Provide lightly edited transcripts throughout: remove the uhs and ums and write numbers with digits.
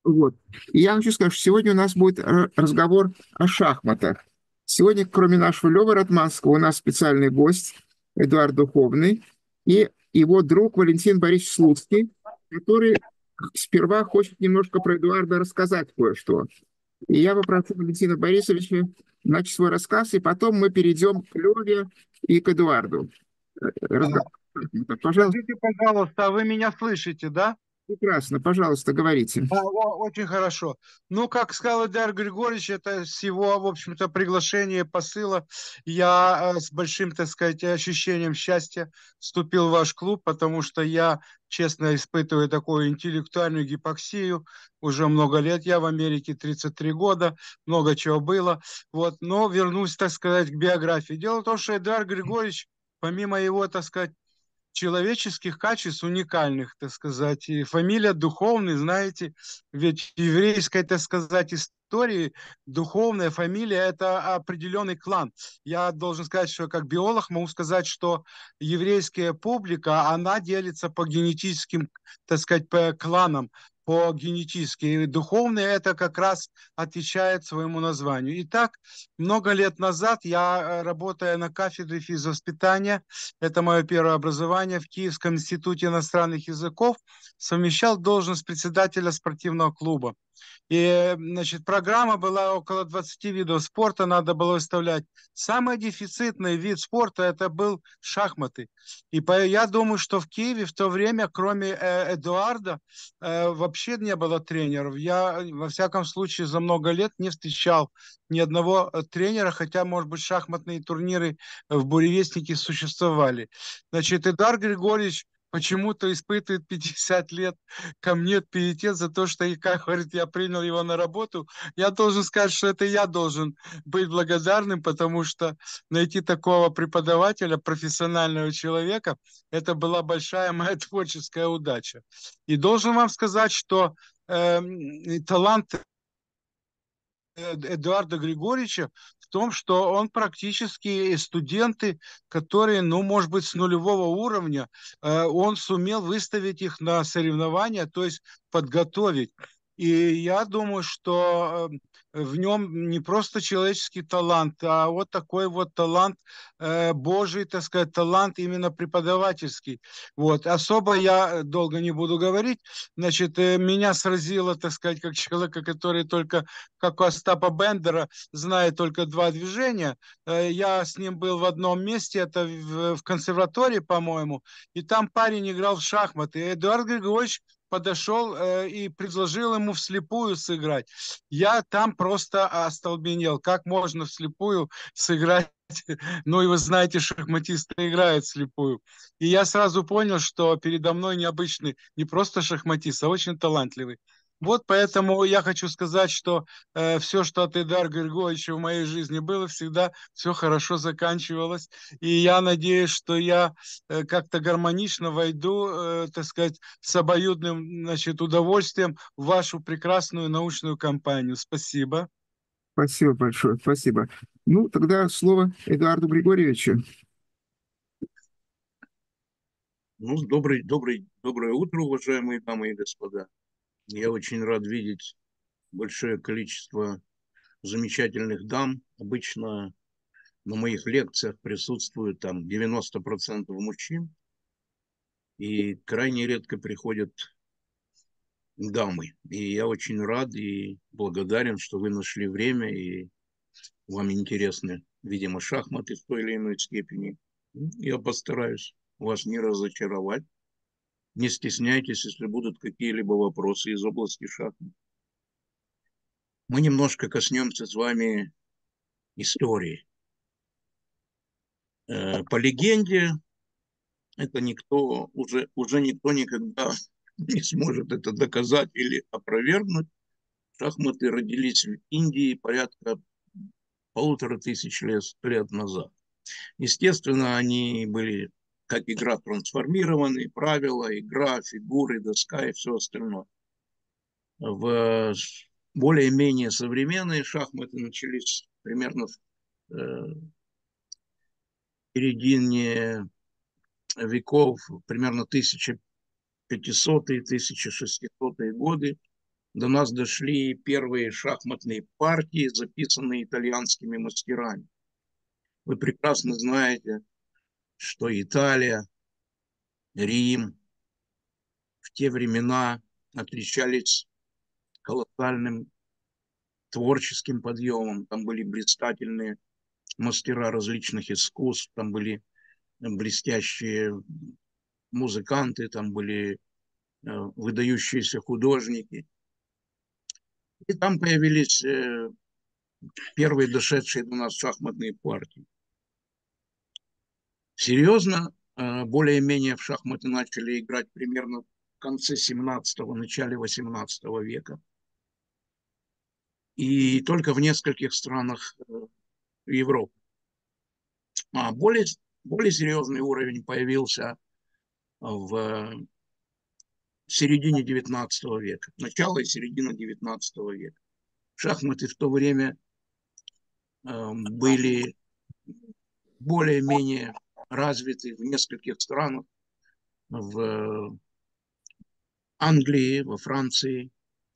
Вот. И я хочу сказать, что сегодня у нас будет разговор о шахматах. Сегодня, кроме нашего Лёвы Ратманского, у нас специальный гость Эдуард Духовный и его друг Валентин Борисович Слуцкий, который сперва хочет немножко про Эдуарда рассказать кое-что. И я попрошу Валентина Борисовича начать свой рассказ, и потом мы перейдем к Леве и к Эдуарду. А, Разговор. Пожалуйста, Скажите, пожалуйста, а вы меня слышите, да? прекрасно, пожалуйста, говорите. Очень хорошо. Ну, как сказал Эдар Григорьевич, это с его, в общем-то, приглашения, посыла. Я с большим, так сказать, ощущением счастья вступил в ваш клуб, потому что я, честно, испытываю такую интеллектуальную гипоксию. Уже много лет я в Америке, 33 года, много чего было. Вот. Но вернусь, так сказать, к биографии. Дело в том, что Эдар Григорьевич, помимо его, так сказать, человеческих качеств уникальных, так сказать. И фамилия Духовный, знаете, ведь в еврейской, так сказать, истории духовная фамилия – это определенный клан. Я должен сказать, что как биолог могу сказать, что еврейская публика, она делится по генетическим, так сказать, по кланам, по генетически. И духовное это как раз отвечает своему названию. Итак, много лет назад я, работая на кафедре физвоспитания, это мое первое образование в Киевском институте иностранных языков, совмещал должность председателя спортивного клуба. И, значит, программа была около 20 видов спорта, надо было выставлять. Самый дефицитный вид спорта это был шахматы. Я думаю, что в Киеве в то время, кроме Эдуарда, вообще не было тренеров. Я, во всяком случае, за много лет не встречал ни одного тренера, хотя, может быть, шахматные турниры в «Буревестнике» существовали. Значит, Эдар Григорьевич почему-то испытывает 50 лет ко мне пиетет за то, что, и, как говорит, я принял его на работу. Я должен сказать, что это я должен быть благодарным, потому что найти такого преподавателя, профессионального человека, это была большая моя творческая удача. И должен вам сказать, что талант Эдуарда Григорьевича в том, что он практически студенты, которые, ну, может быть, с нулевого уровня, он сумел выставить их на соревнования, то есть подготовить. И я думаю, что в нем не просто человеческий талант, а вот такой вот талант Божий, так сказать, талант именно преподавательский. Вот. Особо я долго не буду говорить. Значит, меня сразило, так сказать, как человека, который только как у Остапа Бендера, знает только два движения. Я с ним был в одном месте, это в консерватории, по-моему, и там парень играл в шахматы. И Эдуард Григорьевич подошел и предложил ему вслепую сыграть. Я там просто остолбенел. Как можно вслепую сыграть? Ну, и вы знаете, шахматисты играют вслепую. И я сразу понял, что передо мной необычный, не просто шахматист, а очень талантливый. Вот поэтому я хочу сказать, что все, что от Эдара Григорьевича в моей жизни было, всегда все хорошо заканчивалось. И я надеюсь, что я как-то гармонично войду, так сказать, с обоюдным, значит, удовольствием в вашу прекрасную научную компанию. Спасибо. Спасибо большое, спасибо. Ну, тогда слово Эдуарду Григорьевичу. Ну, доброе утро, уважаемые дамы и господа. Я очень рад видеть большое количество замечательных дам. Обычно на моих лекциях присутствуют там 90% мужчин, и крайне редко приходят дамы. И я очень рад и благодарен, что вы нашли время, и вам интересны, видимо, шахматы в той или иной степени. Я постараюсь вас не разочаровать. Не стесняйтесь, если будут какие-либо вопросы из области шахмат. Мы немножко коснемся с вами истории. По легенде, это уже никто никогда не сможет это доказать или опровергнуть. Шахматы родились в Индии порядка 1500 лет назад. Естественно, они были как игра трансформированы, правила, игра, фигуры, доска и все остальное. В более-менее современные шахматы начались примерно в середине веков, примерно 1500-1600 годы. до нас дошли первые шахматные партии, записанные итальянскими мастерами. Вы прекрасно знаете, что Италия, Рим в те времена отличались колоссальным творческим подъемом. Там были блистательные мастера различных искусств, там были блестящие музыканты, там были выдающиеся художники. И там появились первые дошедшие до нас шахматные партии. Серьезно, более-менее в шахматы начали играть примерно в конце 17-го, начале 18 века. И только в нескольких странах Европы. А более серьезный уровень появился в середине 19 века, начало и середина 19 века. Шахматы в то время были более-менее развиты в нескольких странах, в Англии, во Франции,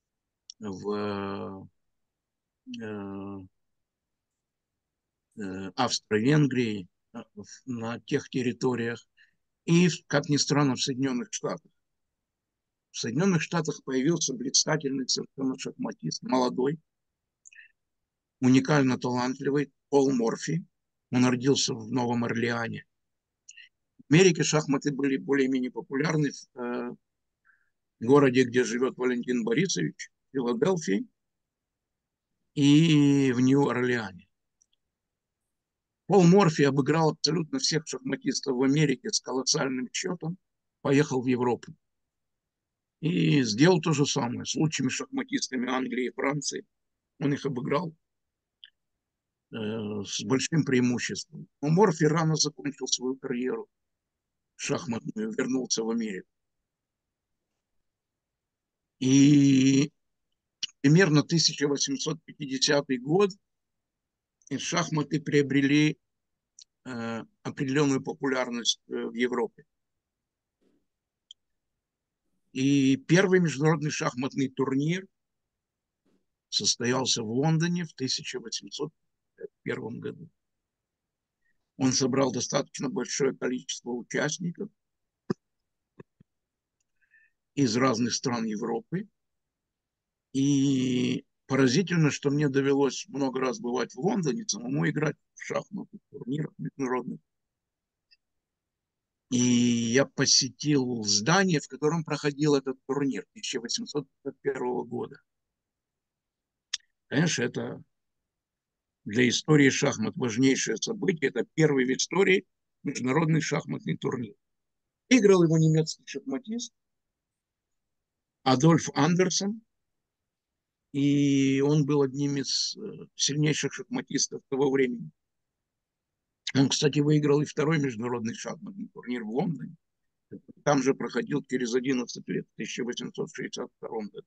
в Австро-Венгрии, на тех территориях, и, как ни странно, в Соединенных Штатах. В Соединенных Штатах появился блистательный совершенно шахматист, молодой, уникально талантливый Пол Морфи. Он родился в Новом Орлеане. В Америке шахматы были более-менее популярны в городе, где живет Валентин Борисович, в Филадельфии и в Нью-Орлеане. Пол Морфи обыграл абсолютно всех шахматистов в Америке с колоссальным счетом, поехал в Европу. И сделал то же самое с лучшими шахматистами Англии и Франции. Он их обыграл с большим преимуществом. Но Морфи рано закончил свою карьеру шахматную, вернулся в Америку. И примерно 1850 год шахматы приобрели определенную популярность в Европе. И первый международный шахматный турнир состоялся в Лондоне в 1801 году. Он собрал достаточно большое количество участников из разных стран Европы. И поразительно, что мне довелось много раз бывать в Лондоне, самому играть в шахматных турнирах международных. И я посетил здание, в котором проходил этот турнир 1851 года. Конечно, это для истории шахмат важнейшее событие. Это первый в истории международный шахматный турнир. Выиграл его немецкий шахматист Адольф Андерсон. И он был одним из сильнейших шахматистов того времени. Он, кстати, выиграл и второй международный шахматный турнир в Лондоне. Там же проходил через 11 лет, в 1862 году.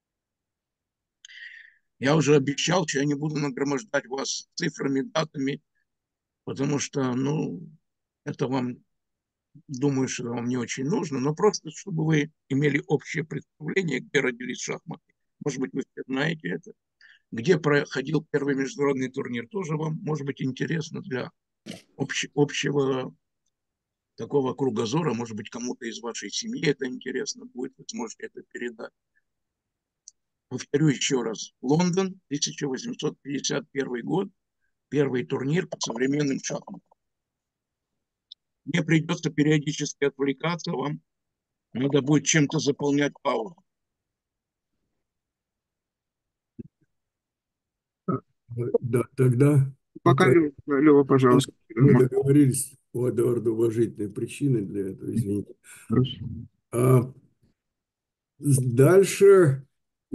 Я уже обещал, что я не буду нагромождать вас цифрами, датами, потому что, это вам, думаю, что вам не очень нужно, но просто, чтобы вы имели общее представление, где родились шахматы. Может быть, вы все знаете это. Где проходил первый международный турнир, тоже вам может быть интересно для общего такого кругозора. Может быть, кому-то из вашей семьи это интересно будет, вы сможете это передать. Повторю еще раз. Лондон, 1851 год, первый турнир по современным шахматам. Мне придется периодически отвлекаться, вам надо будет чем-то заполнять паузу. Да, тогда Пока, Лева, пожалуйста. мы договорились у Эдуарда уважительной причины для этого, извините. Хорошо. Дальше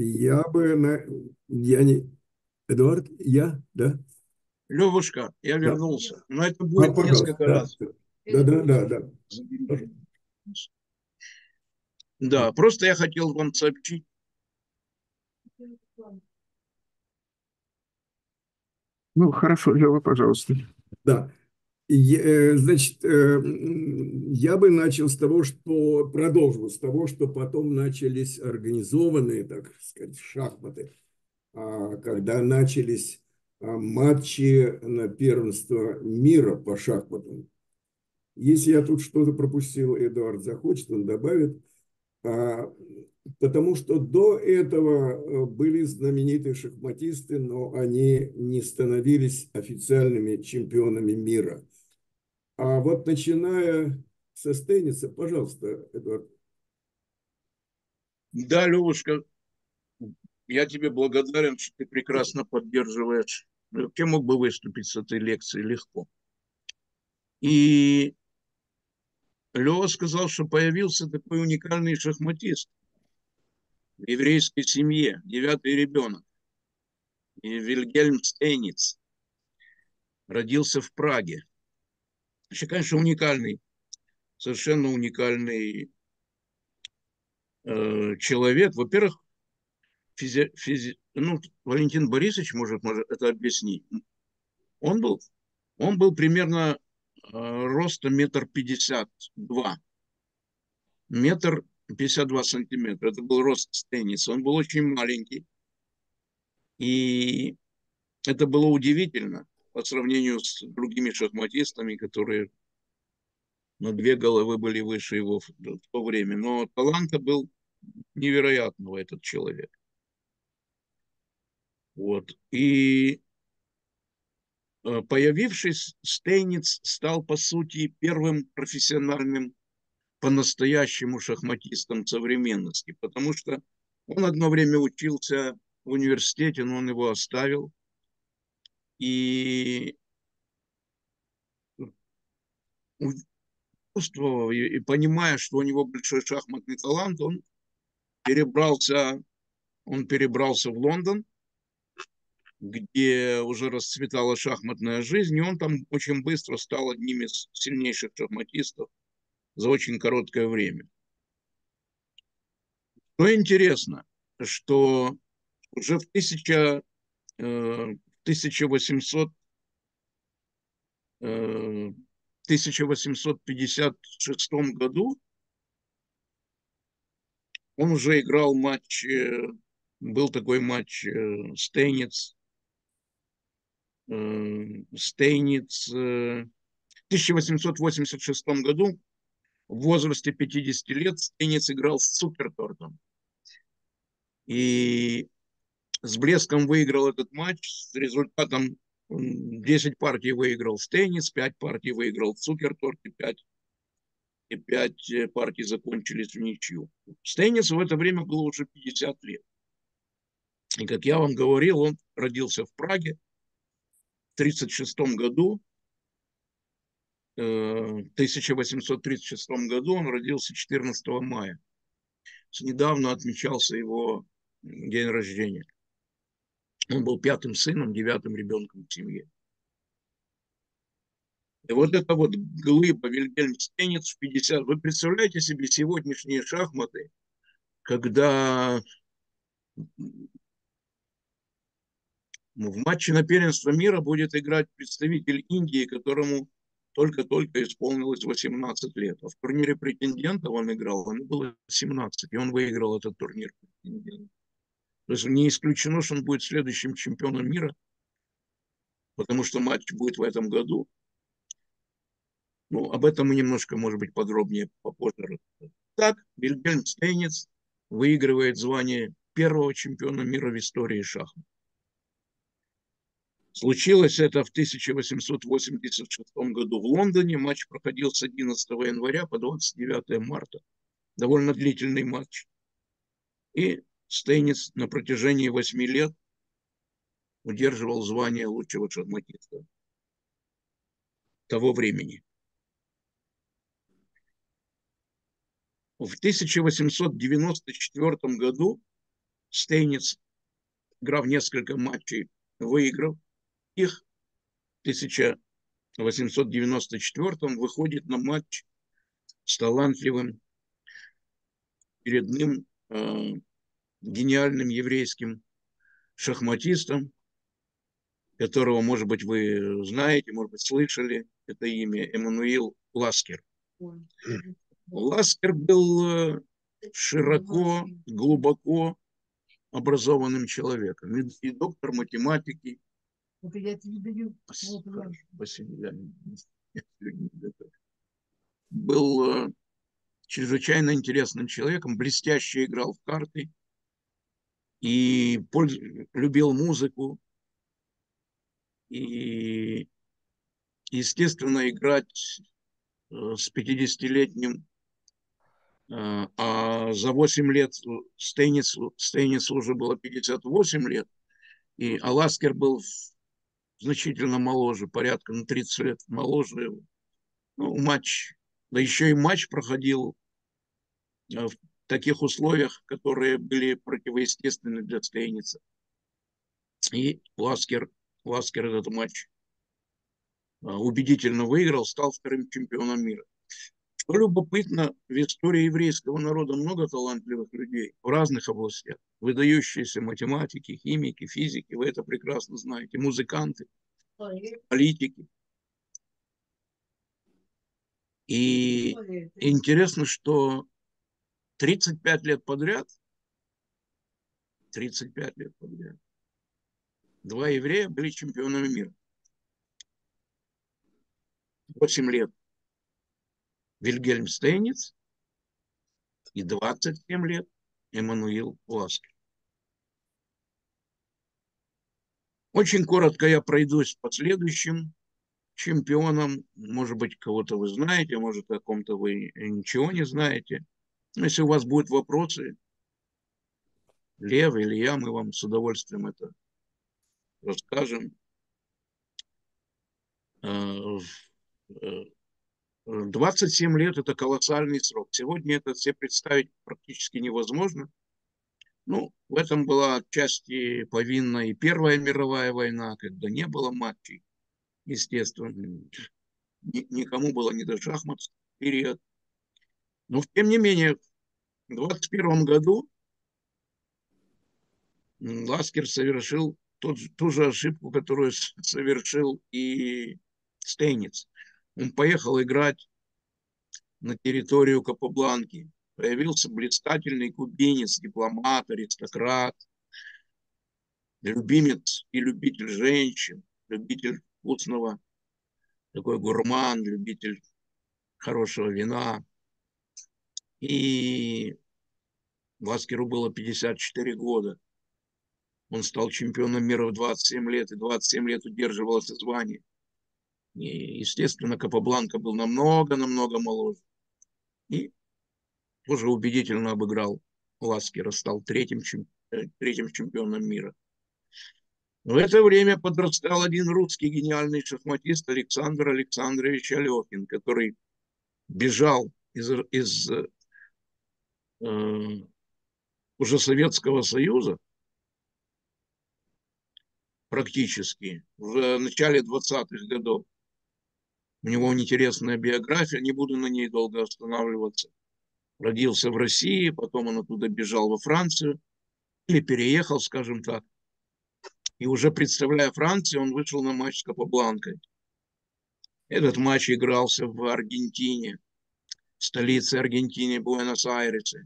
я не... Эдуард, да? Левушка, я Да. вернулся. Но это будет несколько раз. Да. Да, просто я хотел вам сообщить. Хорошо, Лева, пожалуйста. Да. Значит, я бы начал с того, что продолжил с того, что потом начались организованные, так сказать, шахматы, когда начались матчи на первенство мира по шахматам. Если я тут что-то пропустил, Эдуард захочет, он добавит. А, Потому что до этого были знаменитые шахматисты, но они не становились официальными чемпионами мира. А вот начиная со тенниса, пожалуйста, Эдуард. Да, Левушка, я тебе благодарен, что ты прекрасно поддерживаешь. Я вообще мог бы выступить с этой лекцией легко. И Лева сказал, что появился такой уникальный шахматист в еврейской семье, 9-й ребенок. И Вильгельм Стейниц родился в Праге. Вообще, конечно, уникальный, совершенно уникальный человек. Во-первых, ну, Валентин Борисович может это объяснить. Он был, он был примерно роста 1,52 м. 1,52 сантиметра. Это был рост Стейница. Он был очень маленький. И это было удивительно по сравнению с другими шахматистами, которые на 2 головы были выше его в то время. Но таланта был невероятного этот человек. Вот. И появившись, Стейниц стал, по сути, первым профессиональным по-настоящему шахматистом современности, потому что он одно время учился в университете, но он его оставил. И чувствуя и понимая, что у него большой шахматный талант, перебрался, он перебрался в Лондон, где уже расцветала шахматная жизнь, и он там очень быстро стал одним из сильнейших шахматистов за очень короткое время. Но интересно, что уже в 1800, 1856 году он уже играл матч, был такой матч Стейниц в 1886 году в возрасте 50 лет Стейниц играл с Цукертортом. И с блеском выиграл этот матч с результатом 10 партий выиграл Стейниц, 5 партий выиграл Цукерторт и 5 партий закончились в ничью. Стейницу в это время было уже 50 лет. И, как я вам говорил, он родился в Праге в 1936 году. В 1836 году он родился 14 мая. Недавно отмечался его день рождения. Он был 5-м сыном, 9-м ребенком в семье. И вот это вот глыба Вильгельм Стейниц в 50. Вы представляете себе сегодняшние шахматы, когда в матче на первенство мира будет играть представитель Индии, которому только-только исполнилось 18 лет. А в турнире претендентов он играл, ему было 17, и он выиграл этот турнир претендентов. То есть не исключено, что он будет следующим чемпионом мира, потому что матч будет в этом году. Ну, об этом мы немножко, может быть, подробнее попозже расскажем. Так, Вильгельм Стейниц выигрывает звание первого чемпиона мира в истории шахмат. Случилось это в 1886 году в Лондоне. Матч проходил с 11 января по 29 марта. Довольно длительный матч. И Стейниц на протяжении 8 лет удерживал звание лучшего шахматиста того времени. В 1894 году Стейниц, играв несколько матчей, выиграв их, в 1894 выходит на матч с талантливым, передным, гениальным еврейским шахматистом, которого, может быть, вы знаете, может быть, слышали. это имя, Эммануил Ласкер. Ласкер был широко, глубоко образованным человеком. И доктор математики. Это я тебе даю. Спасибо. Был чрезвычайно интересным человеком, блестяще играл в карты и любил музыку. И, естественно, играть с 50-летним, а за 8 лет Стейницу уже было 58 лет, а Ласкер был значительно моложе, порядка на 30 лет моложе его. Ну, матч, да еще и матч проходил в таких условиях, которые были противоестественны для Стейница. И Ласкер этот матч убедительно выиграл, стал вторым чемпионом мира. Что любопытно, в истории еврейского народа много талантливых людей в разных областях. Выдающиеся математики, химики, физики, вы это прекрасно знаете, музыканты, политики. И интересно, что 35 лет подряд, 2 еврея были чемпионами мира. 8 лет Вильгельм Стейниц и 27 лет Эммануил Ласкер. Очень коротко я пройдусь по следующим чемпионам. Может быть, кого-то вы знаете, может, о ком-то вы ничего не знаете. Но если у вас будут вопросы, Лев или я, мы вам с удовольствием это расскажем. 27 лет – это колоссальный срок. Сегодня это все представить практически невозможно. Ну, в этом была отчасти повинна и Первая мировая война, когда не было матчей, естественно. Никому было не до шахмат в период. Но, тем не менее, в 2021 году Ласкер совершил ту же ошибку, которую совершил и Стейниц. Он поехал играть на территорию Капабланки. Появился блистательный кубинец, дипломат, аристократ, любимец и любитель женщин, любитель вкусного, такой гурман, любитель хорошего вина. И Ласкеру было 54 года. Он стал чемпионом мира в 27 лет, и 27 лет удерживал это звание. И, естественно, Капабланка был намного моложе. И тоже убедительно обыграл Ласкера, стал третьим чемпионом мира. В это время подрастал один русский гениальный шахматист Александр Александрович Алехин, который бежал из уже Советского Союза практически в начале 20-х годов. У него интересная биография, не буду на ней долго останавливаться. Родился в России, потом он оттуда бежал во Францию, или переехал, скажем так. И уже представляя Францию, он вышел на матч с Капабланкой. Этот матч игрался в Аргентине, столице Аргентины, Буэнос-Айресе.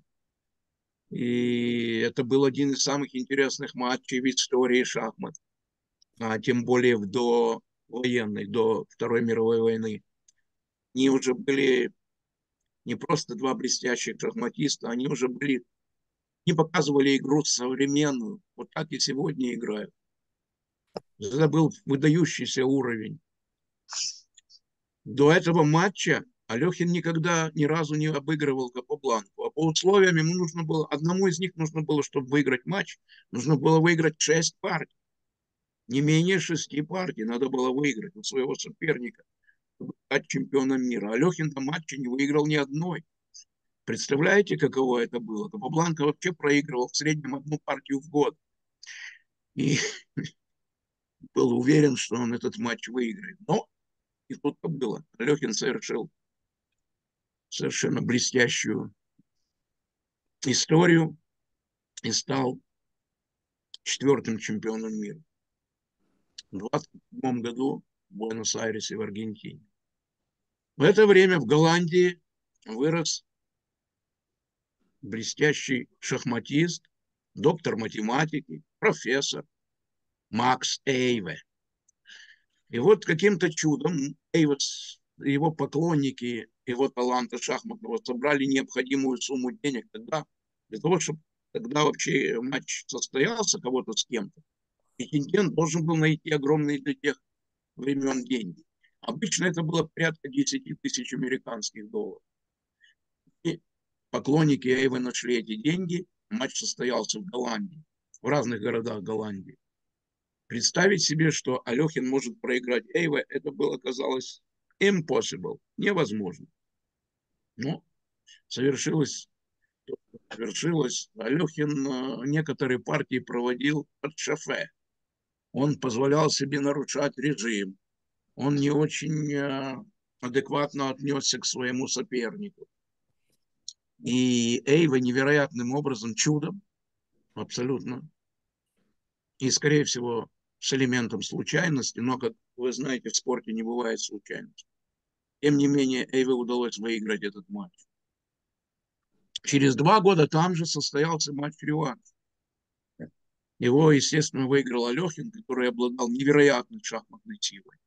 И это был один из самых интересных матчей в истории шахмат, тем более в довоенной, до Второй мировой войны. Они уже были не просто два блестящих шахматиста, они уже были, не показывали игру современную, вот так и сегодня играют. Это был выдающийся уровень. До этого матча Алехин никогда ни разу не обыгрывал Капабланку. А по условиям ему нужно было, одному из них нужно было, чтобы выиграть матч, нужно было выиграть 6 партий. Не менее 6 партий надо было выиграть у своего соперника, чтобы стать чемпионом мира. Алехин до матча не выиграл ни одной. Представляете, каково это было? Капабланка вообще проигрывал в среднем 1 партию в год. И был уверен, что он этот матч выиграет. Но и тут-то было. Алехин совершил совершенно блестящую историю и стал 4-м чемпионом мира. В 27 году в Буэнос-Айресе в Аргентине. В это время в Голландии вырос блестящий шахматист, доктор математики, профессор Макс Эйве. И вот каким-то чудом Эйве, его поклонники его таланта шахматного собрали необходимую сумму денег тогда, для того, чтобы тогда вообще матч состоялся кого-то с кем-то. Претендент должен был найти огромные для тех времен деньги. Обычно это было порядка 10 тысяч американских долларов. И поклонники Эйвы нашли эти деньги. Матч состоялся в Голландии, в разных городах Голландии. Представить себе, что Алехин может проиграть Эйве, это было, казалось, impossible, невозможно. Но совершилось. Алехин некоторые партии проводил под шофе. Он позволял себе нарушать режим. Он не очень адекватно отнесся к своему сопернику. И Эйва невероятным образом, чудом, абсолютно, и, скорее всего, с элементом случайности, но, как вы знаете, в спорте не бывает случайности. Тем не менее, Эйве удалось выиграть этот матч. Через 2 года там же состоялся матч-реванш. Его, естественно, выиграл Алехин, который обладал невероятной шахматной силой.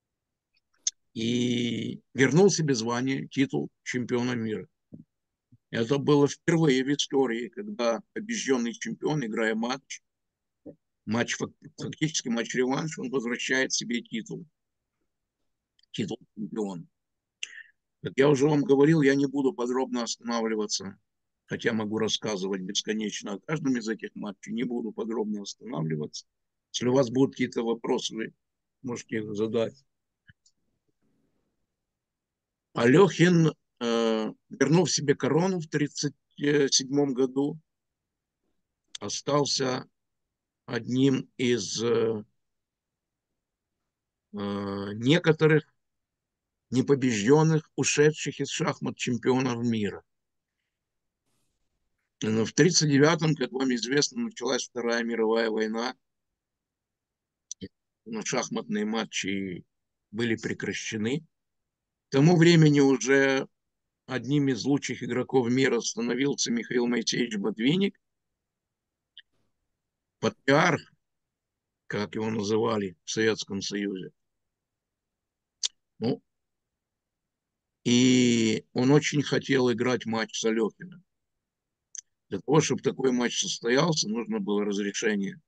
И вернул себе звание, титул чемпиона мира. Это было впервые в истории, когда побежденный чемпион, играя матч, фактически матч-реванш, он возвращает себе титул чемпиона. Как я уже вам говорил, я не буду подробно останавливаться, хотя могу рассказывать бесконечно о каждом из этих матчей, не буду подробно останавливаться. Если у вас будут какие-то вопросы, вы можете их задать. Алехин, вернув себе корону в 1937 году, остался одним из некоторых непобежденных, ушедших из шахмат чемпионов мира. Но в 1939-м, как вам известно, началась Вторая мировая война. Но шахматные матчи были прекращены. К тому времени уже одним из лучших игроков мира становился Михаил Моисеевич Ботвинник, патриарх, как его называли в Советском Союзе. Ну, и он очень хотел играть матч с Алехиным. Для того, чтобы такой матч состоялся, нужно было разрешение.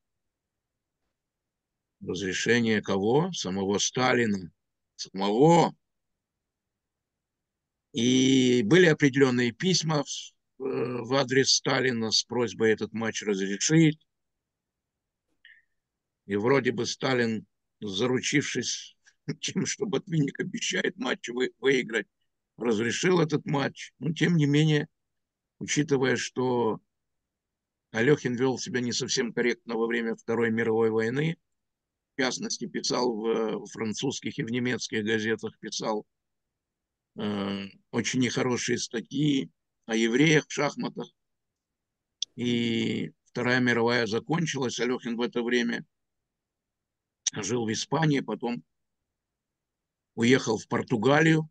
Разрешение кого? Самого Сталина. Самого. И были определенные письма в адрес Сталина с просьбой этот матч разрешить. И вроде бы Сталин, заручившись тем, что Ботвинник обещает матч выиграть, разрешил этот матч. Но тем не менее, учитывая, что Алехин вел себя не совсем корректно во время Второй мировой войны, в частности, писал в французских и в немецких газетах, писал очень нехорошие статьи о евреях в шахматах. И Вторая мировая закончилась. Алехин в это время жил в Испании, потом уехал в Португалию.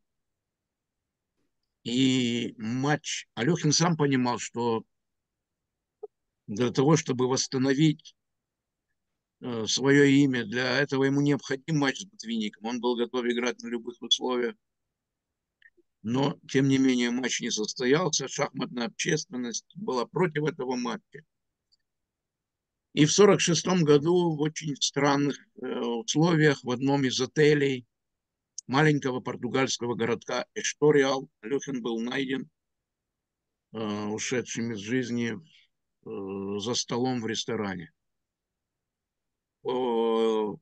И матч... Алехин сам понимал, что для того, чтобы восстановить свое имя, для этого ему необходим матч с Ботвинником. Он был готов играть на любых условиях. Но, тем не менее, матч не состоялся. Шахматная общественность была против этого матча. И в 1946 году в очень странных условиях в одном из отелей маленького португальского городка Эшториал Алехин был найден ушедшим из жизни за столом в ресторане. По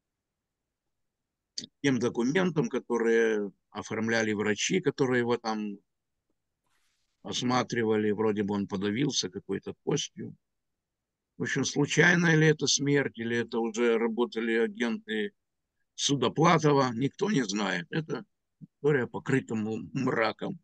тем документам, которые оформляли врачи, которые его там осматривали, вроде бы он подавился какой-то костью. В общем, случайная ли это смерть, или это уже работали агенты Судоплатова, никто не знает. Это история покрыта мраком.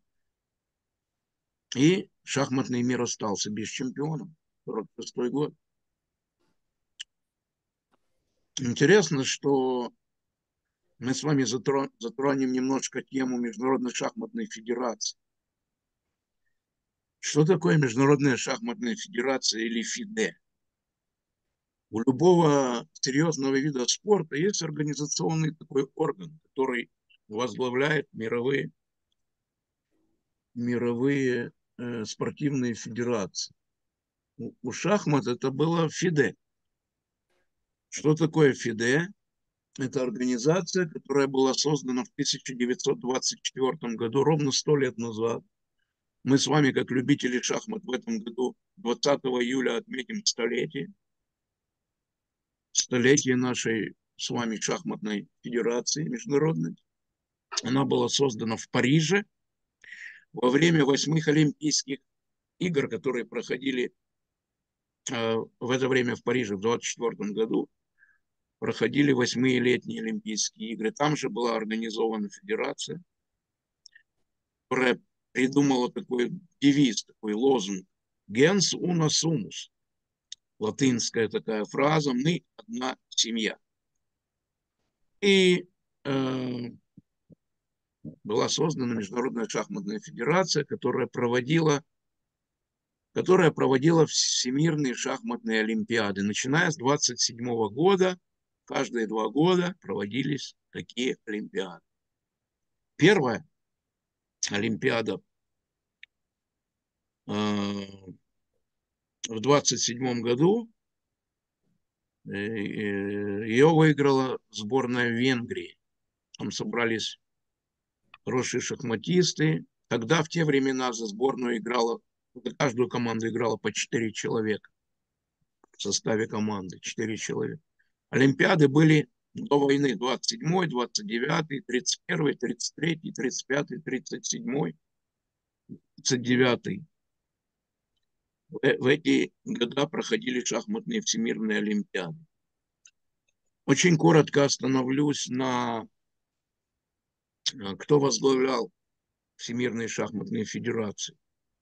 И шахматный мир остался без чемпиона. 1946 год. Интересно, что мы с вами затронем немножко тему Международной шахматной федерации. Что такое Международная шахматная федерация или ФИДЕ? У любого серьезного вида спорта есть организационный такой орган, который возглавляет мировые спортивные федерации. У шахмат это было ФИДЕ. Что такое ФИДЕ? Это организация, которая была создана в 1924 году, ровно 100 лет назад. Мы с вами, как любители шахмат, в этом году 20 июля отметим столетие нашей с вами шахматной федерации международной. Она была создана в Париже во время 8-х Олимпийских игр, которые проходили в это время в Париже в 1924 году. Проходили 8-е летние Олимпийские игры. Там же была организована федерация, которая придумала такой девиз, такой лозунг «Gens una sumus». Латинская такая фраза «Мы одна семья». И была создана Международная шахматная федерация, которая проводила всемирные шахматные олимпиады. Начиная с 27 года, каждые 2 года проводились такие олимпиады. Первая олимпиада в 27 году, ее выиграла сборная Венгрии. Там собрались хорошие шахматисты. Тогда, в те времена, за сборную за каждую команду играло по 4 человека в составе команды, 4 человека. Олимпиады были до войны 27-й, 29-й, 31-й, 33-й, 35-й, 37-й, 39-й. В эти года проходили шахматные всемирные олимпиады. Очень коротко остановлюсь на кто возглавлял Всемирные шахматные федерации.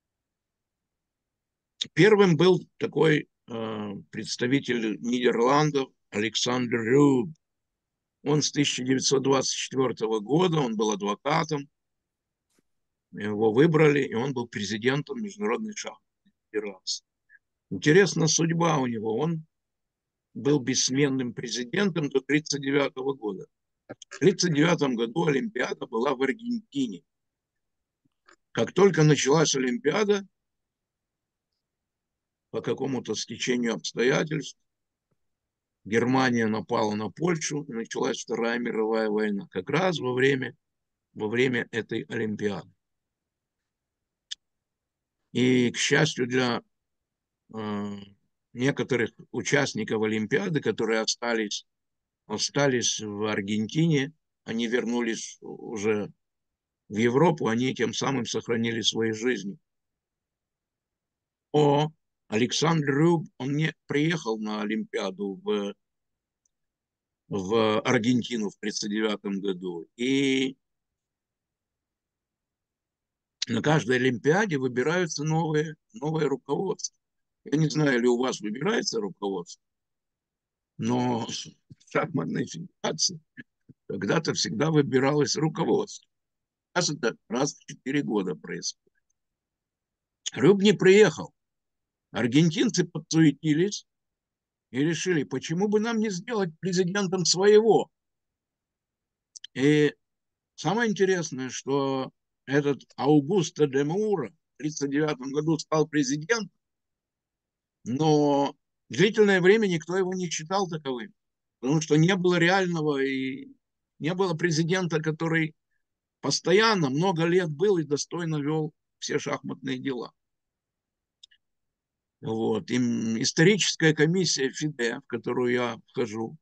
Первым был такой представитель Нидерландов Александр Рюб. Он с 1924 года, он был адвокатом, его выбрали, и он был президентом Международной шахматной федерации. Интересна судьба у него. Он был бессменным президентом до 1939 года. В 1939 году Олимпиада была в Аргентине. Как только началась Олимпиада, по какому-то стечению обстоятельств, Германия напала на Польшу, и началась Вторая мировая война. Как раз во время этой Олимпиады. И, к счастью для некоторых участников Олимпиады, которые остались в Аргентине, они вернулись уже в Европу, они тем самым сохранили свои жизни. Александр Рюб, он не приехал на Олимпиаду в Аргентину в 1939 году. И на каждой Олимпиаде выбираются новые руководства. Я не знаю, ли у вас выбирается руководство, но в шахматной федерации когда-то всегда выбиралось руководство. Сейчас это раз в 4 года происходит. Рюб не приехал. Аргентинцы подсуетились и решили, почему бы нам не сделать президентом своего. И самое интересное, что этот Аугусто де Мура в 1939 году стал президентом, но длительное время никто его не считал таковым, потому что не было реального и не было президента, который постоянно много лет был и достойно вел все шахматные дела. Вот. И историческая комиссия ФИДЕ, в которую я вхожу,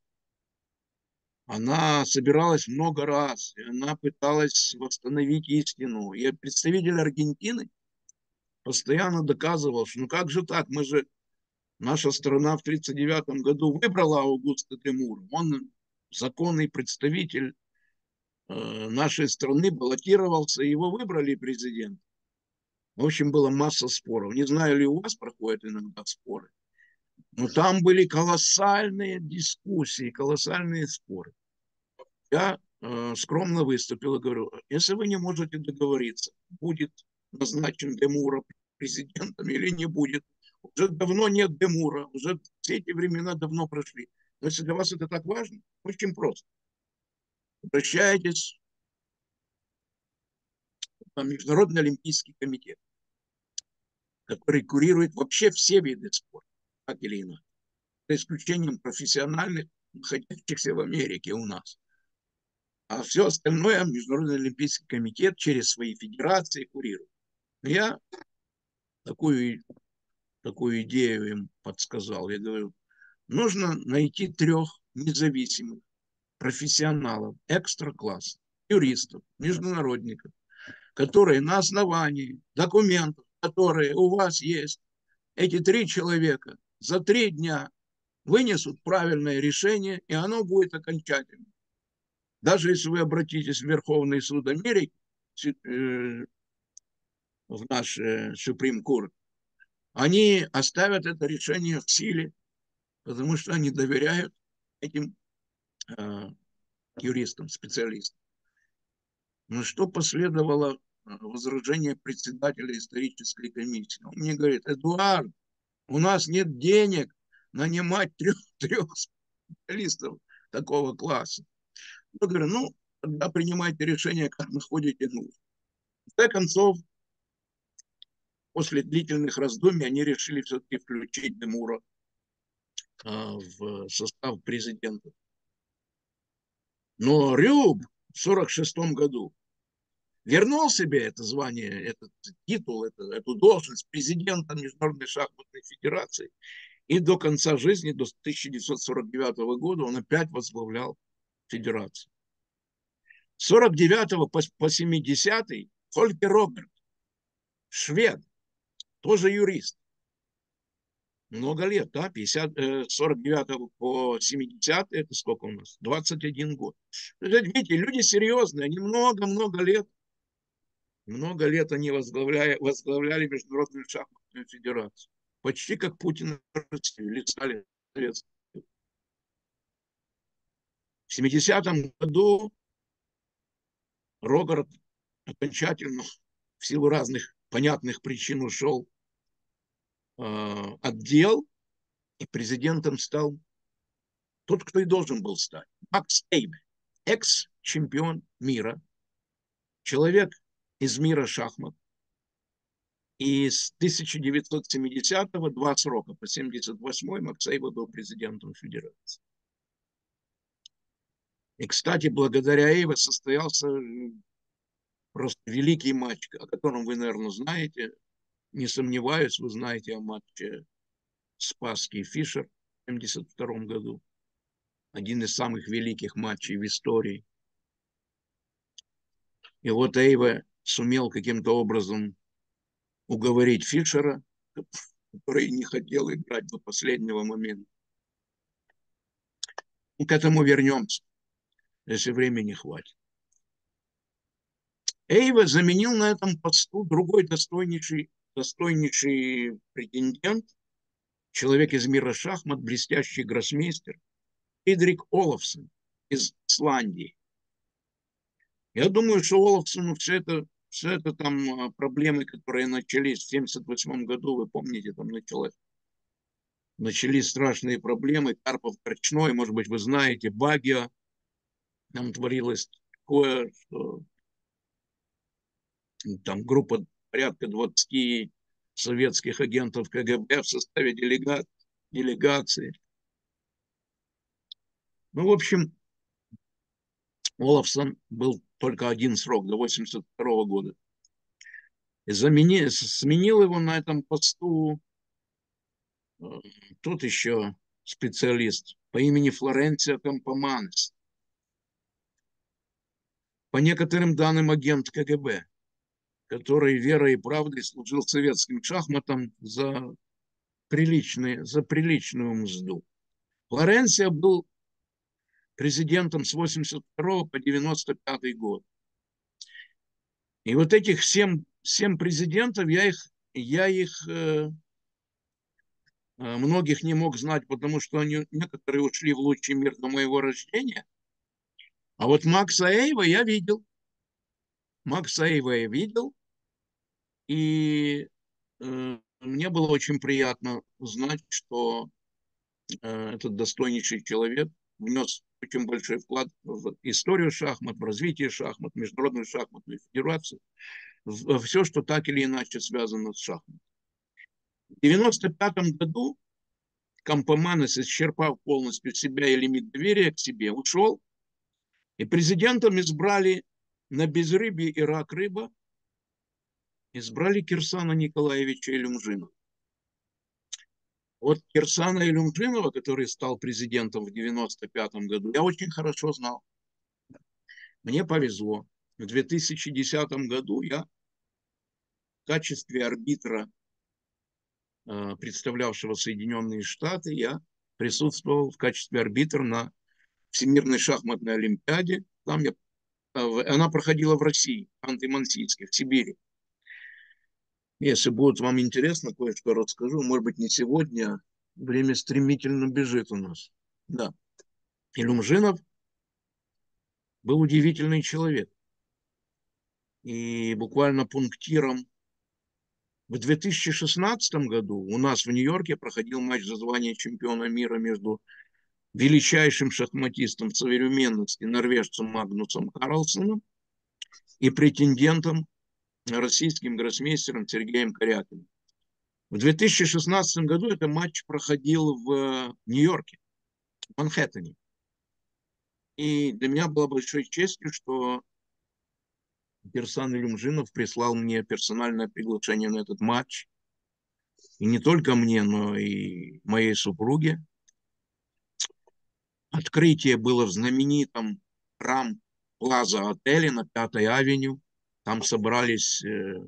она собиралась много раз, и она пыталась восстановить истину. И представитель Аргентины постоянно доказывал, что ну как же так, наша страна в 1939 году выбрала Аугусто де Мура, он законный представитель нашей страны, баллотировался, его выбрали президент. В общем, была масса споров. Не знаю, ли у вас проходят иногда споры, но там были колоссальные дискуссии, колоссальные споры. Я скромно выступил и говорю, если вы не можете договориться, будет назначен Демура президентом или не будет. Уже давно нет Демура, уже все эти времена давно прошли. Но если для вас это так важно, очень просто. Обращайтесь в Международный олимпийский комитет, который курирует вообще все виды спорта, так или иначе, за исключением профессиональных, находящихся в Америке у нас. А все остальное Международный олимпийский комитет через свои федерации курирует. Я такую идею им подсказал. Я говорю, нужно найти 3 независимых профессионалов, экстра-класс, юристов, международников, которые на основании документов, которые у вас есть, эти 3 человека за 3 дня вынесут правильное решение, и оно будет окончательным. Даже если вы обратитесь в Верховный суд Америки, в наш Supreme Court, они оставят это решение в силе, потому что они доверяют этим юристам, специалистам. Но что последовало возражение председателя исторической комиссии? Он мне говорит, Эдуард, у нас нет денег нанимать 3 специалистов такого класса. Я говорю, ну, тогда принимайте решение, как находите нужным. В конце концов, после длительных раздумий, они решили все-таки включить Демура в состав президента. Но Рюб в 1946 году вернул себе это звание, этот титул, эту должность президента Международной шахматной федерации. И до конца жизни, до 1949 года, он опять возглавлял федерацию. С 1949 по 70 Фолькер Роберт, швед, тоже юрист. Много лет, да, 49 по 70, это сколько у нас? 21 год. Видите, люди серьезные, они много лет они возглавляли Международную шахматную федерацию. Почти как Путин или Сталин. В 70-м году Рогард окончательно в силу разных понятных причин ушел от дел, и президентом стал тот, кто и должен был стать. Макс Эйбе, экс-чемпион мира, человек из мира шахмат. И с 1970-го 2 срока, по 78-й Макс Эйбе был президентом федерации. И, кстати, благодаря Эйбе состоялся просто великий матч, о котором вы, наверное, знаете. Не сомневаюсь, вы знаете о матче Спасский и Фишер в 1972 году. Один из самых великих матчей в истории. И вот Эйбе сумел каким-то образом уговорить Фишера, который не хотел играть до последнего момента. И к этому вернемся, если времени хватит. Эйбе заменил на этом посту другой достойнейший претендент, человек из мира шахмат, блестящий гроссмейстер, Фридрих Олафсон из Исландии. Я думаю, что Олафсону все это там проблемы, которые начались в 1978 году, вы помните, там начались страшные проблемы, Карпов, Корчной, может быть, вы знаете, Багио, там творилось такое, что там группа порядка 20 советских агентов КГБ в составе делегации. Ну, в общем, Олафсон был только 1 срок, до 1982 года. И сменил его на этом посту тот еще специалист по имени Флоренцио Кампоманес. По некоторым данным, агент КГБ, который верой и правдой служил советским шахматам за приличную мзду. Флоренцио был президентом с 1982 по 1995 год. И вот этих 7 президентов, я их многих не мог знать, потому что некоторые ушли в лучший мир до моего рождения. А вот Макса Эйва я видел. Макса Эйва я видел. И мне было очень приятно узнать, что этот достойнейший человек внес очень большой вклад в историю шахмат, в развитие шахмат, в Международную шахматную федерацию, в все, что так или иначе связано с шахматом. В 1995 году Кампоманес, исчерпав полностью себя и лимит доверия к себе, ушел, и президентом избрали на безрыбье и рак рыба, избрали Кирсана Николаевича Илюмжинова. Вот Кирсана Илюмжинова, который стал президентом в 1995 году, я очень хорошо знал. Мне повезло. В 2010 году я в качестве арбитра, представлявшего Соединенные Штаты, я присутствовал в качестве арбитра на Всемирной шахматной олимпиаде. Она проходила в России, в Ханты-Мансийске, в Сибири. Если будет вам интересно, кое-что расскажу. Может быть, не сегодня. Время стремительно бежит у нас. Да. Илюмжинов был удивительный человек. И буквально пунктиром в 2016 году у нас в Нью-Йорке проходил матч за звание чемпиона мира между величайшим шахматистом в современности, норвежцем Магнусом Карлсоном, и претендентом, российским гроссмейстером Сергеем Корякиным. В 2016 году этот матч проходил в Нью-Йорке, в Манхэттене. И для меня было большой честью, что Кирсан Илюмжинов прислал мне персональное приглашение на этот матч. И не только мне, но и моей супруге. Открытие было в знаменитом Рам Плаза отеле на 5-й авеню. Там собрались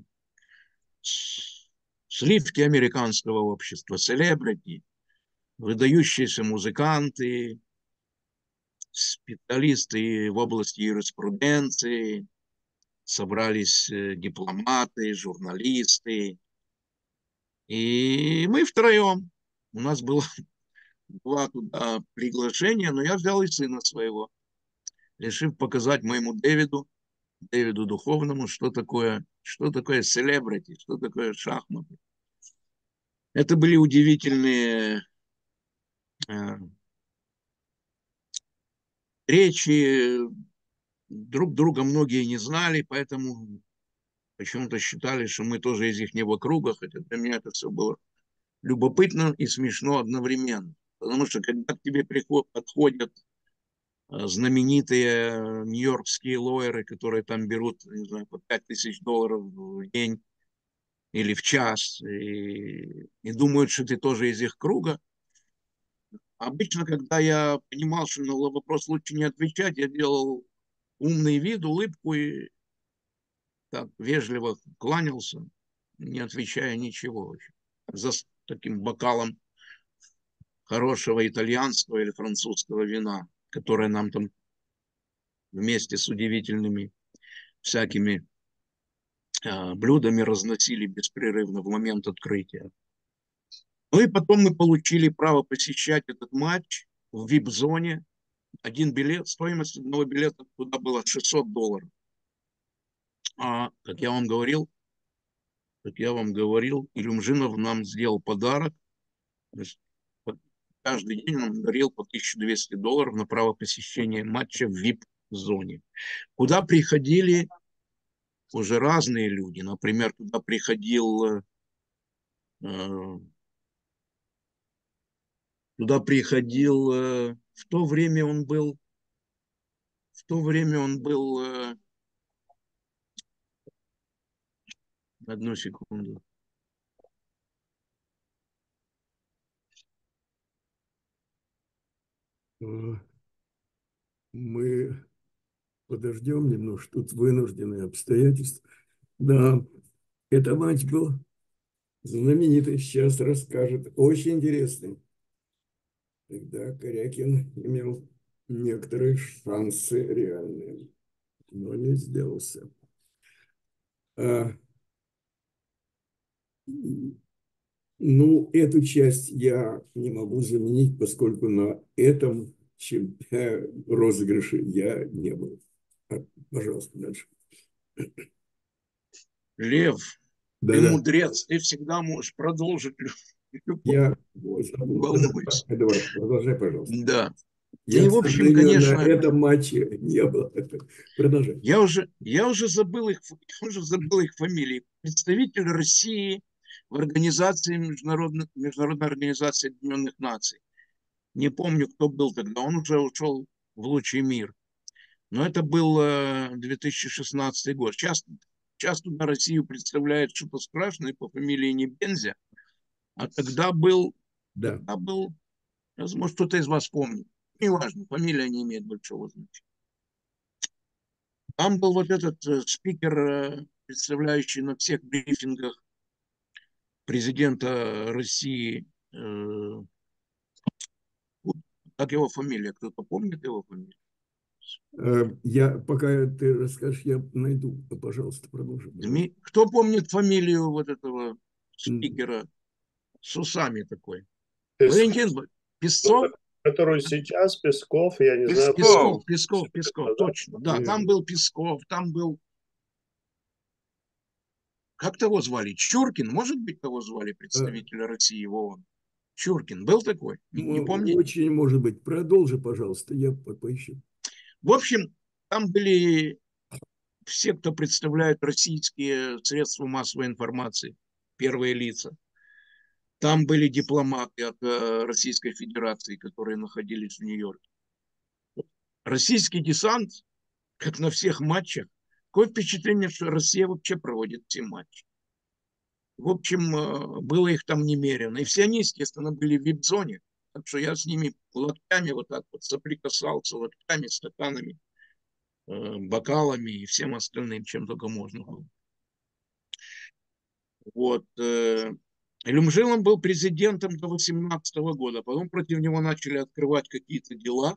сливки американского общества, селебрити, выдающиеся музыканты, специалисты в области юриспруденции, собрались дипломаты, журналисты. И мы втроем. У нас было два туда приглашения, но я взял и сына своего, решив показать моему Дэвиду Духовному, что такое селебрити, что такое шахматы. Это были удивительные речи, друг друга многие не знали, поэтому почему-то считали, что мы тоже из их круга, хотя для меня это все было любопытно и смешно одновременно. Потому что когда к тебе подходят знаменитые нью-йоркские лоеры, которые там берут, не знаю, по $5000 в день или в час, и думают, что ты тоже из их круга. Обычно, когда я понимал, что на вопрос лучше не отвечать, я делал умный вид, улыбку и так вежливо кланялся, не отвечая ничего. За таким бокалом хорошего итальянского или французского вина, которое нам там вместе с удивительными всякими блюдами разносили беспрерывно в момент открытия. Ну и потом мы получили право посещать этот матч в VIP-зоне. Один билет, стоимость одного билета туда была $600. А, как я вам говорил, Илюмжинов нам сделал подарок. Каждый день он дарил по $1200 на право посещения матча в VIP-зоне, куда приходили уже разные люди. Например, туда приходил в то время он был одну секунду. Мы подождем немножко, тут вынужденные обстоятельства. Да, это матч был знаменитый, сейчас расскажет, очень интересный. Тогда Корякин имел некоторые шансы реальные, но не сделался. Ну, эту часть я не могу заменить, поскольку на этом розыгрыше я не был. Пожалуйста, дальше. Лев, ты Да-да. мудрец, ты всегда можешь продолжить любой. Я Вот, не забыл. волнуйся. Эдуард, продолжай, пожалуйста. Да. Я, И, к в общем, сожалению, на конечно, этом матче не был. Продолжай. я уже забыл их фамилии. Представитель России в организации Международной организации Объединенных Наций. Не помню, кто был тогда. Он уже ушел в лучший мир. Но это был 2016 год. Часто на Россию представляет что-то страшное по фамилии Небензя. А Да. тогда был, может, кто-то из вас помнит. Неважно, фамилия не имеет большого значения. Там был вот этот спикер, представляющий на всех брифингах президента России. Как его фамилия? Кто-то помнит его фамилию? Пока ты расскажешь, я найду. Пожалуйста, продолжи. Кто помнит фамилию вот этого спикера с усами такой? Валентин Песцов? Который сейчас, Песков, я не знаю. Песков, точно. Да, там был Песков, там был... Как того звали? Чуркин, может быть, того звали представителя России в ООН? Чуркин был такой? Не помните? Очень может быть. Продолжи, пожалуйста, я поищу. В общем, там были все, кто представляет российские средства массовой информации, первые лица. Там были дипломаты от Российской Федерации, которые находились в Нью-Йорке. Российский десант, как на всех матчах, такое впечатление, что Россия вообще проводит все матчи. В общем, было их там немерено. И все они, естественно, были в вип-зоне. Так что я с ними локтями вот так вот соприкасался, локтями, стаканами, бокалами и всем остальным, чем только можно было. Вот. Илюмжилов был президентом до 2018 года. Потом против него начали открывать какие-то дела.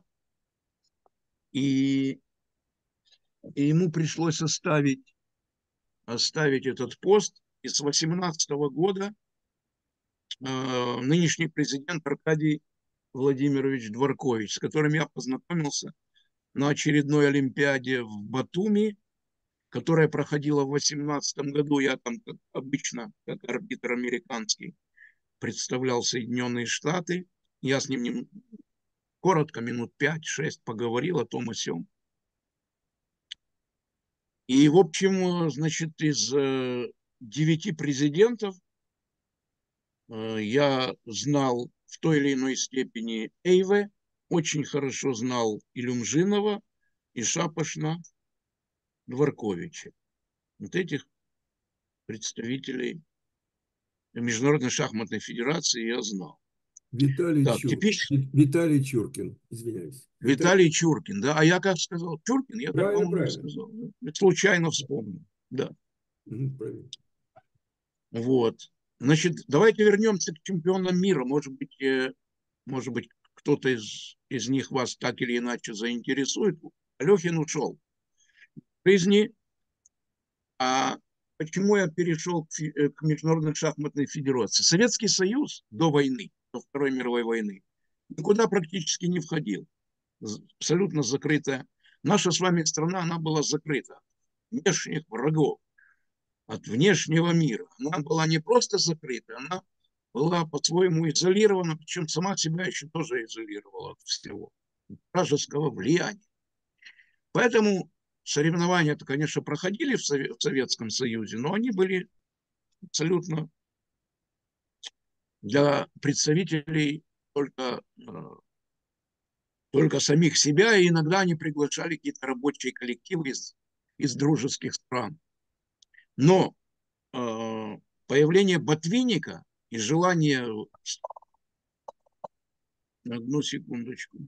И ему пришлось оставить этот пост. И с 2018 года нынешний президент Аркадий Владимирович Дворкович, с которым я познакомился на очередной Олимпиаде в Батуми, которая проходила в 2018 году. Я там, как обычно, как арбитр американский, представлял Соединенные Штаты. Я с ним коротко, минут 5-6 поговорил о том и сём. И, в общем, значит, из 9 президентов я знал в той или иной степени Эйве, очень хорошо знал Илюмжинова и Шапошна Дворковича. Вот этих представителей Международной шахматной федерации я знал. Так, теперь Виталий Чуркин, извиняюсь. Виталий Чуркин, да? А я как сказал? Чуркин? Я так, по-моему, не сказал. Случайно вспомнил, да. Правильно. Вот. Значит, давайте вернемся к чемпионам мира. Может быть, кто-то из них вас так или иначе заинтересует. Алехин ушел в жизни. А почему я перешел к Международной шахматной федерации? Советский Союз до войны, до Второй мировой войны, никуда практически не входил. Абсолютно закрытая. Наша с вами страна, она была закрыта от внешних врагов, от внешнего мира. Она была не просто закрыта, она была по-своему изолирована, причем сама себя еще тоже изолировала от всего вражеского влияния. Поэтому соревнования-то, конечно, проходили в Советском Союзе, но они были абсолютно для представителей только самих себя, и иногда они приглашали какие-то рабочие коллективы из дружеских стран. Но появление Ботвинника и желание... Одну секундочку.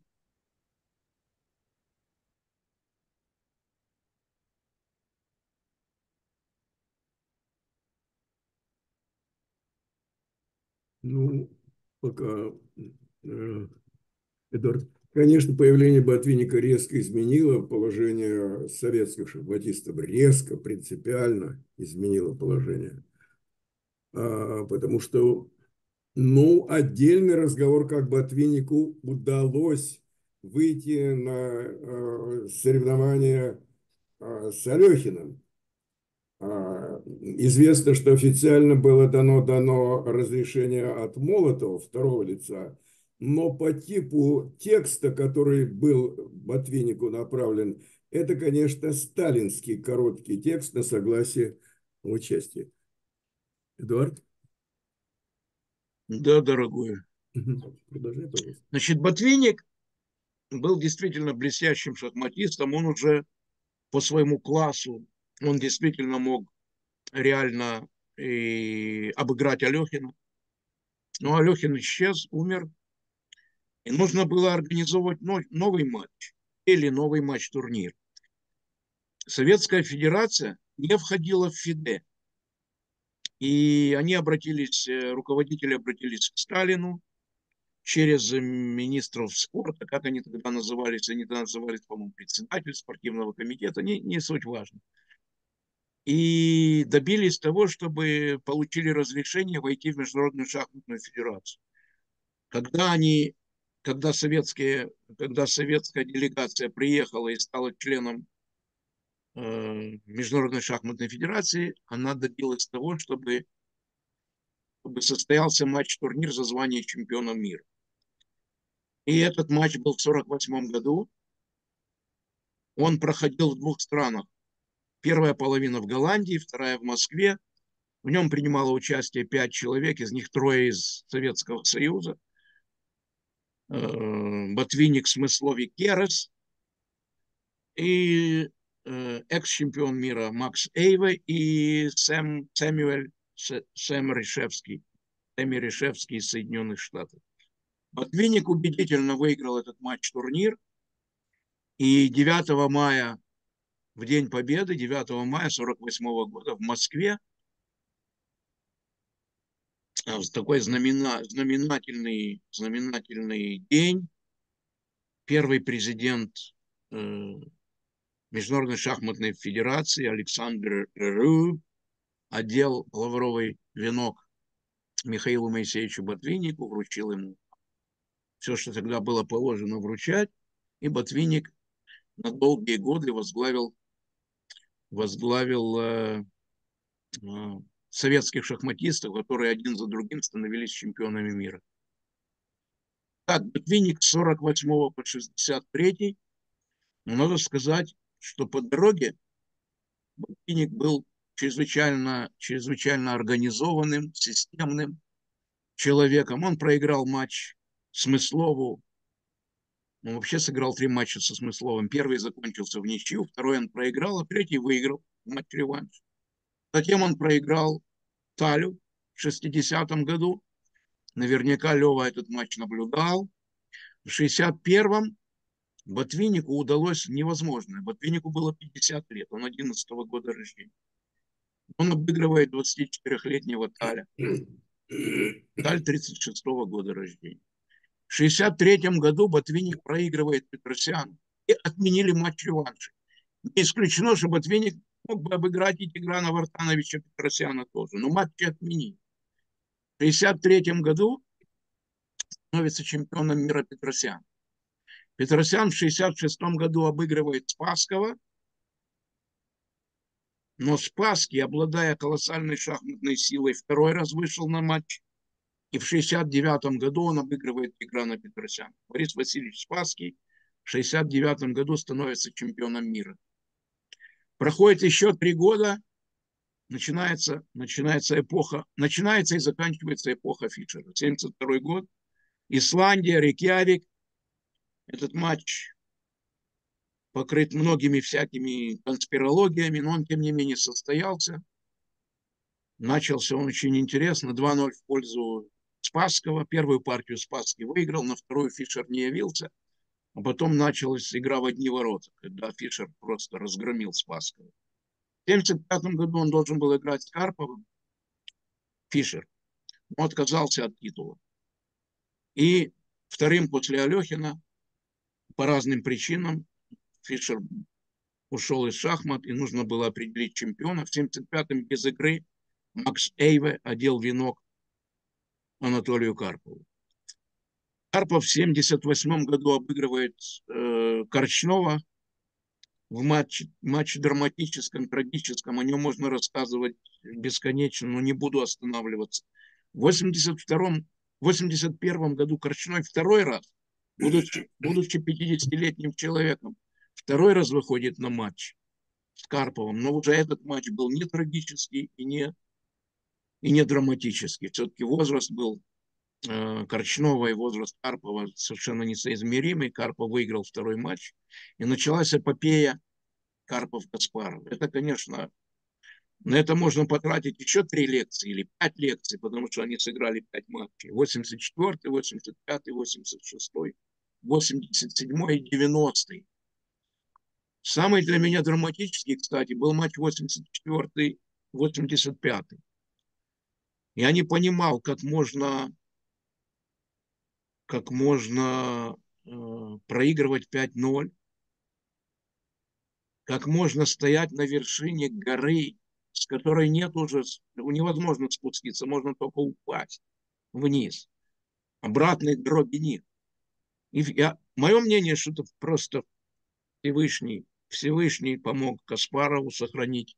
Ну, пока, Эдуард, конечно, появление Ботвинника резко изменило положение советских шахматистов, резко, принципиально изменило положение. Потому что, ну, отдельный разговор, как Ботвиннику удалось выйти на соревнования с Алехиным. Известно, что официально было дано разрешение от Молотова, второго лица, но по типу текста, который был Ботвиннику направлен, это, конечно, сталинский короткий текст на согласие на участие. Эдуард? Да, дорогой. Продолжай, пожалуйста. Значит, Ботвинник был действительно блестящим шахматистом. Он уже по своему классу, он действительно мог реально обыграть Алехина. Но Алехин исчез, умер. И нужно было организовывать новый матч или новый матч-турнир. Советская Федерация не входила в ФИДЕ. И они руководители обратились к Сталину через министров спорта, как они тогда назывались, по-моему, председатель спортивного комитета, не суть важно. И добились того, чтобы получили разрешение войти в Международную шахматную федерацию. Когда советская делегация приехала и стала членом Международной шахматной федерации, она добилась того, чтобы состоялся матч-турнир за звание чемпиона мира. И этот матч был в 1948 году. Он проходил в двух странах. Первая половина в Голландии, вторая в Москве. В нем принимало участие 5 человек, из них 3 из Советского Союза. Ботвинник, Смыслов и Керес. И экс-чемпион мира Макс Эйве и Сэм Решевский из Соединенных Штатов. Ботвинник убедительно выиграл этот матч-турнир. И 9 мая, в День Победы, 9 мая 1948 года в Москве, такой знаменательный день, первый президент Международной шахматной федерации Александр Рю одел лавровый венок Михаилу Моисеевичу Ботвиннику, вручил ему все, что тогда было положено вручать, и Ботвинник на долгие годы возглавил советских шахматистов, которые один за другим становились чемпионами мира. Так, Ботвинник с 48 по 63. Но надо сказать, что по дороге Ботвинник был чрезвычайно организованным, системным человеком. Он проиграл матч Смыслову. Он вообще сыграл 3 матча со Смысловым. Первый закончился в ничью, второй он проиграл, а третий выиграл матч-реванш. Затем он проиграл Талю в 60-м году. Наверняка Лева этот матч наблюдал. В 61-м Ботвиннику удалось невозможное. Ботвиннику было 50 лет, он 11-го года рождения. Он обыгрывает 24-летнего Таля. Таль 36-го года рождения. В 63-м году Ботвинник проигрывает Петросяну. И отменили матч-реванш. Не исключено, что Ботвинник мог бы обыграть и Тиграна Вартановича Петросяна тоже. Но матчи отменили. В 1963 году становится чемпионом мира Петросян. Петросян в 1966 году обыгрывает Спасского, но Спасский, обладая колоссальной шахматной силой, второй раз вышел на матч. И в 1969 году он обыгрывает Тиграна Петросяна. Борис Васильевич Спасский в 1969 году становится чемпионом мира. Проходит еще 3 года, начинается и заканчивается эпоха Фишера. 1972 год, Исландия, Рейкьявик. Этот матч покрыт многими всякими конспирологиями, но он, тем не менее, состоялся. Начался он очень интересно. 2-0 в пользу Спасского. Первую партию Спасский выиграл, на вторую Фишер не явился. А потом началась игра в одни ворота, когда Фишер просто разгромил Спасского. В 1975 году он должен был играть с Карповым, Фишер, но отказался от титула. И вторым после Алехина по разным причинам Фишер ушел из шахмат, и нужно было определить чемпиона. В 1975-м без игры Макс Эйве одел венок Анатолию Карпову. Карпов в 1978 году обыгрывает Корчнова в матче драматическом, трагическом. О нем можно рассказывать бесконечно, но не буду останавливаться. В 81 году Корчной второй раз, будучи 50-летним человеком, второй раз выходит на матч с Карповым. Но уже этот матч был не трагический и не драматический. Все-таки возраст был Корчнова и возраст Карпова совершенно несоизмеримый. Карпов выиграл второй матч. И началась эпопея Карпов-Каспаров. Это, конечно, на это можно потратить еще 3 лекции или 5 лекций, потому что они сыграли 5 матчей. 84-й, 85-й, 86-й, 87-й и 90-й. Самый для меня драматический, кстати, был матч 84-й, 85-й. Я не понимал, как можно проигрывать 5-0, как можно стоять на вершине горы, с которой нет уже, невозможно спуститься, можно только упасть вниз. Обратной дороги нет. Мое мнение, что это просто Всевышний помог Каспарову сохранить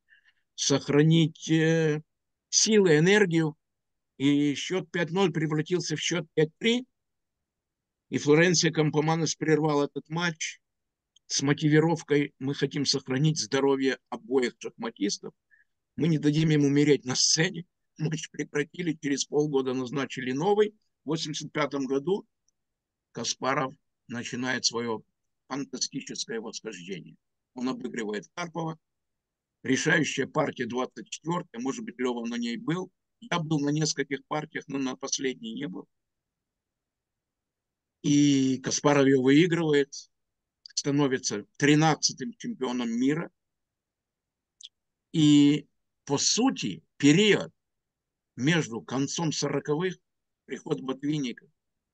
силы, энергию, и счет 5-0 превратился в счет 5-3, и Флоренция Кампоманес прервал этот матч с мотивировкой: мы хотим сохранить здоровье обоих шахматистов, мы не дадим им умереть на сцене. Матч прекратили, через полгода назначили новый. В 1985 году Каспаров начинает свое фантастическое восхождение. Он обыгрывает Карпова. Решающая партия 24-я, может быть, Лева на ней был. Я был на нескольких партиях, но на последней не был. И Каспаров ее выигрывает, становится 13-м чемпионом мира. И, по сути, период между концом 40-х, приход Ботвинника,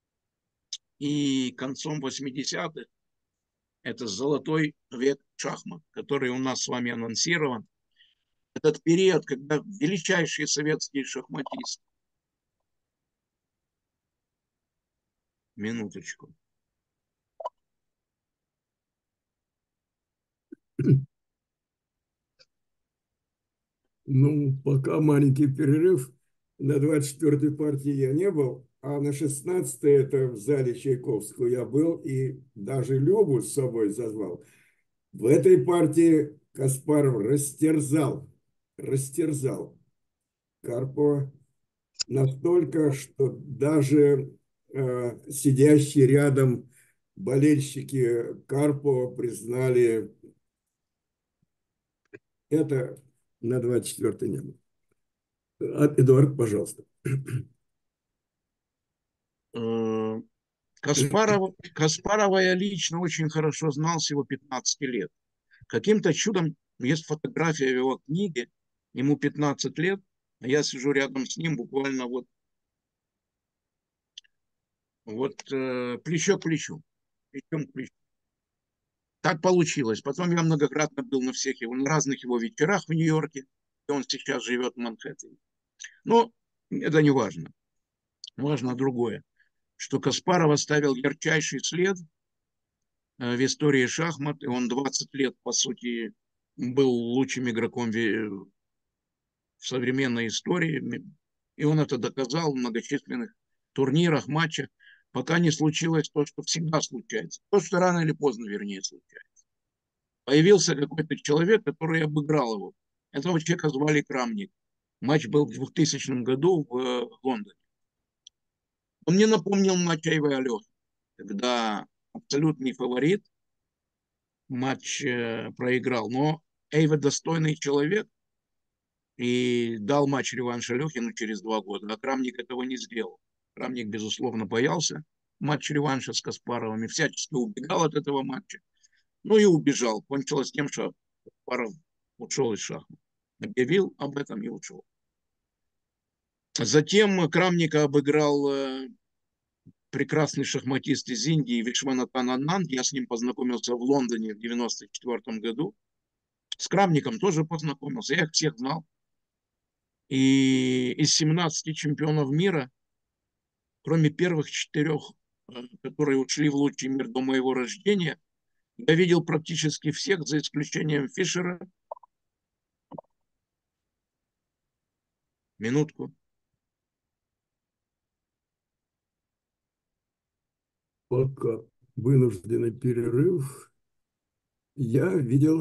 и концом 80-х, это золотой век шахмат, который у нас с вами анонсирован. Этот период, когда величайшие советские шахматисты, минуточку, Ну, пока маленький перерыв. На 24-й партии я не был, а на 16-й, это в зале Чайковского, я был и даже Любу с собой зазвал. В этой партии Каспаров растерзал Карпова настолько, что даже сидящие рядом болельщики Карпова признали это. На 24-й не было. Эдуард, пожалуйста. Каспарова я лично очень хорошо знал с его 15 лет. Каким-то чудом есть фотография в его книге, ему 15 лет, а я сижу рядом с ним буквально плечо к плечу. Плечом к плечу. Так получилось. Потом я многократно был на разных его вечерах в Нью-Йорке, и он сейчас живет в Манхэттене. Но это не важно. Важно другое, что Каспаров оставил ярчайший след в истории шахмат, и он 20 лет, по сути, был лучшим игроком в современной истории, и он это доказал в многочисленных турнирах, матчах, пока не случилось то, что всегда случается. То, что рано или поздно, вернее, случается. Появился какой-то человек, который обыграл его. Этого человека звали Крамник. Матч был в 2000 году в Лондоне. Он мне напомнил матч Эйвы Алехи, когда абсолютный фаворит матч проиграл. Но Эйва достойный человек и дал матч-реванш Алехину через 2 года. А Крамник этого не сделал. Крамник, безусловно, боялся матч-реванша с Каспаровым и всячески убегал от этого матча. Ну и убежал. Кончилось тем, что Каспаров ушел из шахмат. Объявил об этом и ушел. Затем Крамника обыграл прекрасный шахматист из Индии Вишванатан Ананд. Я с ним познакомился в Лондоне в 1994 году. С Крамником тоже познакомился. Я их всех знал. И из 17 чемпионов мира, кроме первых 4 которые ушли в лучший мир до моего рождения, я видел практически всех, за исключением Фишера. Минутку. Пока вынужденный перерыв, я видел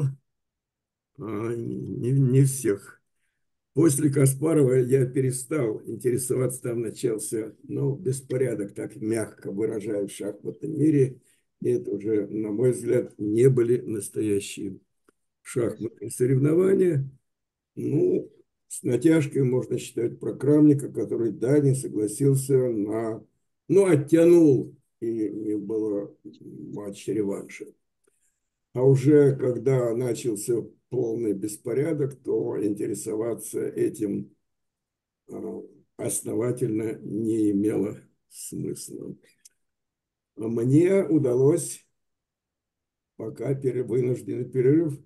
не всех. После Каспарова я перестал интересоваться, там начался, ну, беспорядок, так мягко выражая в шахматном мире. И это уже, на мой взгляд, не были настоящие шахматные соревнования. Ну, с натяжкой можно считать про Крамника, который, да, не согласился на... Ну, оттянул, и не было матча реванша. А уже когда начался полный беспорядок, то интересоваться этим основательно не имело смысла. Мне удалось, пока вынужденный перерыв,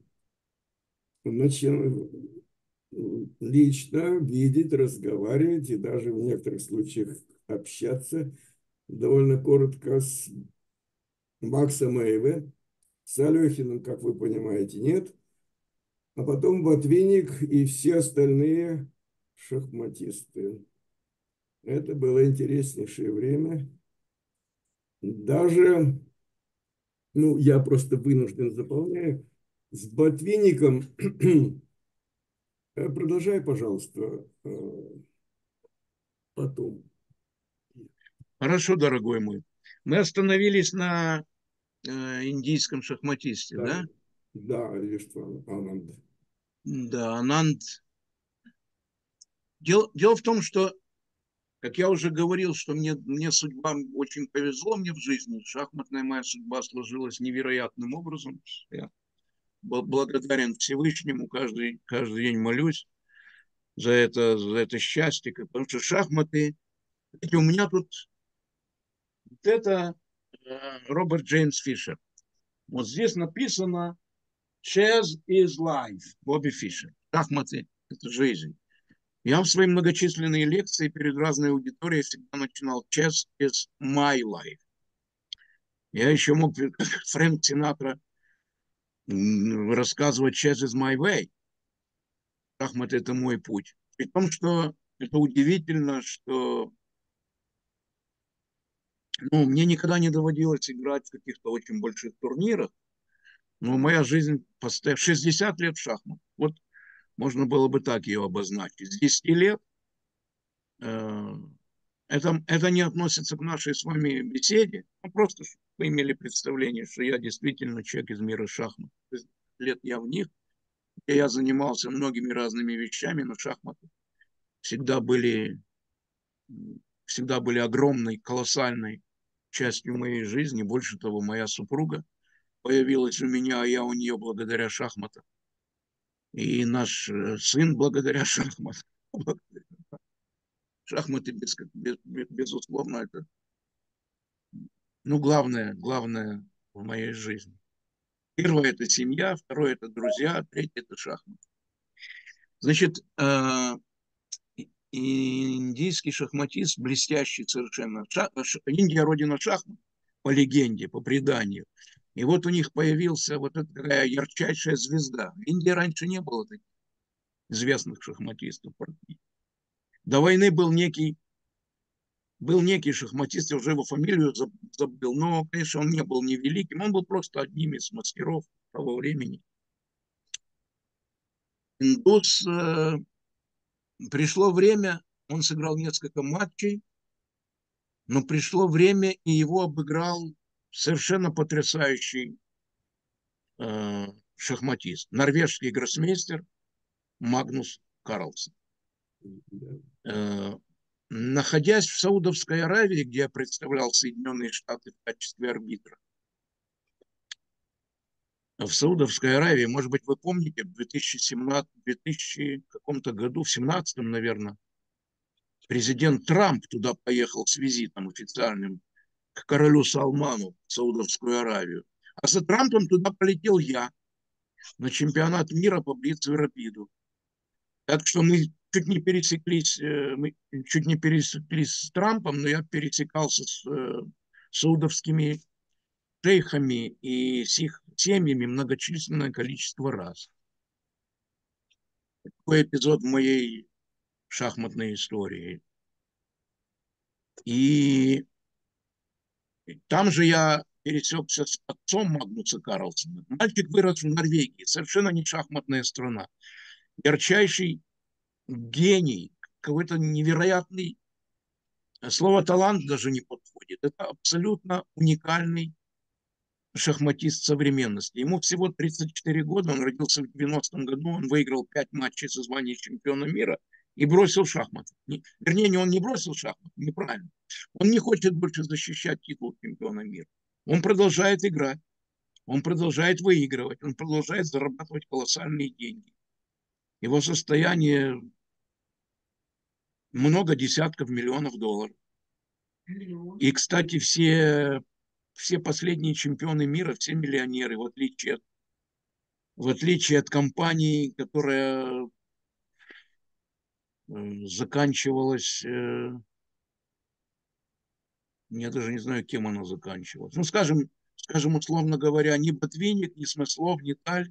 лично видеть, разговаривать и даже в некоторых случаях общаться довольно коротко с Максом Эйве. С Алехиным, как вы понимаете, нет. А потом Ботвинник и все остальные шахматисты. Это было интереснейшее время. Даже, ну, я просто вынужден заполняю, с Ботвинником, продолжай, пожалуйста, потом. Хорошо, дорогой мой. Мы остановились на индийском шахматисте, да? Да, Виштван Ананд. Да, Ананд. Дело в том, что, как я уже говорил, что мне судьба очень повезло мне в жизни. Шахматная моя судьба сложилась невероятным образом. Я благодарен Всевышнему, каждый день молюсь за это счастье, потому что шахматы, у меня тут вот это Роберт Джеймс Фишер. Вот здесь написано Chess is life, Бобби Фишер. Шахматы – это жизнь. Я в свои многочисленные лекции перед разной аудиторией всегда начинал Chess is my life. Я еще мог, как Фрэнк Синатра, рассказывать Chess is my way. Шахматы – это мой путь. При том, что это удивительно, что мне никогда не доводилось играть в каких-то очень больших турнирах, но моя жизнь 60 лет в шахмат. Вот можно было бы так ее обозначить. С 10 лет это не относится к нашей с вами беседе, просто чтобы вы имели представление, что я действительно человек из мира шахмат. 60 лет я в них, где я занимался многими разными вещами, но шахматы всегда были огромной, колоссальной частью моей жизни. Больше того, моя супруга появилась у меня, а я у нее благодаря шахматам. И наш сын благодаря шахматам. Шахматы, безусловно, это главное в моей жизни. Первое – это семья, второе – это друзья, третье – это шахматы. Значит, индийский шахматист, блестящий совершенно. Индия – родина шахмат, по легенде, по преданию. И вот у них появился вот эта такая ярчайшая звезда. В Индии раньше не было таких известных шахматистов. До войны был некий шахматист, я уже его фамилию забыл, но, конечно, он не был невеликим, он был просто одним из мастеров того времени. Индус, пришло время, он сыграл несколько матчей, но пришло время, и его обыграл совершенно потрясающий шахматист, норвежский гроссмейстер Магнус Карлсон. Находясь в Саудовской Аравии, где я представлял Соединенные Штаты в качестве арбитра, в Саудовской Аравии, может быть, вы помните, в 2017 каком-то году, в 17-м, наверное, президент Трамп туда поехал с визитом официальным к королю Салману в Саудовскую Аравию. А за Трампом туда полетел я на чемпионат мира по блицу и рапиду. Так что мы чуть не пересеклись с Трампом, но я пересекался с саудовскими шейхами и с их семьями многочисленное количество раз. Такой эпизод в моей шахматной истории. И там же я пересекся с отцом Магнуса Карлсена. Мальчик вырос в Норвегии, совершенно не шахматная страна. Ярчайший гений, какой-то невероятный, слово талант даже не подходит. Это абсолютно уникальный шахматист современности. Ему всего 34 года, он родился в 90-м году, он выиграл 5 матчей со званием чемпиона мира и бросил шахматы. Вернее, он не бросил шахматы, неправильно. Он не хочет больше защищать титул чемпиона мира. Он продолжает играть, он продолжает выигрывать, он продолжает зарабатывать колоссальные деньги. Его состояние много десятков миллионов долларов. И, кстати, все последние чемпионы мира, все миллионеры, в отличие от компании, которая заканчивалась, я даже не знаю, кем она заканчивалась. Ну, скажем, условно говоря, ни Ботвинник, ни Смыслов, ни Таль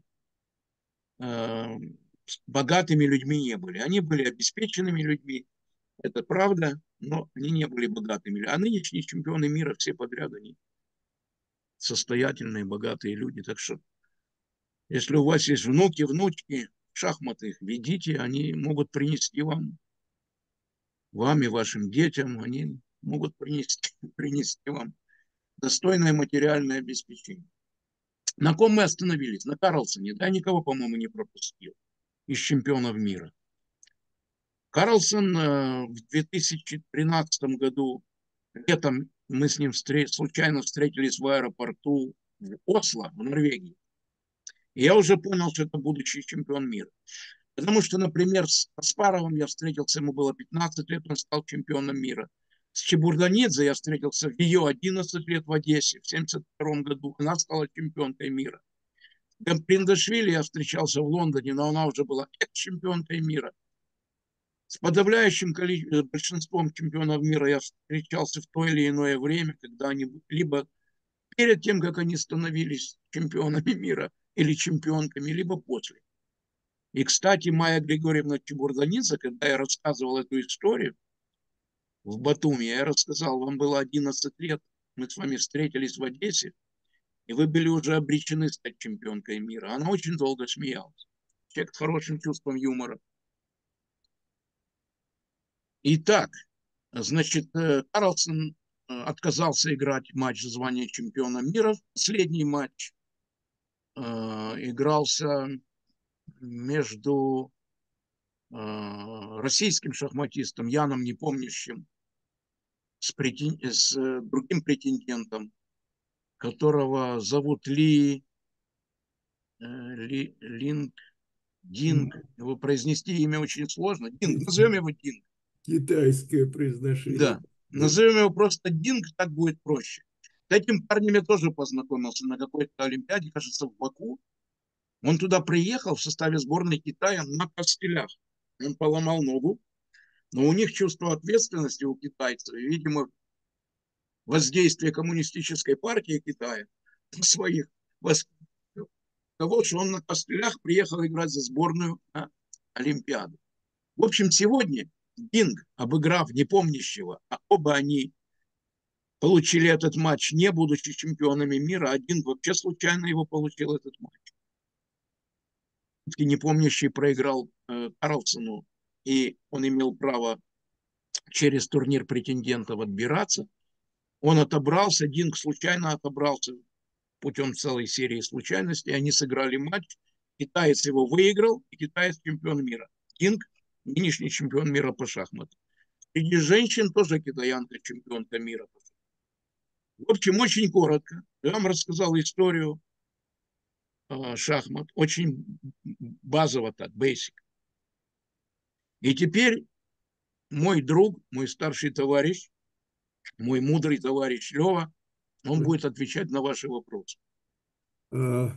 богатыми людьми не были. Они были обеспеченными людьми, это правда, но они не были богатыми. А нынешние чемпионы мира все подряд, они состоятельные, богатые люди. Так что, если у вас есть внуки, внучки, шахматы их ведите, они могут принести вам и вашим детям, они могут принести вам достойное материальное обеспечение. На ком мы остановились? На Карлсоне. Да, никого, по-моему, не пропустил из чемпионов мира. Карлсон в 2013 году, летом мы с ним случайно встретились в аэропорту в Осло, в Норвегии. И я уже понял, что это будущий чемпион мира. Потому что, например, с Каспаровым я встретился, ему было 15 лет, он стал чемпионом мира. С Чебурданидзе я встретился в ее 11 лет в Одессе в 1972 году. Она стала чемпионкой мира. С Приндашвили я встречался в Лондоне, но она уже была экс-чемпионкой мира. С подавляющим большинством чемпионов мира я встречался в то или иное время, когда они либо перед тем, как они становились чемпионами мира или чемпионками, либо после. И, кстати, Майя Григорьевна Чебурданидзе, когда я рассказывал эту историю в Батуми, я рассказал, вам было 11 лет, мы с вами встретились в Одессе, и вы были уже обречены стать чемпионкой мира. Она очень долго смеялась. Человек с хорошим чувством юмора. Итак, значит, Карлсон отказался играть матч за звание чемпиона мира. Последний матч игрался между российским шахматистом Яном Непомнящим с другим претендентом, которого зовут Динг. Его произнести имя очень сложно. Динг, назовем его Динг. Китайское произношение. Да, назовем его просто Динг, так будет проще. С этим парнем я тоже познакомился на какой-то Олимпиаде, кажется, в Баку. Он туда приехал в составе сборной Китая на костылях. Он поломал ногу, но у них чувство ответственности у китайцев, видимо, воздействие коммунистической партии Китая на своих того, что он на костылях приехал играть за сборную на Олимпиаду. В общем, сегодня Динг, обыграв Непомнящего, а оба они получили этот матч, не будучи чемпионами мира, а Динг вообще случайно его получил, этот матч. Непомнящий проиграл Карлсону, и он имел право через турнир претендентов отбираться. Он отобрался, Динг случайно отобрался путем целой серии случайностей. Они сыграли матч, китаец его выиграл, и китаец чемпион мира. Динг нынешний чемпион мира по шахматам. Среди женщин тоже китаянка чемпионка мира. В общем, очень коротко. Я вам рассказал историю шахмат. Очень базово так, basic. И теперь мой друг, мой старший товарищ, мой мудрый товарищ Лева, он будет отвечать на ваши вопросы.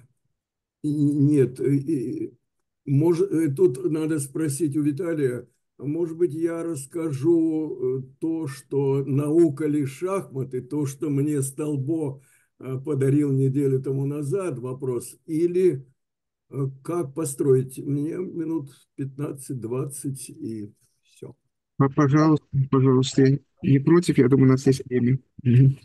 Нет, тут надо спросить у Виталия, Может быть, я расскажу то, что наука ли шахматы, то, что мне Столбо подарил неделю тому назад, вопрос, или как построить. Мне минут 15-20 и все. Пожалуйста, пожалуйста, я не против, я думаю, у нас есть время. Мгм.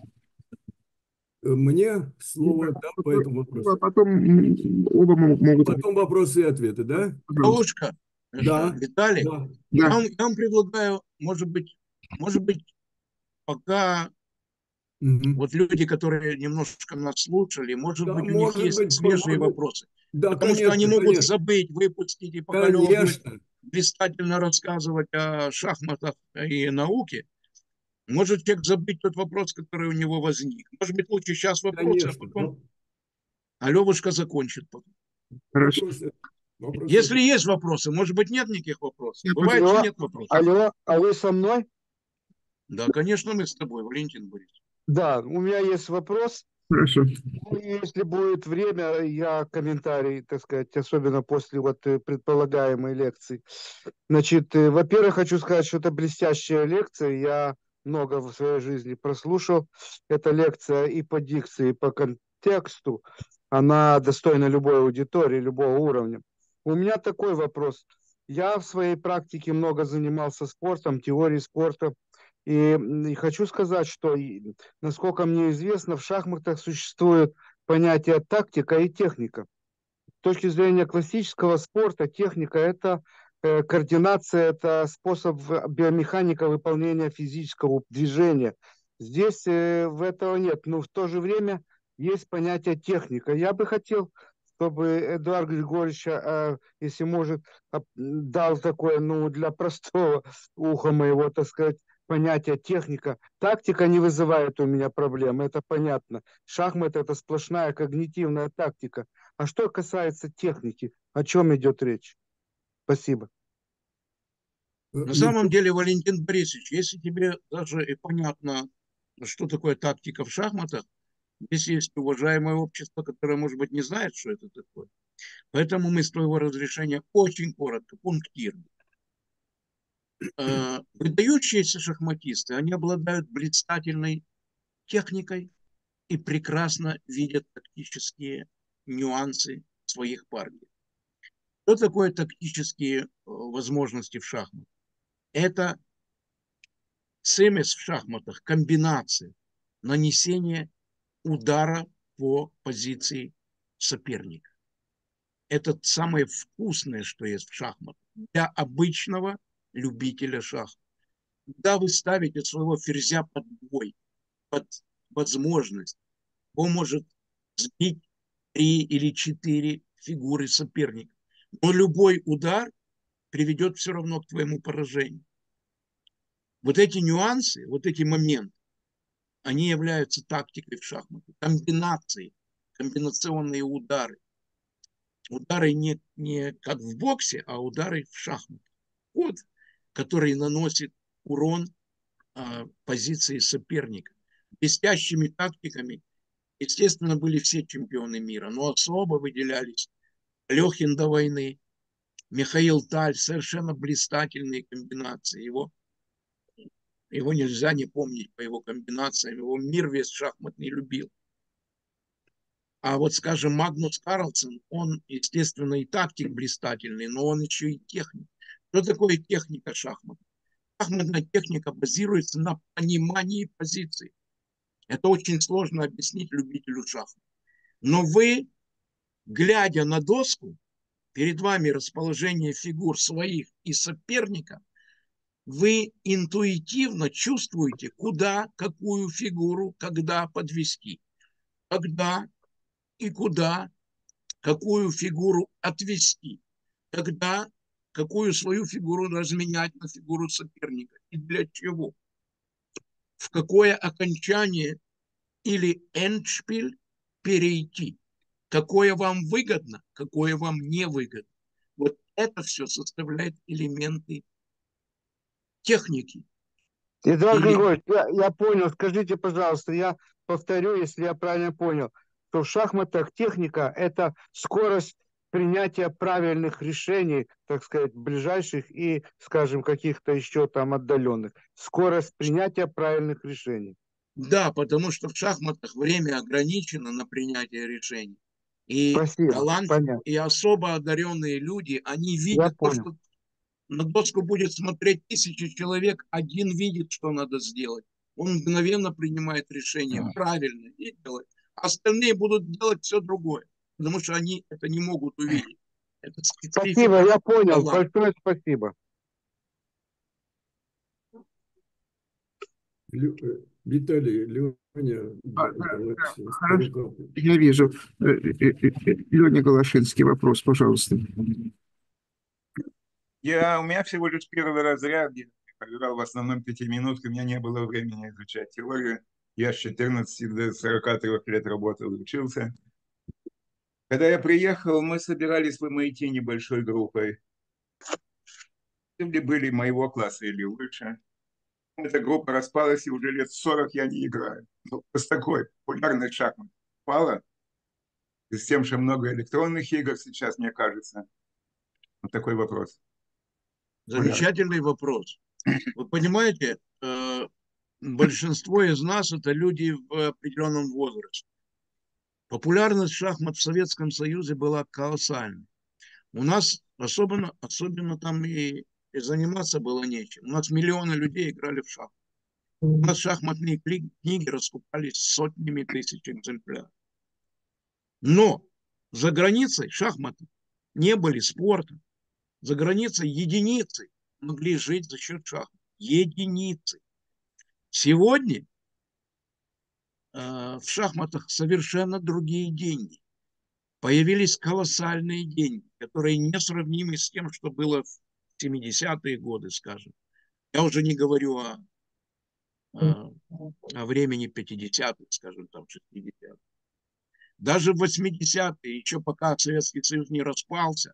Мне слово да по этому А вопросу. потом оба могут. Потом вопросы и ответы, да? Пожалуйста. Ловушка, Да, Виталий, да. Да, я вам предлагаю, может быть, пока Мгм. вот люди, которые немножко нас слушали, может Да, быть, у них может есть быть, свежие может быть. вопросы. Да, Потому что они конечно, могут конечно, забыть, выпустить, и пока Лева будет конечно. блистательно рассказывать о шахматах и науке, может человек забыть тот вопрос, который у него возник. Может быть, лучше сейчас вопросы, а Конечно. потом Левушка закончит. хорошо. Вопросы, вопросы. Если есть вопросы, может быть, нет никаких вопросов. Я Бывает же Алло, нет вопросов. алло, а вы со мной? Да, конечно, мы с тобой, Валентин Борисович. Да, у меня есть вопрос. Хорошо. Ну, и если будет время, я комментарий, так сказать, особенно после вот предполагаемой лекции. Значит, во-первых, хочу сказать, что это блестящая лекция. Я много в своей жизни прослушал. Эта лекция и по дикции, и по контексту. Она достойна любой аудитории, любого уровня. У меня такой вопрос. Я в своей практике много занимался спортом, теорией спорта. И хочу сказать, что, насколько мне известно, в шахматах существует понятие тактика и техника. С точки зрения классического спорта, техника – это координация, это способ биомеханика выполнения физического движения. Здесь в этого нет, но в то же время есть понятие техника. Я бы хотел, чтобы Эдуард Григорьевич, если может, дал такое, ну, для простого уха моего, так сказать, понятие техника. Тактика не вызывает у меня проблем, это понятно. Шахматы – это сплошная когнитивная тактика. А что касается техники, о чем идет речь? Спасибо. На самом деле, Валентин Борисович, если тебе даже и понятно, что такое тактика в шахматах, здесь есть уважаемое общество, которое, может быть, не знает, что это такое. Поэтому мы с твоего разрешения очень коротко, пунктирно. Выдающиеся шахматисты, они обладают блистательной техникой и прекрасно видят тактические нюансы своих партий. Что такое тактические возможности в шахматах? Это цемес в шахматах, комбинация нанесения удара по позиции соперника. Это самое вкусное, что есть в шахматах для обычного любителя шахмат. Когда вы ставите своего ферзя под бой, под возможность, он может сбить 3 или 4 фигуры соперника. Но любой удар приведет все равно к твоему поражению. Вот эти нюансы, вот эти моменты, они являются тактикой в шахматах. Комбинации, комбинационные удары. Удары не как в боксе, а удары в шахматах. Ход, который наносит урон позиции соперника. Блестящими тактиками, естественно, были все чемпионы мира, но особо выделялись Лехин до войны, Михаил Таль, совершенно блистательные комбинации. Его нельзя не помнить по его комбинациям. Его мир весь шахматный любил. А вот, скажем, Магнус Карлсон, он, естественно, и тактик блистательный, но он еще и техник. Что такое техника шахмат? Шахматная техника базируется на понимании позиций. Это очень сложно объяснить любителю шахмат. Но вы, глядя на доску, перед вами расположение фигур своих и соперника, вы интуитивно чувствуете, куда, какую фигуру, когда подвести, когда и куда, какую фигуру отвести, когда какую свою фигуру разменять на фигуру соперника и для чего, в какое окончание или эндшпиль перейти, какое вам выгодно, какое вам не выгодно. Вот это все составляет элементы техники. Эдуард Или Григорьевич, я понял. Скажите, пожалуйста, я повторю, если я правильно понял, что в шахматах техника – это скорость принятия правильных решений, так сказать, ближайших и, скажем, каких-то еще там отдаленных. Скорость принятия правильных решений. Да, потому что в шахматах время ограничено на принятие решений. И Спасибо, талант, понятно. и особо одаренные люди, они Я видят то, понял. что на доску будет смотреть 1000 человек, один видит, что надо сделать. Он мгновенно принимает решение правильно и делает. А остальные будут делать все другое, потому что они это не могут увидеть. Это Спасибо, специфика я понял. таланта. Большое спасибо. Виталий, Леня, Да, давайте по хорошо. рукам. Я вижу. Леня Голошинский, вопрос, пожалуйста. У меня всего лишь первый разряд, я играл в основном пятиминутки, у меня не было времени изучать теорию. Я с 14 до 43 лет работал и учился. Когда я приехал, мы собирались в MIT небольшой группой. Люди были моего класса или выше. Эта группа распалась, и уже лет 40 я не играю. Ну, с такой популярной шахмат пала. И с тем, что много электронных игр сейчас, мне кажется. Вот такой вопрос. Замечательный вопрос. Вы понимаете, большинство из нас это люди в определенном возрасте. Популярность шахмат в Советском Союзе была колоссальной. У нас особенно там и заниматься было нечем. У нас миллионы людей играли в шахматы. У нас шахматные книги раскупались сотнями тысяч экземпляров. Но за границей шахматы не были спортом. За границей единицы могли жить за счет шахмат. Единицы. Сегодня в шахматах совершенно другие деньги. Появились колоссальные деньги, которые несравнимы с тем, что было в 70-е годы, скажем. Я уже не говорю о времени 50-х, скажем, там 60-х. Даже в 80-е, еще пока Советский Союз не распался,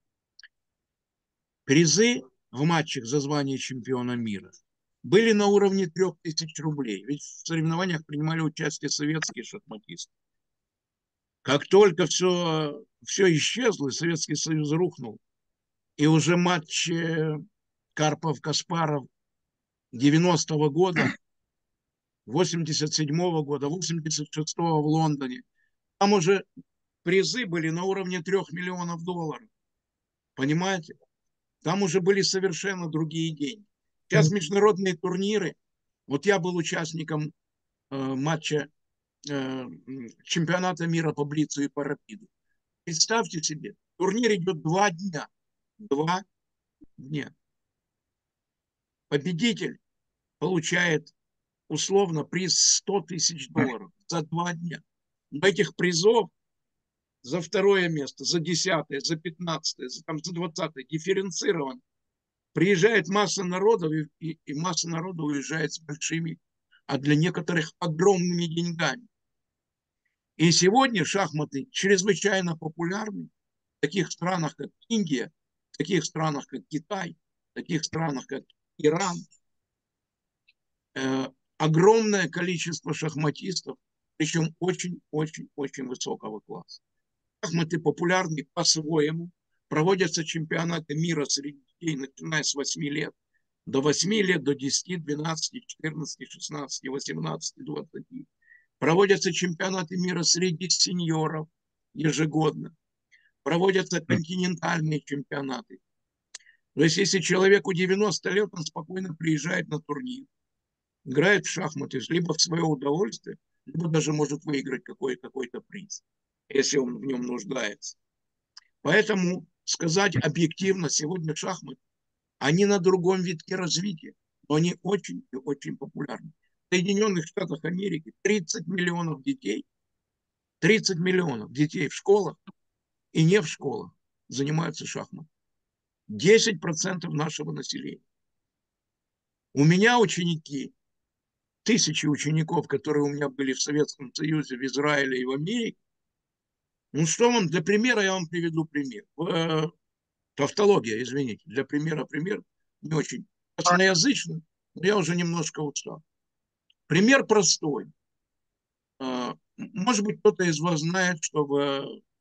призы в матчах за звание чемпиона мира были на уровне 3000 рублей. Ведь в соревнованиях принимали участие советские шахматисты. Как только все исчезло, Советский Союз рухнул, и уже матч Карпов-Каспаров 90-го года, 87-го года, 86-го в Лондоне, там уже призы были на уровне 3 миллионов долларов. Понимаете? Там уже были совершенно другие деньги. Сейчас международные турниры. Вот я был участником матча чемпионата мира по блицу и по рапиду. Представьте себе, турнир идет 2 дня. 2 дня. Победитель получает условно приз 100 тысяч долларов за 2 дня. Но этих призов за 2 место, за 10-е, за 15-е, за 20-е дифференцирован. Приезжает масса народов, и масса народа уезжает с большими, а для некоторых огромными деньгами. И сегодня шахматы чрезвычайно популярны в таких странах, как Индия, в таких странах, как Китай, в таких странах, как Иран. Огромное количество шахматистов, причем очень-очень-очень высокого класса. Шахматы популярны по-своему. Проводятся чемпионаты мира среди детей, начиная с 8 лет, до 8 лет, до 10, 12, 14, 16, 18, 20. Проводятся чемпионаты мира среди сеньоров ежегодно. Проводятся континентальные чемпионаты. То есть, если человеку 90 лет, он спокойно приезжает на турнир, играет в шахматы, либо в свое удовольствие, либо даже может выиграть какой-то приз, если он в нем нуждается. Поэтому сказать объективно, сегодня шахматы, они на другом витке развития, но они очень и очень популярны. В Соединенных Штатах Америки 30 миллионов детей в школах и не в школах занимаются шахматами. 10% нашего населения. У меня ученики, 1000 учеников, которые у меня были в Советском Союзе, в Израиле и в Америке. Ну что вам, для примера я вам приведу пример. Тавтология, извините, для примера пример не очень косноязычный, но я уже немножко устал. Пример простой. Может быть, кто-то из вас знает, что в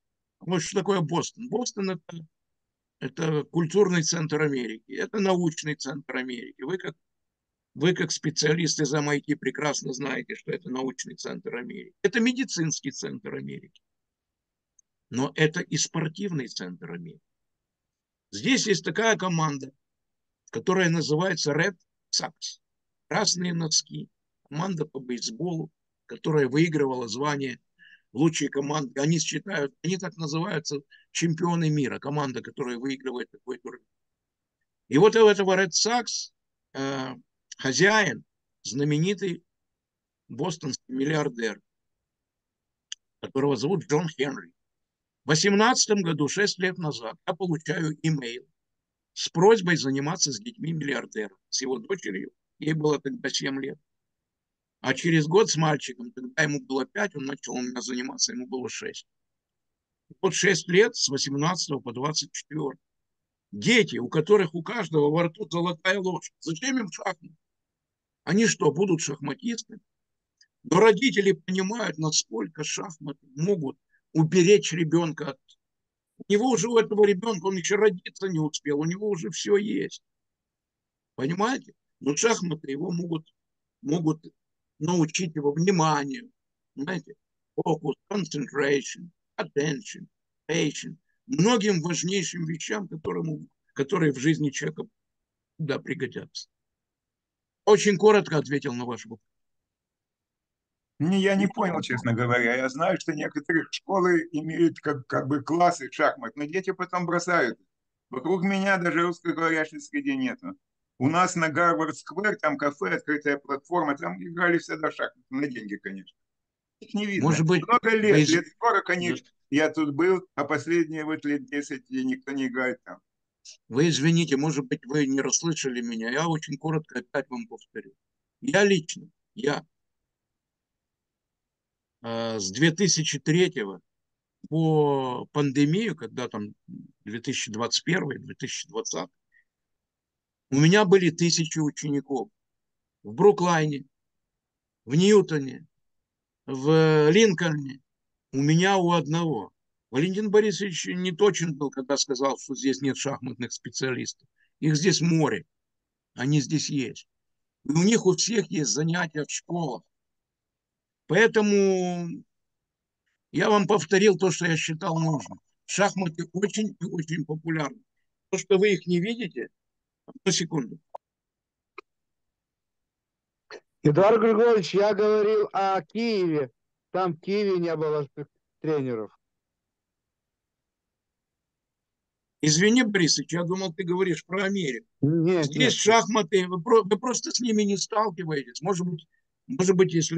Вот что такое Бостон? Бостон это культурный центр Америки, это научный центр Америки. Вы как специалист из MIT прекрасно знаете, что это научный центр Америки. Это медицинский центр Америки. Но это и спортивный центр Америки. Здесь есть такая команда, которая называется Red Sox. Красные носки. Команда по бейсболу, которая выигрывала звание лучшей команды. Они считают, они так называются, чемпионы мира. Команда, которая выигрывает такой турнир. И вот у этого Red Sox хозяин, знаменитый бостонский миллиардер, которого зовут Джон Хенри. В 2018 году, 6 лет назад, я получаю имейл с просьбой заниматься с детьми миллиардера, с его дочерью. Ей было тогда 7 лет. А через год с мальчиком, когда ему было 5, он начал у меня заниматься, ему было 6. Вот 6 лет с 18 по 24. Дети, у которых у каждого во рту золотая ложка. Зачем им шахматы? Они что, будут шахматистами? Но родители понимают, насколько шахматы могут уберечь ребенка от... У него уже, у этого ребенка, он еще родиться не успел, у него уже все есть. Понимаете? Но шахматы его могут научить его вниманию. Знаете? Focus, concentration, attention, patience. Многим важнейшим вещам, которые в жизни человека пригодятся. Очень коротко ответил на ваш вопрос. Я не понял, честно говоря. Я знаю, что некоторые школы имеют как бы классы шахмат, но дети потом бросают. Вокруг меня даже русскоговорящей среди нету. У нас на Гарвард-сквер, там кафе, открытая платформа, там играли всегда в шахматы, на деньги, конечно. Их не видно. Может быть, много лет, лет 40, конечно, я тут был, а последние вот лет 10 никто не играет там. Вы извините, может быть, вы не расслышали меня. Я очень коротко опять вам повторю. Я лично, с 2003 по пандемию, когда там 2021-2020, у меня были 1000 учеников в Бруклайне, в Ньютоне, в Линкольне. У меня у одного. Валентин Борисович не точен был, когда сказал, что здесь нет шахматных специалистов. Их здесь море. Они здесь есть. И у них у всех есть занятия в школах. Поэтому я вам повторил то, что я считал нужным. Шахматы очень и очень популярны. То, что вы их не видите, одну секунду. Эдуард Григорьевич, я говорил о Киеве. Там в Киеве не было тренеров. Извини, Борисович, я думал, ты говоришь про Америку. Нет, Здесь нет. шахматы, вы просто с ними не сталкиваетесь. Может быть, если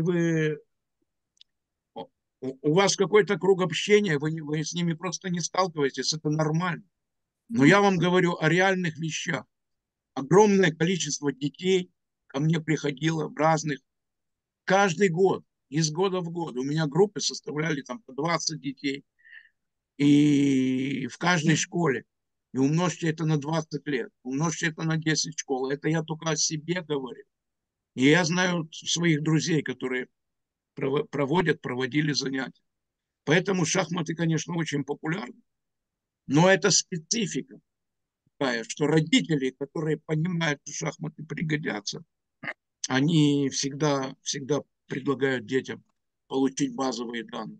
у вас какой-то круг общения, вы с ними просто не сталкиваетесь, это нормально. Но я вам говорю о реальных вещах. Огромное количество детей ко мне приходило в разных, каждый год, из года в год. У меня группы составляли там по 20 детей. И в каждой школе. И умножьте это на 20 лет, умножьте это на 10 школ. Это я только о себе говорю. И я знаю своих друзей, которые проводили занятия. Поэтому шахматы, конечно, очень популярны. Но это специфика такая, что родители, которые понимают, что шахматы пригодятся, они всегда предлагают детям получить базовые данные.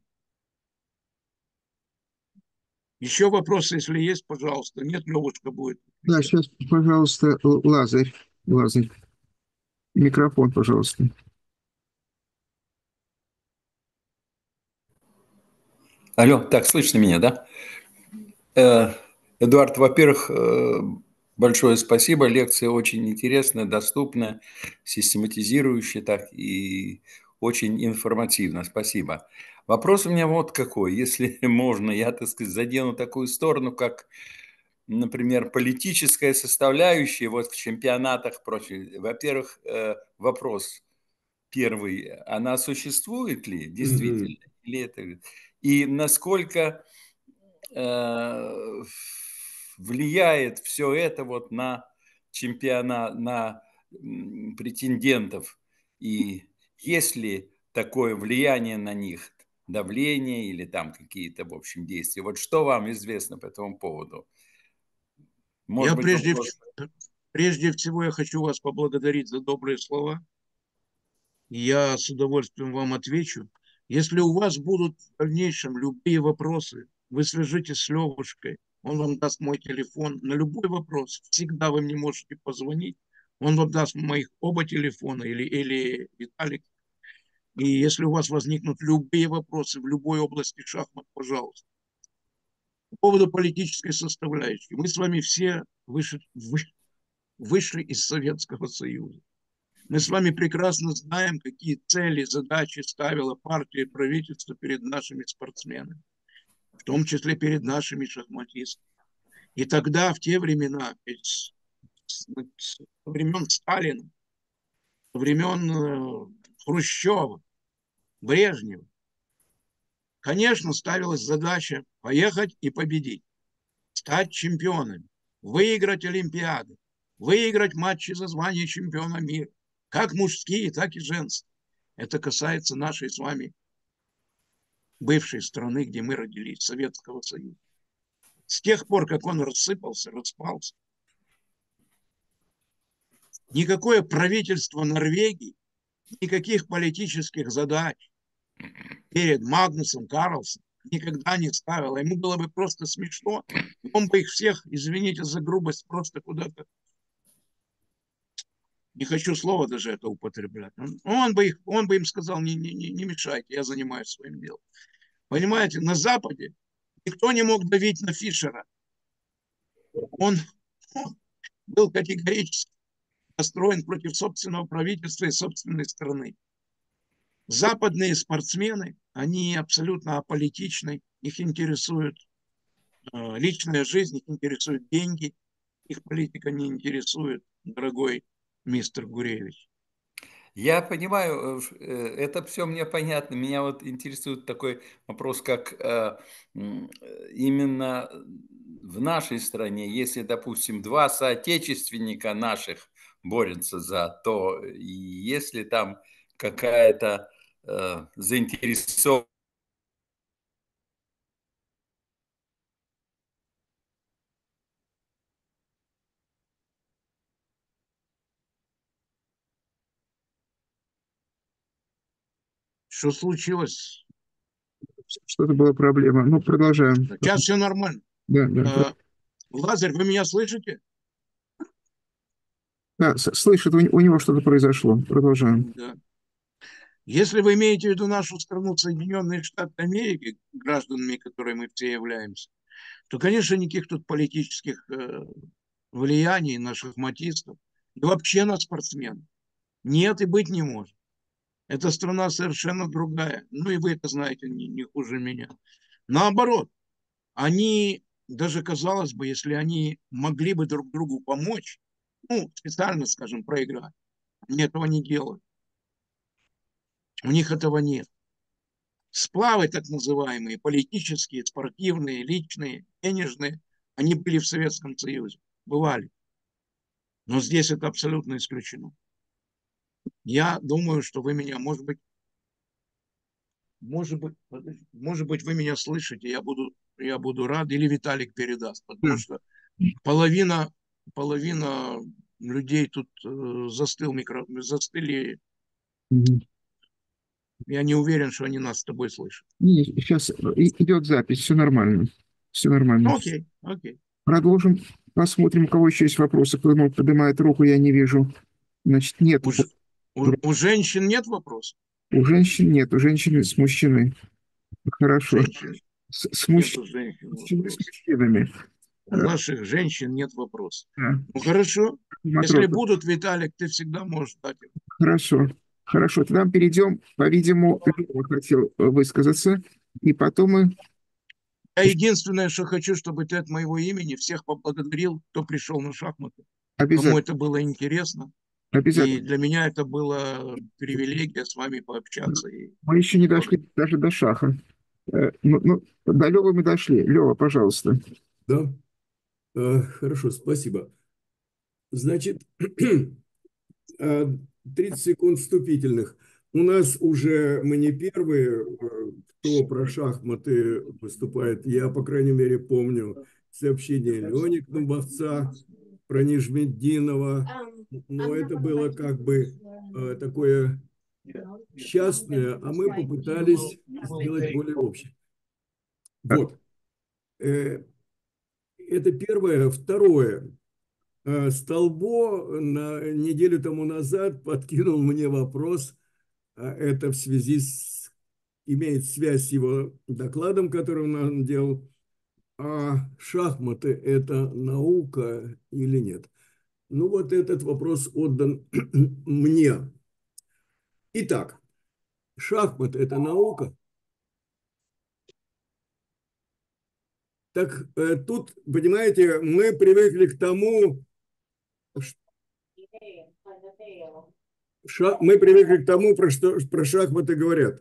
Еще вопросы, если есть, пожалуйста. Нет, Левушка будет. Да, сейчас, пожалуйста, Лазарь. Микрофон, пожалуйста. Алло, так, слышно меня, да? Эдуард, во-первых, большое спасибо. Лекция очень интересная, доступная, систематизирующая так и очень информативно. Спасибо. Вопрос у меня вот какой. Если можно, я, так сказать, задену такую сторону, как, например, политическая составляющая вот в чемпионатах прочее. Во-первых, вопрос первый. Она существует ли действительно? Или это... И насколько влияет все это вот на чемпионат, на претендентов, и есть ли такое влияние на них, давление или там какие-то, в общем, действия. Вот что вам известно по этому поводу? Может Я быть, вопрос... прежде всего я хочу вас поблагодарить за добрые слова. Я с удовольствием вам отвечу. Если у вас будут в дальнейшем любые вопросы, вы свяжитесь с Левушкой, он вам даст мой телефон. На любой вопрос всегда вы мне можете позвонить. Он вам даст моих оба телефона или Виталик. И если у вас возникнут любые вопросы в любой области шахмат, пожалуйста. По поводу политической составляющей. Мы с вами все вышли из Советского Союза. Мы с вами прекрасно знаем, какие цели, задачи ставила партия и правительство перед нашими спортсменами, в том числе перед нашими шахматистами. И тогда, в те времена, со времен Сталина, со времен Хрущева, Брежнева, конечно, ставилась задача поехать и победить, стать чемпионами, выиграть Олимпиады, выиграть матчи за звание чемпиона мира, как мужские, так и женские. Это касается нашей с вами бывшей страны, где мы родились, Советского Союза. С тех пор, как он рассыпался, распался, никакое правительство Норвегии, никаких политических задач перед Магнусом Карлсом никогда не ставило. Ему было бы просто смешно. Он бы их всех, извините за грубость, просто куда-то, не хочу слова даже это употреблять. Он бы им сказал, не мешайте, я занимаюсь своим делом. Понимаете, на Западе никто не мог давить на Фишера. Он был категорически настроен против собственного правительства и собственной страны. Западные спортсмены, они абсолютно аполитичны, их интересует личная жизнь, их интересуют деньги, их политика не интересует, дорогой мистер Гуревич. Я понимаю, это все мне понятно. Меня вот интересует такой вопрос, как именно в нашей стране, если, допустим, два соотечественника наших борются за то, и если там какая-то заинтересованность. Что случилось? Что-то была проблема. Ну, продолжаем. Сейчас все нормально. Да. Лазарь, вы меня слышите? Да, слышит, у него что-то произошло. Продолжаем. Да. Если вы имеете в виду нашу страну, Соединенные Штаты Америки, гражданами которой мы все являемся, то, конечно, никаких тут политических влияний на шахматистов и вообще на спортсменов нет и быть не может. Эта страна совершенно другая. Ну и вы это знаете не хуже меня. Наоборот, они, даже казалось бы, если они могли бы друг другу помочь, ну, специально, скажем, проиграть, они этого не делают. У них этого нет. Сплавы так называемые, политические, спортивные, личные, денежные, они были в Советском Союзе, бывали. Но здесь это абсолютно исключено. Я думаю, что вы меня, может быть, вы меня слышите, я буду рад, или Виталик передаст, потому что половина людей тут застыли. Я не уверен, что они нас с тобой слышат. Нет, сейчас идет запись, все нормально. Все нормально. Окей. Продолжим. Посмотрим, у кого еще есть вопросы. Кто поднимает руку, я не вижу. Значит, нет. У женщин нет вопросов? У женщин нет, у женщин с мужчиной. Хорошо. С мужчинами. У наших женщин нет вопросов. Да. Ну хорошо. Матрос. Если будут, Виталик, ты всегда можешь дать им. Хорошо. Тогда перейдем, по-видимому, Лёва хотел высказаться, и потом мы... Я единственное, что хочу, чтобы ты от моего имени всех поблагодарил, кто пришел на шахматы. Кому это было интересно. И для меня это была привилегия с вами пообщаться. Мы еще не дошли даже до шаха. Ну, до Лёвы мы дошли. Лёва, пожалуйста. Да, хорошо, спасибо. Значит, 30 секунд вступительных. у нас уже мы не первые, кто про шахматы выступает. Я, по крайней мере, помню сообщение Лени Кнубовца про Нижмеддинова. Но это было как бы такое частное, а мы попытались сделать более общее. Вот. Это первое. Второе. Столбо неделю тому назад подкинул мне вопрос, это в связи с, имеет связь с его докладом, который он делал, а шахматы – это наука или нет? Ну вот этот вопрос отдан мне. Итак, шахматы – это наука? Так тут, понимаете, мы привыкли к тому, мы привыкли к тому, про что про шахматы говорят.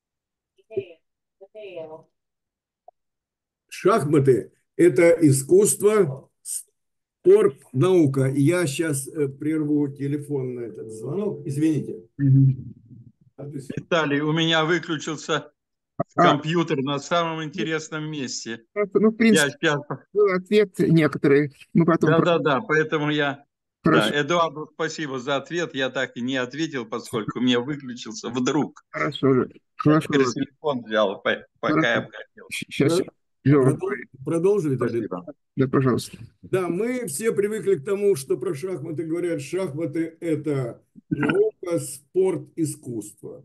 Шахматы – это искусство, спорт, наука. Я сейчас прерву телефон на этот звонок. Извините. Виталий, у меня выключился компьютер на самом интересном месте. Ну, в принципе, Я сейчас... был ответ некоторые. Мы потом... Да, поэтому я... Хорошо. Да, Эдуарду спасибо за ответ. Я так и не ответил, поскольку у меня выключился вдруг. Хорошо. Я телефон взял, пока я хотел. Сейчас. Продолжи, Виталий. Да, пожалуйста. Да, мы все привыкли к тому, что про шахматы говорят. Шахматы – это наука, спорт, искусство.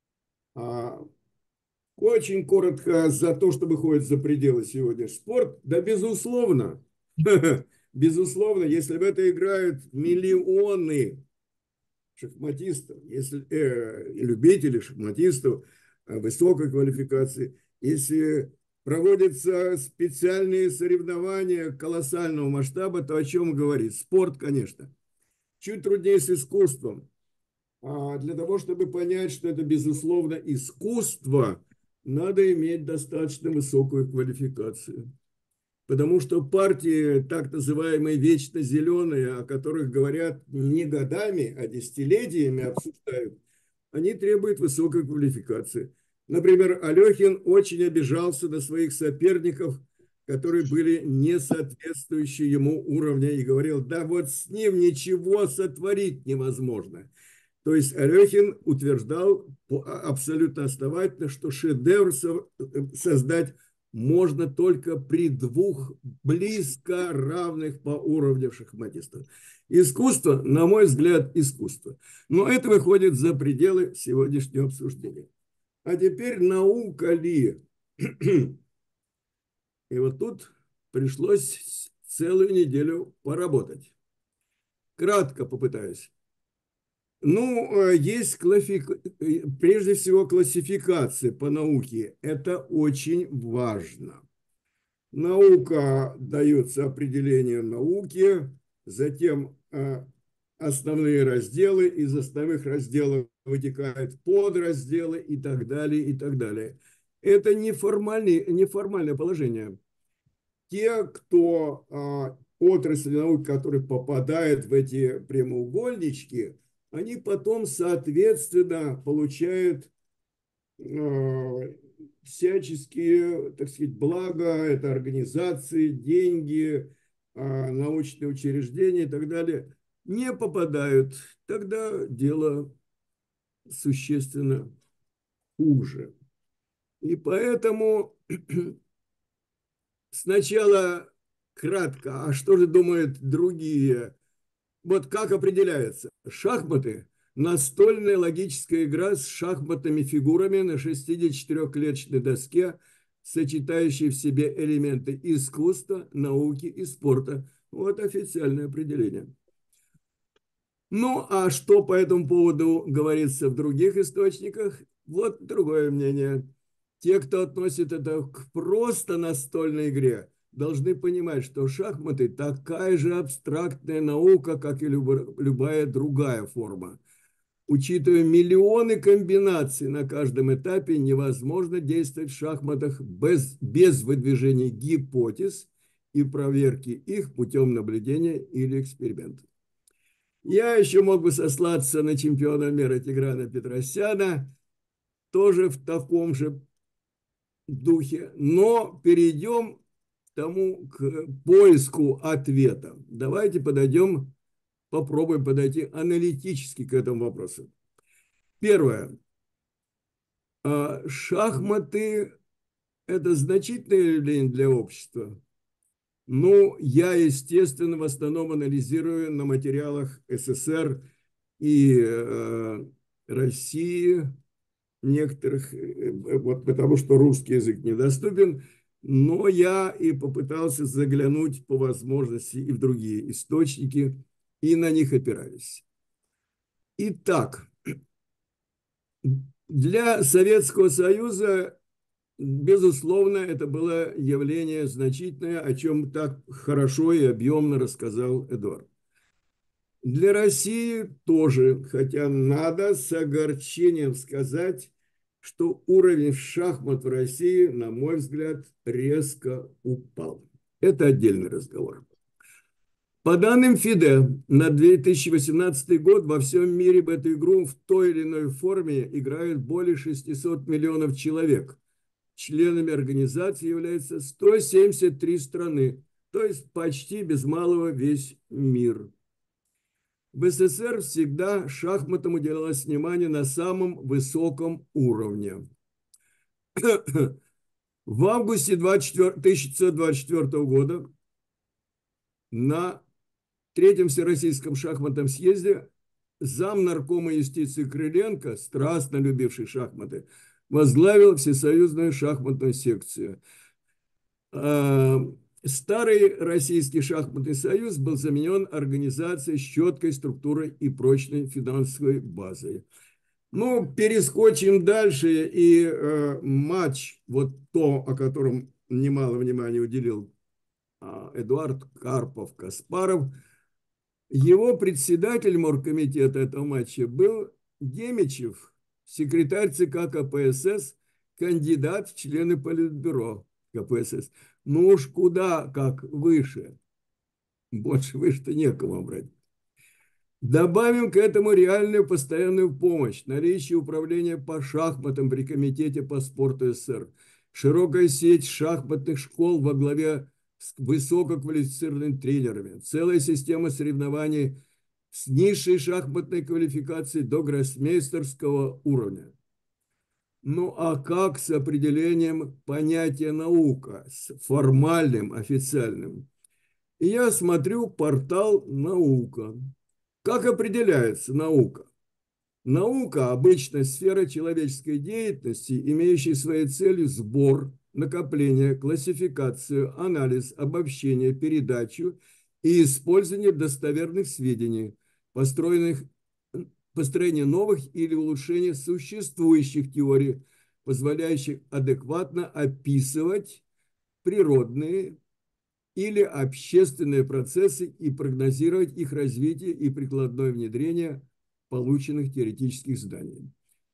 Очень коротко за то, что выходит за пределы сегодня. Спорт, да, безусловно. Безусловно, если в это играют миллионы шахматистов, если любителей шахматистов высокой квалификации, если проводятся специальные соревнования колоссального масштаба, то о чем говорить? Спорт, конечно. Чуть труднее с искусством. А для того, чтобы понять, что это, безусловно, искусство, надо иметь достаточно высокую квалификацию. Потому что партии, так называемые вечно зеленые, о которых говорят не годами, а десятилетиями обсуждают, они требуют высокой квалификации. Например, Алехин очень обижался на своих соперников, которые были не соответствующие ему уровня, и говорил, да вот с ним ничего сотворить невозможно. То есть Алехин утверждал абсолютно основательно, что шедевр создать можно только при двух близко равных по уровню шахматистов. Искусство, на мой взгляд, искусство. Но это выходит за пределы сегодняшнего обсуждения. А теперь наука ли? И вот тут пришлось целую неделю поработать. Кратко попытаюсь. Ну, есть прежде всего классификация по науке. Это очень важно. Наука дается определение науки, затем основные разделы, из основных разделов вытекают подразделы и так далее, и так далее. Это неформальное положение. Те, кто отрасли науки, которые попадают в эти прямоугольнички, они потом, соответственно, получают всяческие, так сказать, блага, это организации, деньги, научные учреждения и так далее. Не попадают, тогда дело существенно хуже. И поэтому сначала кратко, а что же думают другие? Вот как определяется? Шахматы – настольная логическая игра с шахматными фигурами на 64-клеточной доске, сочетающей в себе элементы искусства, науки и спорта. Вот официальное определение. Ну, а что по этому поводу говорится в других источниках? Вот другое мнение. Те, кто относит это к просто настольной игре, должны понимать, что шахматы такая же абстрактная наука, как и любая другая форма. Учитывая миллионы комбинаций на каждом этапе, невозможно действовать в шахматах без выдвижения гипотез и проверки их путем наблюдения или эксперимента. Я еще мог бы сослаться на чемпиона мира Тиграна Петросяна, тоже в таком же духе, но перейдем к поиску ответа. Давайте попробуем подойти аналитически к этому вопросу. Первое. Шахматы – это значительное явление для общества. Ну, я, естественно, в основном анализирую на материалах СССР и России, некоторых, вот потому что русский язык недоступен, но я и попытался заглянуть по возможности и в другие источники, и на них опираюсь. Итак, для Советского Союза, безусловно, это было явление значительное, о чем так хорошо и объемно рассказал Эдуард. Для России тоже, хотя надо с огорчением сказать, что уровень шахмат в России, на мой взгляд, резко упал. Это отдельный разговор. По данным ФИДЕ, на 2018 год во всем мире в эту игру в той или иной форме играют более 600 миллионов человек. Членами организации являются 173 страны, то есть почти без малого весь мир. В СССР всегда шахматам уделялось внимание на самом высоком уровне. В августе 1924 года на Третьем Всероссийском шахматном съезде зам наркома юстиции Крыленко, страстно любивший шахматы, возглавил Всесоюзную шахматную секцию. Старый Российский шахматный союз был заменен организацией с четкой структурой и прочной финансовой базой. Ну, перескочим дальше, и матч, вот то, о котором немало внимания уделил Эдуард Карпов-Каспаров, его председатель моргкомитета этого матча был Демичев, секретарь ЦК КПСС, кандидат в члены Политбюро КПСС. Ну уж куда как выше. Больше выше-то некому брать. Добавим к этому реальную постоянную помощь, наличие управления по шахматам при Комитете по спорту СССР, широкая сеть шахматных школ во главе с высококвалифицированными тренерами, целая система соревнований с низшей шахматной квалификацией до гроссмейстерского уровня. Ну а как с определением понятия наука, с формальным, официальным? И я смотрю портал «Наука». Как определяется наука? Наука – обычная сфера человеческой деятельности, имеющая своей целью сбор, накопление, классификацию, анализ, обобщение, передачу и использование достоверных сведений, построение новых или улучшение существующих теорий, позволяющих адекватно описывать природные или общественные процессы и прогнозировать их развитие и прикладное внедрение полученных теоретических знаний.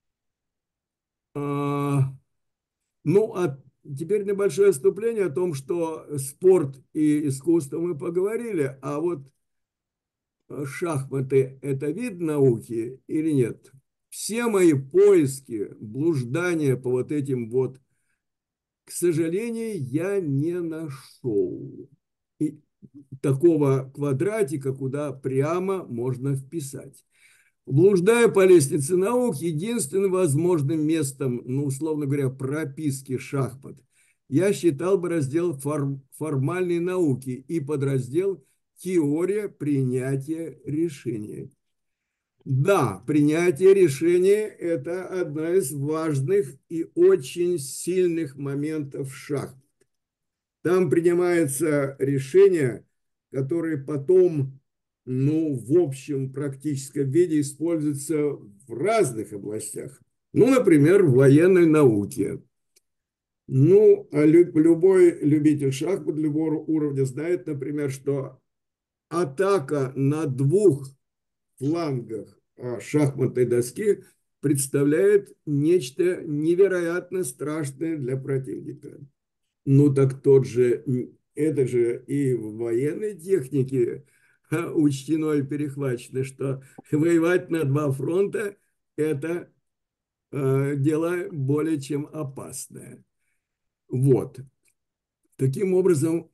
Ну, а теперь небольшое вступление о том, что спорт и искусство мы поговорили, а вот шахматы – это вид науки или нет? Все мои поиски, блуждания по вот этим вот, к сожалению, я не нашел такого квадратика, куда прямо можно вписать. Блуждая по лестнице наук, единственным возможным местом, ну, условно говоря, прописки шахмат, я считал бы раздел формальной науки и подраздел теория принятия решения. Да, принятие решения – это одна из важных и очень сильных моментов шахмат. Там принимается решение, которое потом, ну, в общем практическом виде используется в разных областях. Ну, например, в военной науке. Ну, любой любитель шахмат любого уровня знает, например, что атака на двух флангах шахматной доски представляет нечто невероятно страшное для противника. Ну, так это же и в военной технике учтено и перехвачено, что воевать на два фронта – это дело более чем опасное. Вот. Таким образом,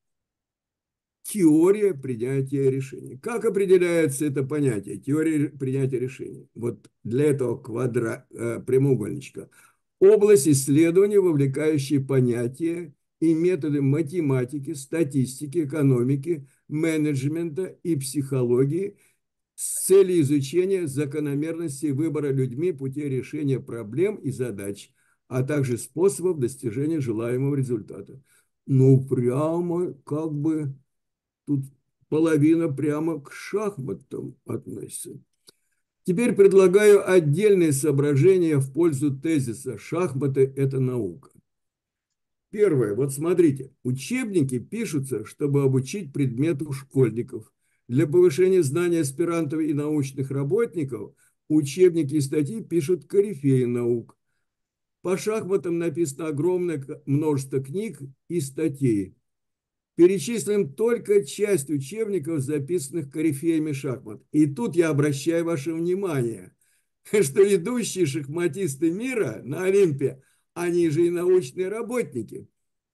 теория принятия решений. Как определяется это понятие, теория принятия решений? Вот для этого прямоугольничка. Область исследования, вовлекающие понятия и методы математики, статистики, экономики, менеджмента и психологии с целью изучения закономерностей выбора людьми путей решения проблем и задач, а также способов достижения желаемого результата. Ну, прямо как бы тут половина прямо к шахматам относится. Теперь предлагаю отдельные соображения в пользу тезиса «шахматы – это наука». Первое. Вот смотрите. Учебники пишутся, чтобы обучить предмету школьников. Для повышения знаний аспирантов и научных работников учебники и статьи пишут корифеи наук. По шахматам написано огромное множество книг и статей. Перечислим только часть учебников, записанных корифеями шахмат. И тут я обращаю ваше внимание, что ведущие шахматисты мира на Олимпе, они же и научные работники.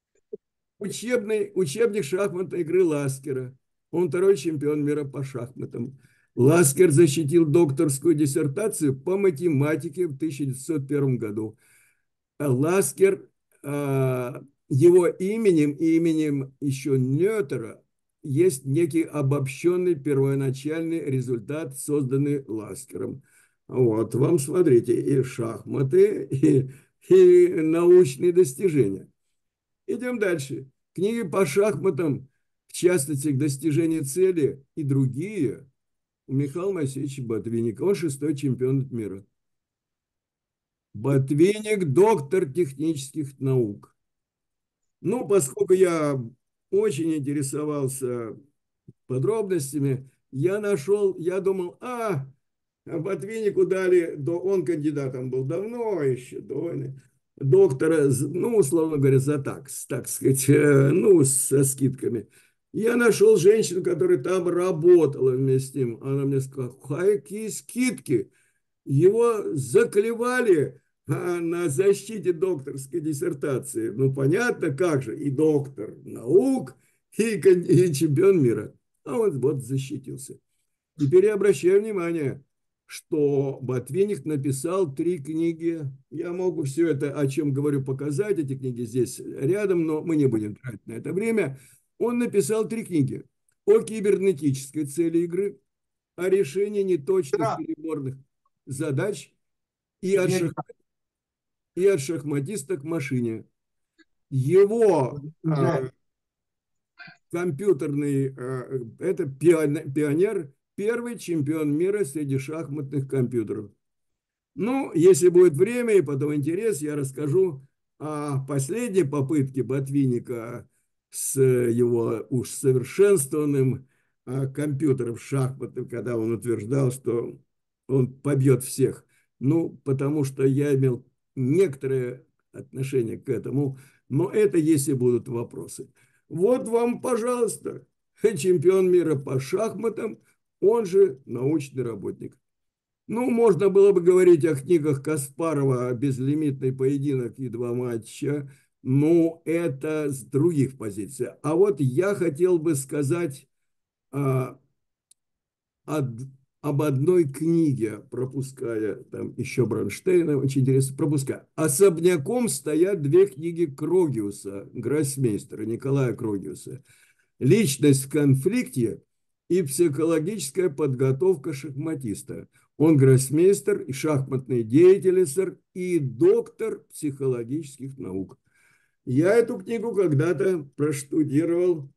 Учебник шахматной игры Ласкера. Он второй чемпион мира по шахматам. Ласкер защитил докторскую диссертацию по математике в 1901 году. Ласкер, его именем и именем еще Нётера есть некий обобщенный первоначальный результат, созданный Ласкером. Вот вам, смотрите, и шахматы, и научные достижения. Идем дальше. Книги по шахматам, в частности, к достижению цели и другие, у Михаила Моисеевича Ботвинника. Он 6-й чемпион мира. Ботвинник – доктор технических наук. Ну, поскольку я очень интересовался подробностями, я думал, Ботвиннику дали, он кандидатом был давно еще, до войны, доктора, ну, условно говоря, так сказать, ну, со скидками. Я нашел женщину, которая там работала вместе с ним. Она мне сказала, какие скидки? Его заклевали на защите докторской диссертации. Ну, понятно, как же, и доктор наук, и чемпион мира. А он вот защитился. Теперь я обращаю внимание, что Ботвинник написал 3 книги. Я могу все это, о чем говорю, показать. Эти книги здесь рядом, но мы не будем тратить на это время. Он написал 3 книги о кибернетической цели игры, о решении неточных переборных задач и от шахматиста к машине. Его компьютерный, это пионер, первый чемпион мира среди шахматных компьютеров. Ну, если будет время и потом интерес, я расскажу о последней попытке Ботвинника с его уж совершенствованным компьютером шахматным, когда он утверждал, что он побьет всех. Ну, потому что я имел некоторое отношение к этому, но это если будут вопросы. Вот вам, пожалуйста, чемпион мира по шахматам, он же научный работник. Ну, можно было бы говорить о книгах Каспарова «Безлимитный поединок» и 2 матча, но это с других позиций. А вот я хотел бы сказать об одной книге, пропуская там еще Бронштейна, очень интересно, пропуская. Особняком стоят 2 книги Крогиуса, гроссмейстера Николая Крогиуса. «Личность в конфликте» и «Психологическая подготовка шахматиста». Он гроссмейстер и шахматный деятель и доктор психологических наук. Я эту книгу когда-то проштудировал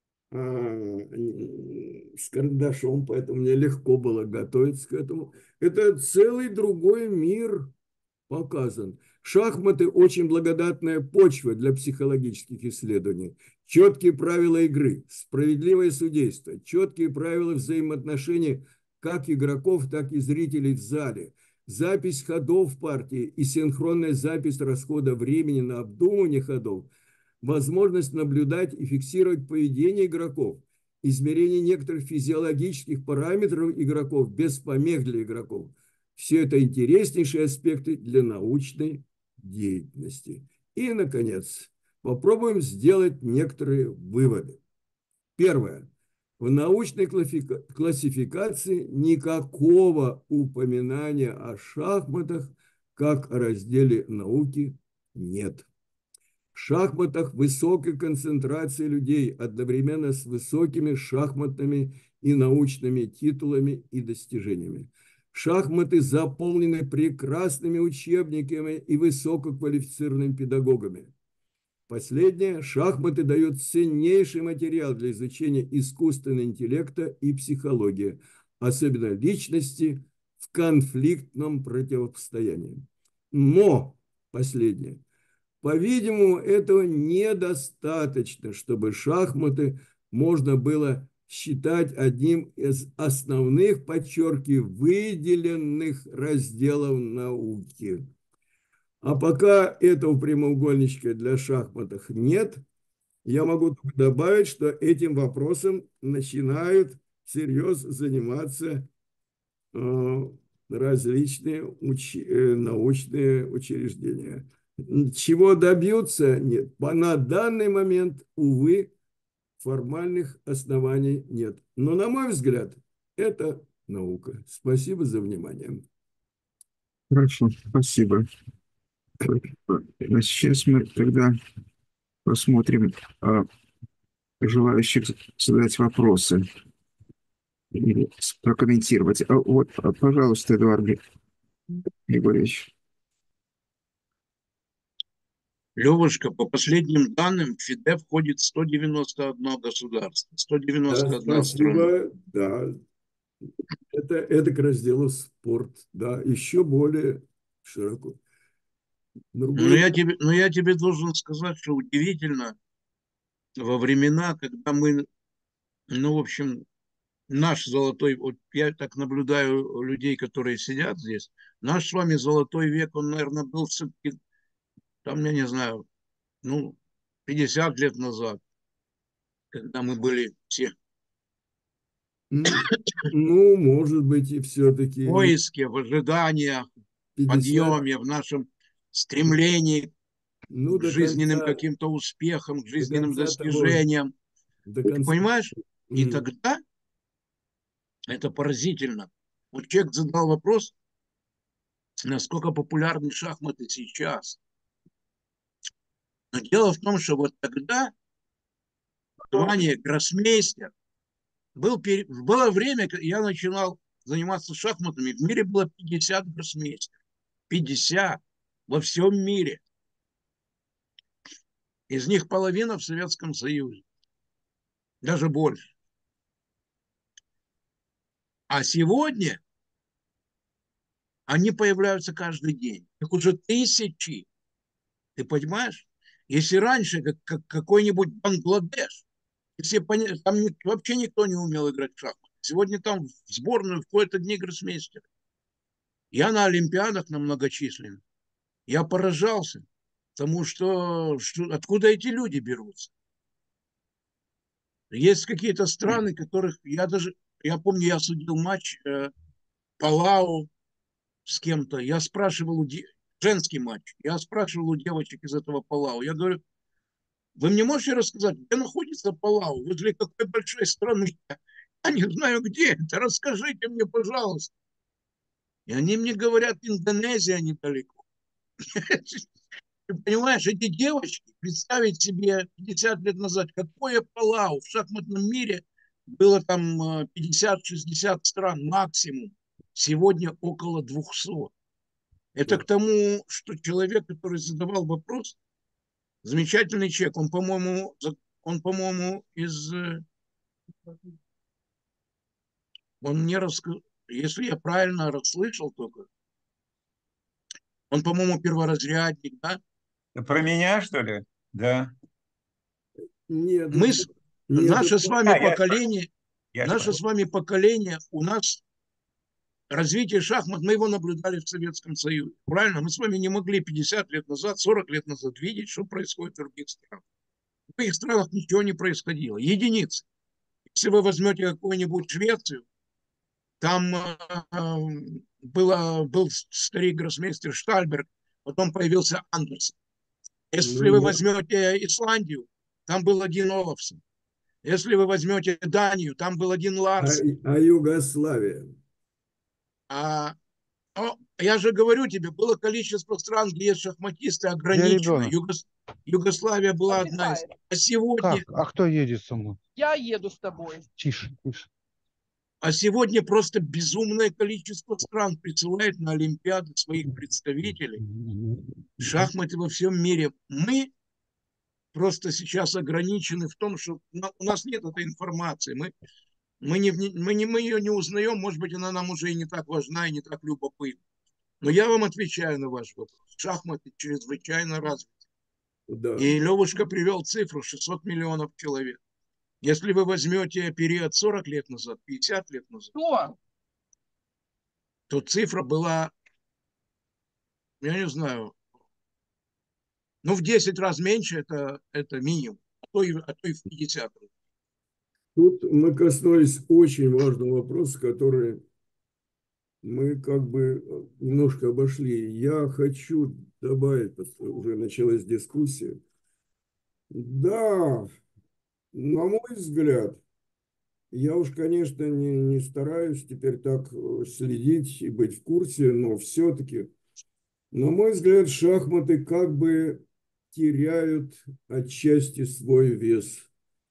с карандашом, поэтому мне легко было готовиться к этому. Это целый другой мир показан. Шахматы – очень благодатная почва для психологических исследований. Четкие правила игры, справедливое судейство, четкие правила взаимоотношений как игроков, так и зрителей в зале, запись ходов партии и синхронная запись расхода времени на обдумывание ходов, возможность наблюдать и фиксировать поведение игроков, измерение некоторых физиологических параметров игроков без помех для игроков. Все это интереснейшие аспекты для научной деятельности. И, наконец, попробуем сделать некоторые выводы. Первое. В научной классификации никакого упоминания о шахматах как о разделе науки нет. В шахматах высокая концентрация людей одновременно с высокими шахматными и научными титулами и достижениями. Шахматы заполнены прекрасными учебниками и высококвалифицированными педагогами. Последнее, шахматы дают ценнейший материал для изучения искусственного интеллекта и психологии, особенно личности в конфликтном противостоянии. Но, последнее, по-видимому, этого недостаточно, чтобы шахматы можно было считать одним из основных, подчеркиваю, выделенных разделов науки. А пока этого прямоугольничка для шахматов нет, я могу добавить, что этим вопросом начинают всерьез заниматься различные научные учреждения. Чего добьются? Нет. На данный момент, увы, формальных оснований нет. Но, на мой взгляд, это наука. Спасибо за внимание. Хорошо, спасибо. Сейчас мы тогда посмотрим желающих задать вопросы или прокомментировать. Вот, пожалуйста, Эдуард Григорьевич. Левушка, по последним данным, в ФИДЕ входит 191 государство, 191 да, страна. спасибо, да. Это к разделу спорт, да, еще более широко. Но я тебе должен сказать, что удивительно, во времена, когда мы, ну, в общем, наш золотой, вот я так наблюдаю людей, которые сидят здесь, наш с вами золотой век, он, наверное, был все-таки, там, я не знаю, ну, 50 лет назад, когда мы были все ну, может быть, и все-таки в поиске, в ожиданиях, 50, подъеме, в нашем стремлении ну, к жизненным каким-то успехам, к жизненным достижениям. Ты понимаешь? И тогда это поразительно. Вот человек задал вопрос, насколько популярны шахматы сейчас. Но дело в том, что вот тогда звание гроссмейстер было время, когда я начинал заниматься шахматами, в мире было 50 гроссмейстеров. 50 во всем мире. Из них половина в Советском Союзе. Даже больше. А сегодня они появляются каждый день. Их уже тысячи. Ты понимаешь? Если раньше какой-нибудь Бангладеш, там вообще никто не умел играть в шахматы. Сегодня там в сборную входят одни гроссмейстеры. Я на олимпиадах на многочисленных. Я поражался, потому что откуда эти люди берутся? Есть какие-то страны, которых я помню, я судил матч Палау с кем-то. Я спрашивал женский матч. Я спрашивал у девочек из этого Палау. Я говорю, вы мне можете рассказать, где находится Палау? Возле какой большой страны? Я не знаю, где это. Расскажите мне, пожалуйста. И они мне говорят, Индонезия недалеко. Ты понимаешь, эти девочки, представить себе 50 лет назад, какое Палау в шахматном мире было там 50-60 стран максимум. Сегодня около 200. Это к тому, что человек, который задавал вопрос, замечательный человек, он, по-моему, он мне рассказал, если я правильно расслышал только, он, по-моему, перворазрядник, да? Про меня, что ли? Да. Нет, наше с вами поколение, у нас развитие шахмат, мы его наблюдали в Советском Союзе. Правильно? Мы с вами не могли 50 лет назад, 40 лет назад видеть, что происходит в других странах. В других странах ничего не происходило. Единицы. Если вы возьмете какую-нибудь Швецию, там был старик-гроссмейстер Штальберг, потом появился Андерсон. Если вы возьмете Исландию, там был один Олафсон. Если вы возьмете Данию, там был один Ларсен. А Югославия? Я же говорю тебе, было количество стран, где есть шахматисты ограничено. Югославия была одна из. А сегодня... Как? А кто едет со мной? Я еду с тобой. Тише, тише. А сегодня просто безумное количество стран присылает на Олимпиады своих представителей. Шахматы во всем мире. Мы просто сейчас ограничены в том, что у нас нет этой информации. Мы ее не узнаем, может быть, она нам уже и не так важна, и не так любопытна. Но я вам отвечаю на ваш вопрос. Шахматы чрезвычайно развиты. Да. И Левушка привел цифру 600 миллионов человек. Если вы возьмете период 40 лет назад, 50 лет назад, то цифра была, я не знаю, ну в 10 раз меньше, это минимум, а то и в 50 раз. Тут мы коснулись очень важного вопроса, который мы как бы немножко обошли. Я хочу добавить, уже началась дискуссия. Да, на мой взгляд, я уж, конечно, не стараюсь теперь так следить и быть в курсе, но все-таки, на мой взгляд, шахматы как бы теряют отчасти свой вес.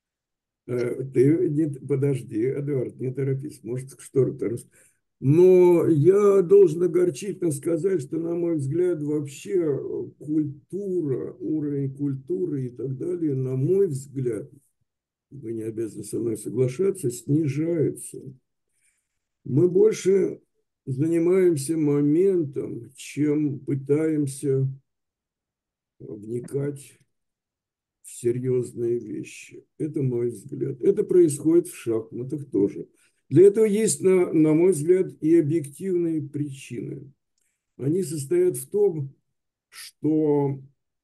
Подожди, Эдуард, не торопись, может, что-то. Но я должен огорчительно сказать, что, на мой взгляд, вообще культура, уровень культуры и так далее, на мой взгляд, вы не обязаны со мной соглашаться, снижается. Мы больше занимаемся моментом, чем пытаемся вникать в серьезные вещи. Это мой взгляд. Это происходит в шахматах тоже. Для этого есть, на мой взгляд, и объективные причины. Они состоят в том, что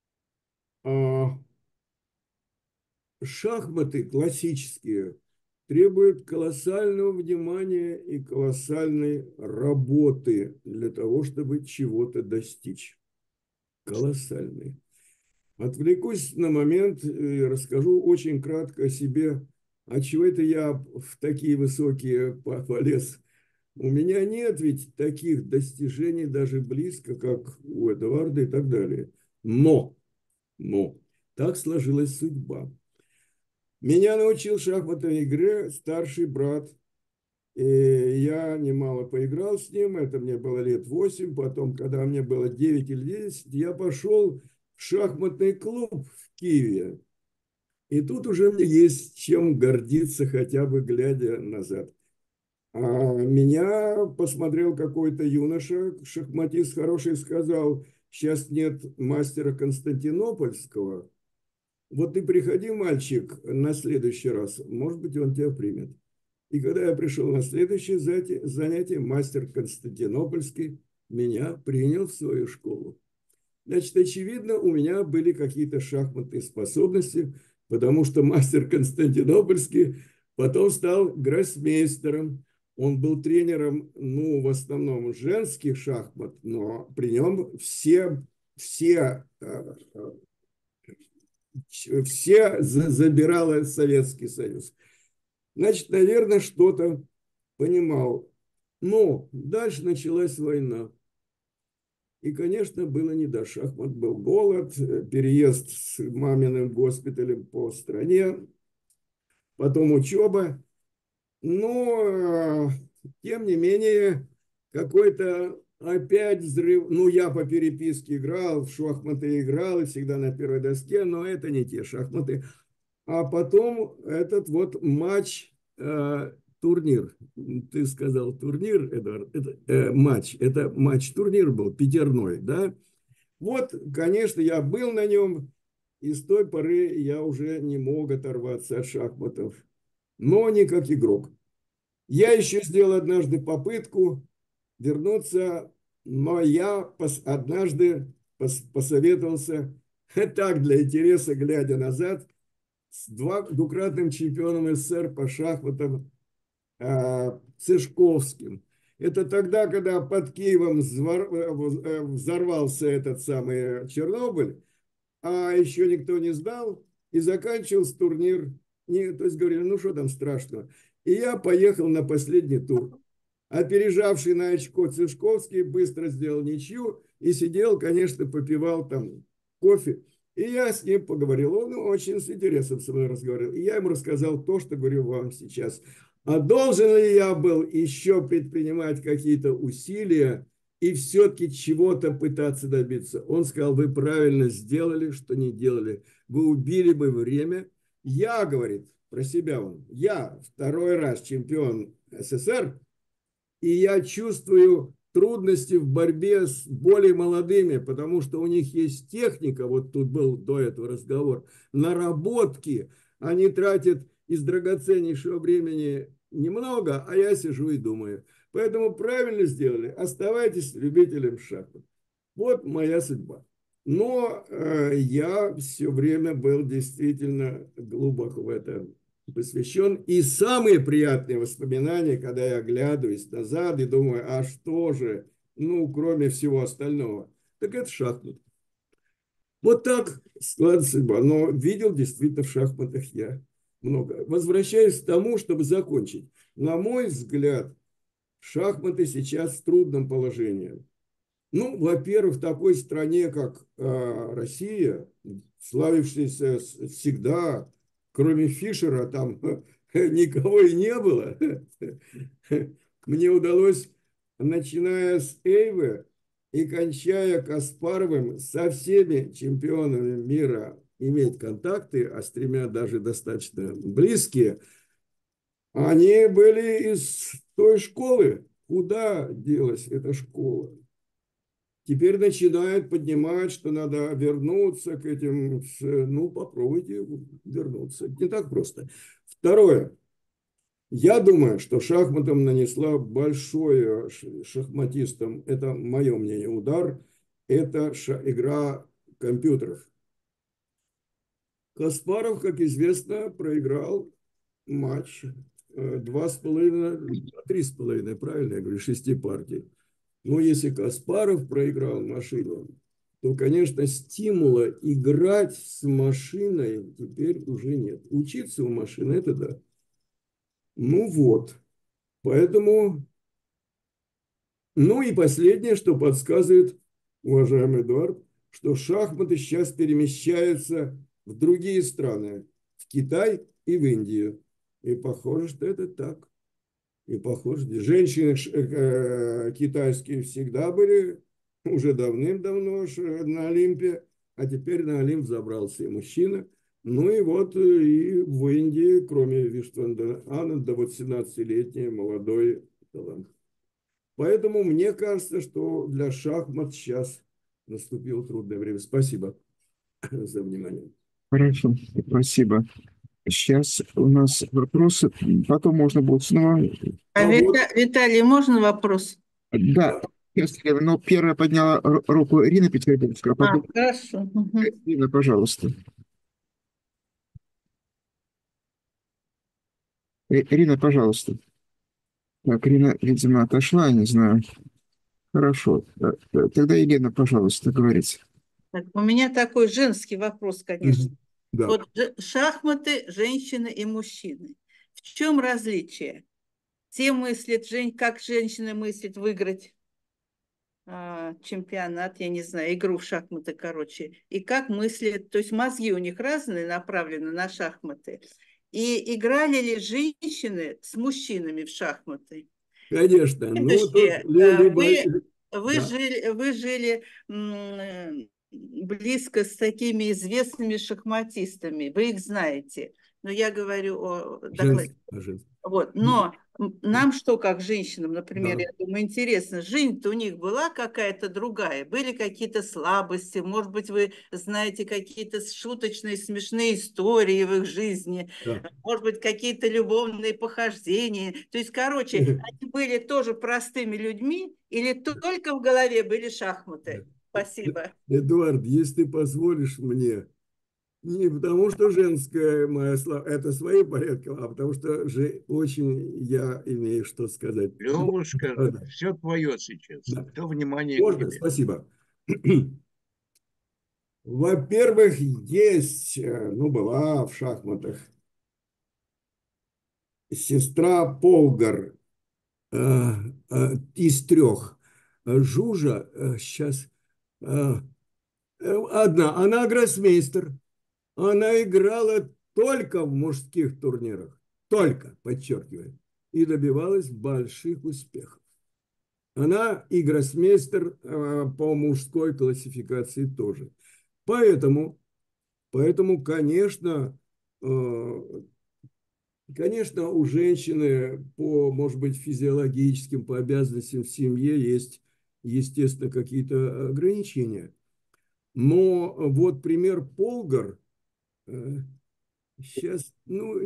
шахматы классические требуют колоссального внимания и колоссальной работы для того, чтобы чего-то достичь. Колоссальной. Отвлекусь на момент и расскажу очень кратко о себе. А чего это я в такие высокие полез? У меня нет ведь таких достижений даже близко, как у Эдуарда и так далее. Но так сложилась судьба. Меня научил шахматной игре старший брат. И я немало поиграл с ним, это мне было лет 8. Потом, когда мне было 9 или 10, я пошел в шахматный клуб в Киеве. И тут уже мне есть чем гордиться, хотя бы глядя назад. А меня посмотрел какой-то юноша, шахматист хороший, сказал: сейчас нет мастера Константинопольского. Вот ты приходи, мальчик, на следующий раз, может быть, он тебя примет. И когда я пришел на следующее занятие, мастер Константинопольский меня принял в свою школу. Значит, очевидно, у меня были какие-то шахматные способности, потому что мастер Константинопольский потом стал гроссмейстером. Он был тренером, в основном женских шахмат, но при нем все забирал Советский Союз. Значит, наверное, что-то понимал. Но дальше началась война. И, конечно, было не до шахмат. Был голод, переезд с маминым госпиталем по стране, потом учеба. Но, тем не менее, какой-то опять взрыв. Я по переписке играл, в шахматы играл, и всегда на первой доске, но это не те шахматы. А потом этот вот матч, турнир. Ты сказал турнир, Эдуард. Это матч. Это матч-турнир был, пятерной, да? Вот, конечно, я был на нем, и с той поры я уже не мог оторваться от шахматов. Но не как игрок. Я еще сделал однажды попытку вернуться, но я однажды посоветовался, так для интереса, глядя назад, с двукратным чемпионом СССР по шахматам Цышковским. Это тогда, когда под Киевом взорвался этот самый Чернобыль, а еще никто не сдал, и заканчивался турнир. То есть говорили, ну что там страшного. И я поехал на последний тур. Опережавший на очко Цышковский быстро сделал ничью и сидел, конечно, попивал там кофе. И я с ним поговорил. Он очень с интересом со мной разговаривал. И я ему рассказал то, что говорю вам сейчас. А должен ли я был еще предпринимать какие-то усилия и все-таки чего-то пытаться добиться? Он сказал, вы правильно сделали, что не делали. Вы убили бы время. Я, говорит, про себя он, я второй раз чемпион СССР, и я чувствую трудности в борьбе с более молодыми, потому что у них есть техника, вот тут был до этого разговор, наработки, они тратят из драгоценнейшего времени немного, а я сижу и думаю. Поэтому правильно сделали, оставайтесь любителем шахмат. Вот моя судьба. Но я все время был действительно глубоко в это посвящен. И самые приятные воспоминания, когда я оглядываюсь назад и думаю, а что же, ну, кроме всего остального, так это шахматы. Вот так складывается судьба. Но видел действительно в шахматах я много. Возвращаюсь к тому, чтобы закончить. На мой взгляд, шахматы сейчас в трудном положении. Ну, во-первых, в такой стране, как Россия, славившаяся всегда, кроме Фишера, там никого и не было. Мне удалось, начиная с Эйвы и кончая Каспаровым, со всеми чемпионами мира иметь контакты, а с тремя даже достаточно близкие. Они были из той школы. Куда делась эта школа? Теперь начинают поднимать, что надо вернуться к этим. Ну, попробуйте вернуться. Не так просто. Второе. Я думаю, что шахматам нанесла большое шахматистам, это мое мнение, удар. Это игра компьютеров. Каспаров, как известно, проиграл матч 2,5, 3,5, правильно я говорю, 6 партий. Но если Каспаров проиграл машину, то, конечно, стимула играть с машиной теперь уже нет. Учиться у машины – это да. Ну вот. Поэтому… Ну и последнее, что подсказывает, уважаемый Эдуард, что шахматы сейчас перемещаются в другие страны. В Китай и в Индию. И похоже, что это так. И похоже, женщины китайские всегда были уже давным-давно на Олимпе, а теперь на Олимп забрался и мужчина. Ну и вот и в Индии, кроме Виштвандена Ананда, вот 17-летний молодой талант. Поэтому мне кажется, что для шахмат сейчас наступило трудное время. Спасибо за внимание. Хорошо, спасибо. Сейчас у нас вопросы, потом можно будет снова… Виталий, можно вопрос? Да, но первая подняла руку Ирина Петербургская. Потом… Хорошо. Ирина, пожалуйста. Ирина, пожалуйста. Так, Ирина, видимо, отошла, не знаю. Хорошо. Тогда, Елена, пожалуйста, говорите. Так, у меня такой женский вопрос, конечно. Да. Вот шахматы, женщины и мужчины. В чем различие? Те мыслят, как женщина мыслит выиграть чемпионат, я не знаю, игру в шахматы, короче. И как мыслят, то есть мозги у них разные, направлены на шахматы. И играли ли женщины с мужчинами в шахматы? Конечно. Вы жили близко с такими известными шахматистами, вы их знаете. Но я говорю о докладе. Вот. Но нам что, как женщинам, например, я думаю, интересно, жизнь-то у них была какая-то другая, были какие-то слабости, может быть, вы знаете какие-то шуточные, смешные истории в их жизни, может быть, какие-то любовные похождения. То есть, короче, они были тоже простыми людьми или только в голове были шахматы? Спасибо. Эдуард, если ты позволишь мне, Не потому что женская моя слава, это свои порядки, а потому что же очень я имею что сказать. Левушка, Да. все твое сейчас. Да. Все внимание к Можно? тебе. Спасибо. Во-первых, есть, ну, была в шахматах сестра Полгар из трех. Жужа, сейчас, одна, она гроссмейстер. Она играла только в мужских турнирах. Только, подчеркиваю. И добивалась больших успехов. Она и гроссмейстер по мужской классификации тоже. Поэтому, конечно, конечно, у женщины по, может быть, физиологическим, по обязанностям в семье есть, естественно, какие-то ограничения. Но вот пример Полгар, сейчас, ну,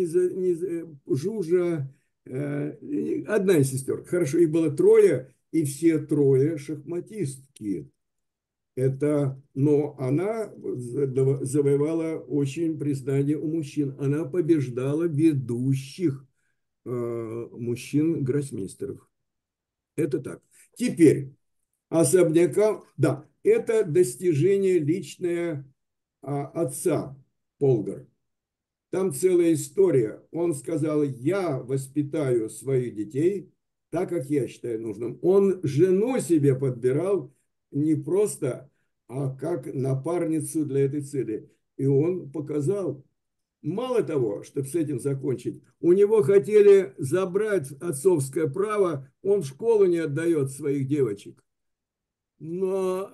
Жужа, одна из сестер. Хорошо, их было трое, и все трое шахматистки. Это, но она завоевала очень признание у мужчин. Она побеждала ведущих мужчин-гроссмейстеров. Это так. Теперь, особняка, да, это достижение личное отца Полгар. Там целая история. Он сказал, я воспитаю своих детей так, как я считаю нужным. Он жену себе подбирал не просто, а как напарницу для этой цели. И он показал, мало того, чтобы с этим закончить, у него хотели забрать отцовское право, он в школу не отдает своих девочек. Но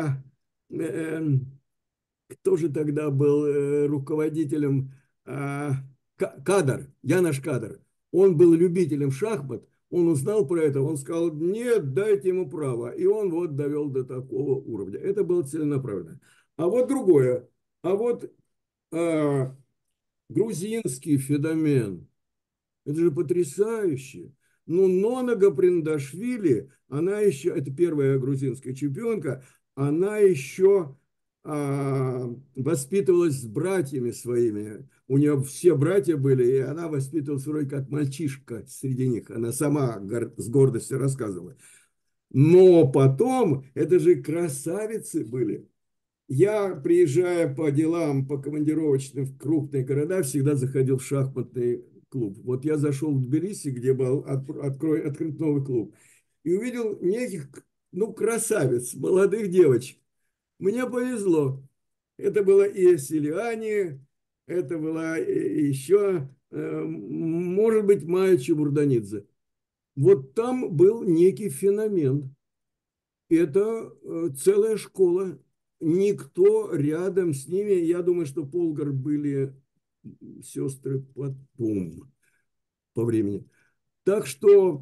кто же тогда был руководителем? Кадр, Янош Кадр. Он был любителем шахмат, он узнал про это, он сказал, нет, дайте ему право. И он вот довел до такого уровня. Это было целенаправленно. А вот другое. А вот грузинский феномен. Это же потрясающе. Ну, Нона Гаприндашвили, она еще, это первая грузинская чемпионка, она еще воспитывалась с братьями своими. У нее все братья были, и она воспитывалась вроде как мальчишка среди них. Она сама с гордостью рассказывала. Но потом, это же красавицы были. Я, приезжая по делам, по командировочным в крупные города, всегда заходил в шахматный клуб. Вот я зашел в Тбилиси, где был открыт новый клуб, и увидел неких, ну, красавиц, молодых девочек. Мне повезло. Это была и Селиани, это была еще, может быть, Майя Чебурданидзе. Вот там был некий феномен. Это целая школа. Никто рядом с ними, я думаю, что Полгар были сестры потом, по времени. Так что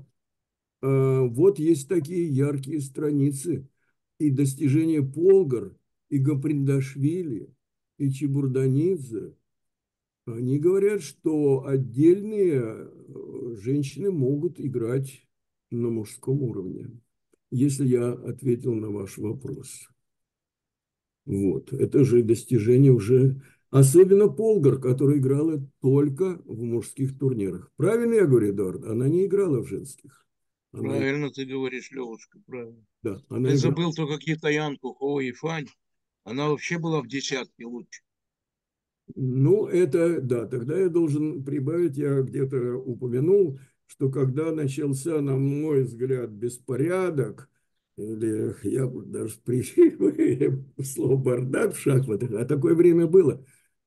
вот есть такие яркие страницы. И достижения Полгар, и Гаприндашвили, и Чебурданидзе. Они говорят, что отдельные женщины могут играть на мужском уровне. Если я ответил на ваш вопрос. Вот. Это же достижение уже, особенно Полгар, которая играла только в мужских турнирах. Правильно я говорю, Эдуард? Она не играла в женских. Правильно ты говоришь, Левушка, правильно. Да, Ты забыл только китаянку Хо Ифань. Она вообще была в десятке лучше. Ну, это, да, тогда я должен прибавить, я где-то упомянул, что когда начался, на мой взгляд, беспорядок, или я даже слово бардак в шахматах, а такое время было,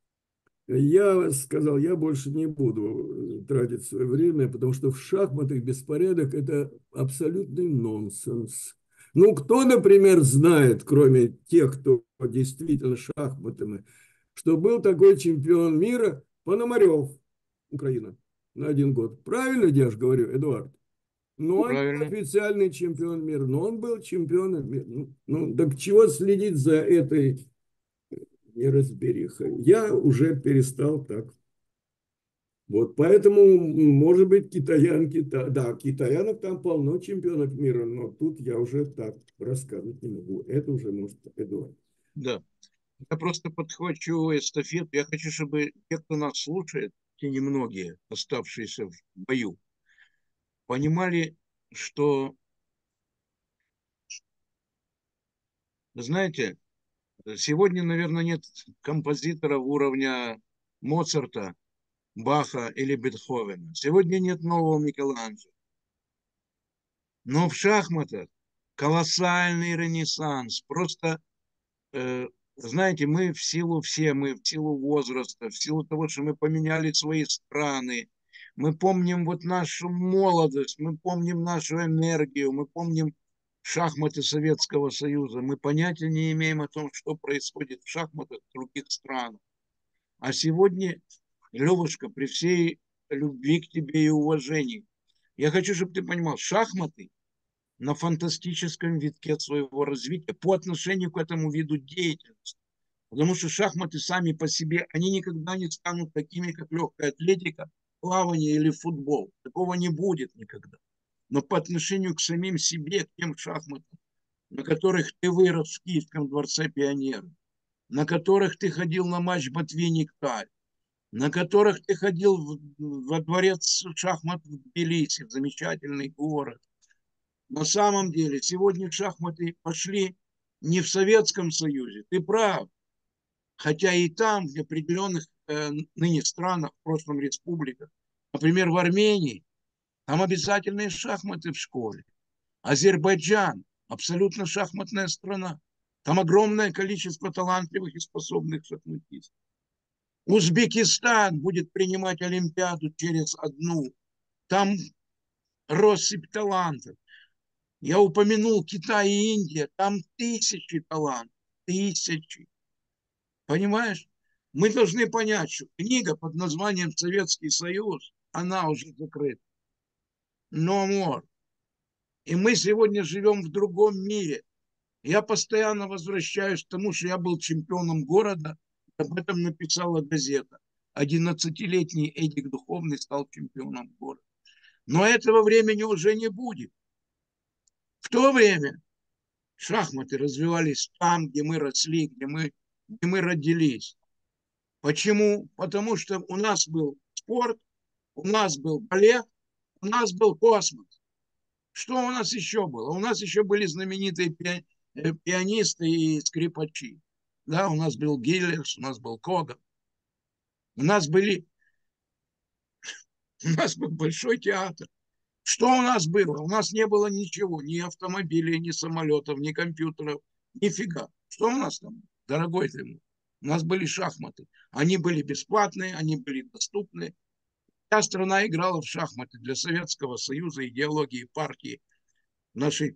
я сказал, я больше не буду тратить свое время, потому что в шахматах беспорядок – это абсолютный нонсенс. Ну, кто, например, знает, кроме тех, кто действительно шахматами, что был такой чемпион мира Пономарев, Украина, на 1 год. Правильно я же говорю, Эдуард? Но он был официальный чемпион мира, но он был чемпионом мира. Ну, так чего следить за этой неразберихой? Я уже перестал так. Вот, поэтому, может быть, китаянки, да, китаянок там полно чемпионок мира, но тут я уже так рассказывать не могу. Это уже может Эдуард. Да. Я просто подхвачу эстафету. Я хочу, чтобы те, кто нас слушает, те немногие, оставшиеся в бою, понимали, что, знаете, сегодня, наверное, нет композиторов уровня Моцарта, Баха или Бетховена. Сегодня нет нового Микеланджело. Но в шахматах колоссальный ренессанс. Просто, знаете, мы в силу возраста, в силу того, что мы поменяли свои страны, мы помним вот нашу молодость, мы помним нашу энергию, мы помним шахматы Советского Союза. Мы понятия не имеем о том, что происходит в шахматах в других странах. А сегодня, Левушка, при всей любви к тебе и уважении, я хочу, чтобы ты понимал, шахматы на фантастическом витке своего развития по отношению к этому виду деятельности. Потому что шахматы сами по себе, они никогда не станут такими, как легкая атлетика, плавание или футбол. Такого не будет никогда. Но по отношению к самим себе, к тем шахматам, на которых ты вырос в Киевском дворце пионеров, на которых ты ходил на матч Ботвинник-Таль, на которых ты ходил во дворец шахмат в Тбилиси, в замечательный город. На самом деле, сегодня шахматы пошли не в Советском Союзе, ты прав. Хотя и там, в определенных ныне странах, в прошлом республиках, например, в Армении, там обязательные шахматы в школе. Азербайджан – абсолютно шахматная страна. Там огромное количество талантливых и способных шахматистов. Узбекистан будет принимать Олимпиаду через одну. Там россыпь талантов. Я упомянул Китай и Индия. Там тысячи талантов. Тысячи. Понимаешь? Мы должны понять, что книга под названием «Советский Союз», она уже закрыта. No more. И мы сегодня живем в другом мире. Я постоянно возвращаюсь к тому, что я был чемпионом города. Об этом написала газета. 11-летний Эдик Духовный стал чемпионом города. Но этого времени уже не будет. В то время шахматы развивались там, где мы росли, где мы родились. Почему? Потому что у нас был спорт, у нас был балет, у нас был космос. Что у нас еще было? У нас еще были знаменитые пианисты и скрипачи. Да, у нас был Гиллерс, у нас был Коган. У нас был большой театр. Что у нас было? У нас не было ничего, ни автомобилей, ни самолетов, ни компьютеров, нифига. Что у нас там, дорогой ты мой? У нас были шахматы. Они были бесплатные, они были доступны. Вся страна играла в шахматы для Советского Союза, идеологии партии, нашей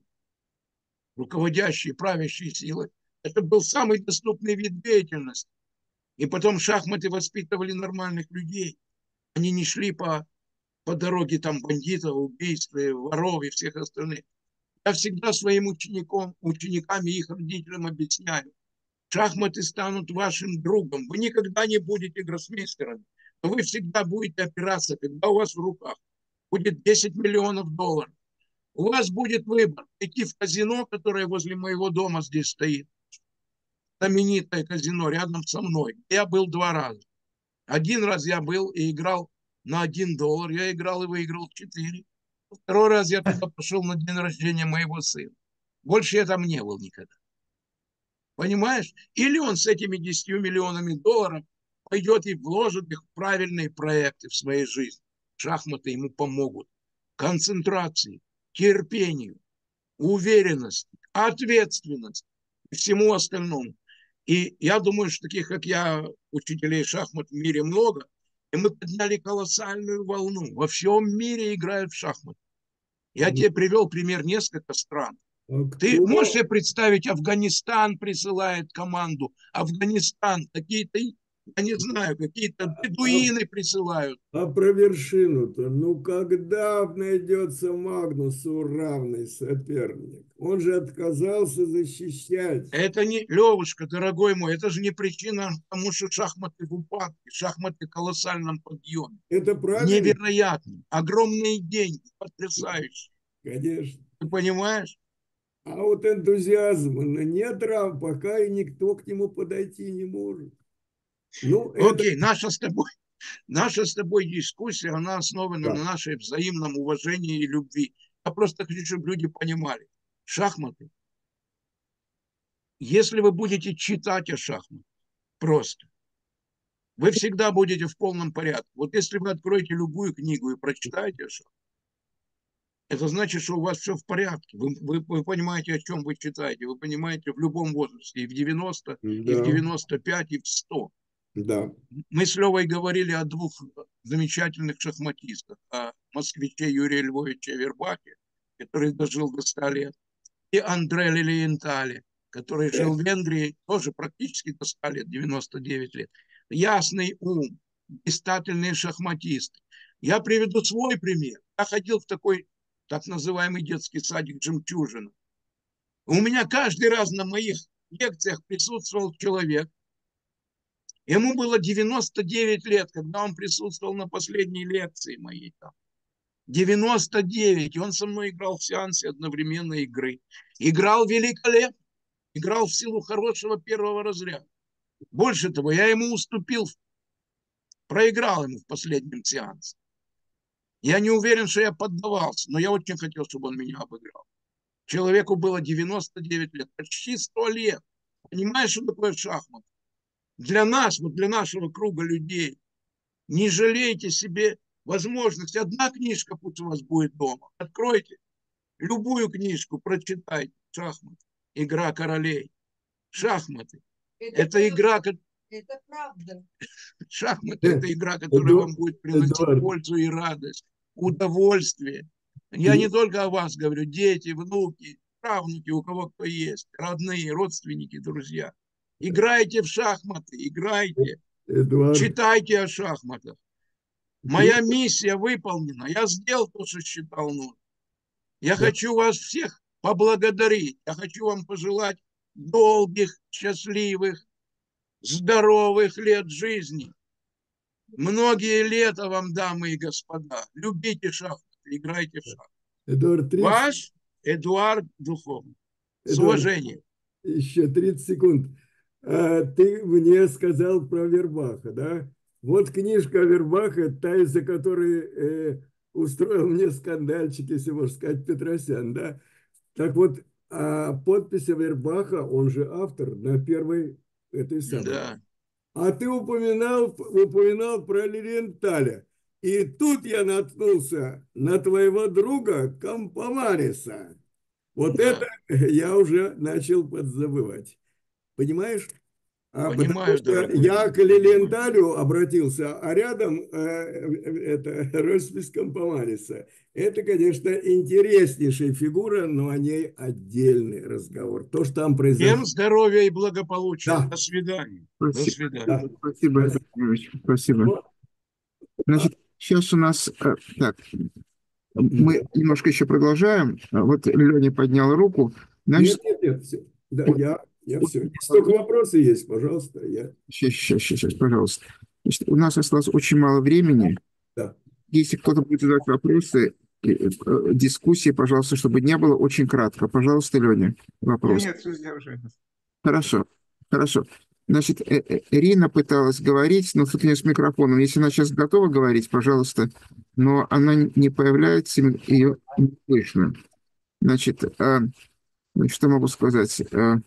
руководящей, правящей силы. Это был самый доступный вид деятельности. И потом шахматы воспитывали нормальных людей. Они не шли по дороге там бандитов, убийств, воров и всех остальных. Я всегда своим ученикам и их родителям объясняю. Шахматы станут вашим другом. Вы никогда не будете гроссмейстерами. Но вы всегда будете опираться, когда у вас в руках будет 10 миллионов долларов. У вас будет выбор. Идти в казино, которое возле моего дома здесь стоит. Знаменитое казино рядом со мной. Я был 2 раза. 1 раз я был и играл на $1. Я играл и выиграл 4. 2 раз я туда пошел на день рождения моего сына. Больше я там не был никогда. Понимаешь? Или он с этими 10 миллионами долларов пойдет и вложит их в правильные проекты в своей жизни. Шахматы ему помогут. Концентрации, терпению, уверенности, ответственности и всему остальному. И я думаю, что таких, как я, учителей шахмат в мире много. И мы подняли колоссальную волну. Во всем мире играют в шахматы. Я тебе привел пример несколько стран. Ты можешь себе представить, Афганистан присылает команду, Афганистан, какие-то, я не знаю, какие-то бедуины присылают. А про вершину-то, ну когда найдется Магнусу равный соперник? Он же отказался защищать. Это не, Левушка, дорогой мой, это же не причина тому, что шахматы в упадке, шахматы в колоссальном подъеме. Это правильно? Невероятно. Огромные деньги, потрясающие. Конечно. Ты понимаешь? А вот энтузиазма нет, пока и никто к нему подойти не может. Ну, это... Окей, наша с тобой дискуссия, она основана на нашем взаимном уважении и любви. Я просто хочу, чтобы люди понимали. Шахматы. Если вы будете читать о шахматах, просто, вы всегда будете в полном порядке. Вот если вы откроете любую книгу и прочитаете о шахматах, это значит, что у вас все в порядке. Вы понимаете, о чем вы читаете. Вы понимаете в любом возрасте. И в 90, и в 95, и в 100. Да. Мы с Левой говорили о двух замечательных шахматистах. О москвиче Юрии Львовиче Вербахе, который дожил до 100 лет, и Андре Лилиентале, который жил в Венгрии тоже практически до 100 лет, 99 лет. Ясный ум, блистательные шахматисты. Я приведу свой пример. Я ходил в такой так называемый детский садик «Жемчужина». У меня каждый раз на моих лекциях присутствовал человек. Ему было 99 лет, когда он присутствовал на последней лекции моей там. 99. И он со мной играл в сеансе одновременной игры. Играл великолепно. Играл в силу хорошего первого разряда. Больше того, я ему уступил, проиграл ему в последнем сеансе. Я не уверен, что я поддавался, но я очень хотел, чтобы он меня обыграл. Человеку было 99 лет, почти 100 лет. Понимаешь, что такое шахмат? Для нас, вот для нашего круга людей, не жалейте себе возможность. Одна книжка пусть у вас будет дома. Откройте любую книжку, прочитайте. Шахматы. Игра королей. Шахматы. Это игра... Это правда. Шахматы – это игра, которая вам будет приносить пользу и радость, удовольствие. Я не только о вас говорю, дети, внуки, правнуки, у кого кто есть, родные, родственники, друзья. Играйте в шахматы, играйте, читайте о шахматах. Моя миссия выполнена, я сделал то, что считал нужным. Я хочу вас всех поблагодарить, я хочу вам пожелать долгих, счастливых, здоровых лет жизни. Многие лета вам, дамы и господа. Любите шахматы, играйте в шахматы. Эдуард, 30... Ваш Эдуард Духовный. С уважением. Еще 30 секунд. Ты мне сказал про Вербаха, да? Вот книжка Вербаха, та, из-за которой устроил мне скандальчик, если можно сказать, Петросян, да? Так вот, подпись Вербаха, он же автор на первой этой самой. Да. А ты упоминал про Лилиенталя. И тут я наткнулся на твоего друга Кампомариса. Вот это я уже начал подзабывать. Понимаешь? Понимаю, потому что я к Лилиенталю обратился, а рядом это роспись Кампомариса. Это, конечно, интереснейшая фигура, но о ней отдельный разговор. То, что там произошло. Всем здоровья и благополучия. Да. До свидания. Спасибо. До свидания. Да. Спасибо, Ильич. Спасибо. Значит, сейчас у нас... Так, мы немножко еще продолжаем. Вот Леня поднял руку. Значит, нет, все. Да, я все. Столько вопросов есть, пожалуйста. Сейчас, пожалуйста. Значит, у нас осталось очень мало времени. Да. Если кто-то будет задавать вопросы, дискуссии, пожалуйста, чтобы не было, очень кратко. Пожалуйста, Леня, вопрос. Нет, я уже... Хорошо. Значит, Ирина пыталась говорить, но тут у нее с микрофоном. Если она сейчас готова говорить, пожалуйста, но она не появляется, ее не слышно. Значит, что могу сказать?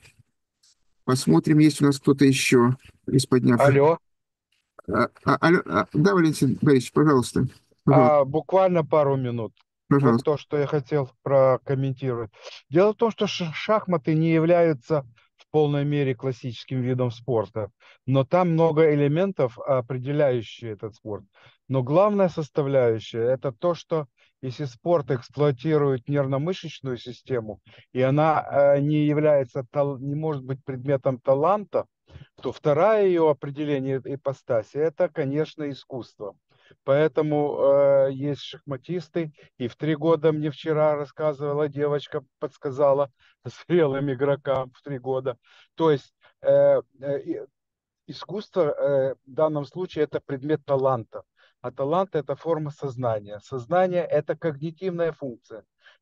Посмотрим, есть у нас кто-то еще из поднявших. Алло. Алло. Да, Валентин Борисович, пожалуйста. Буквально пару минут. Пожалуйста. Вот то, что я хотел прокомментировать. Дело в том, что шахматы не являются в полной мере классическим видом спорта, но там много элементов, определяющих этот спорт. Но главная составляющая – это то, что если спорт эксплуатирует нервно-мышечную систему, и она не может быть предметом таланта, то второе ее определение ипостаси – это, конечно, искусство. Поэтому есть шахматисты, и в 3 года мне вчера рассказывала девочка, подсказала зрелым игрокам в 3 года. То есть искусство в данном случае это предмет таланта, а талант это форма сознания. Сознание это когнитивная функция.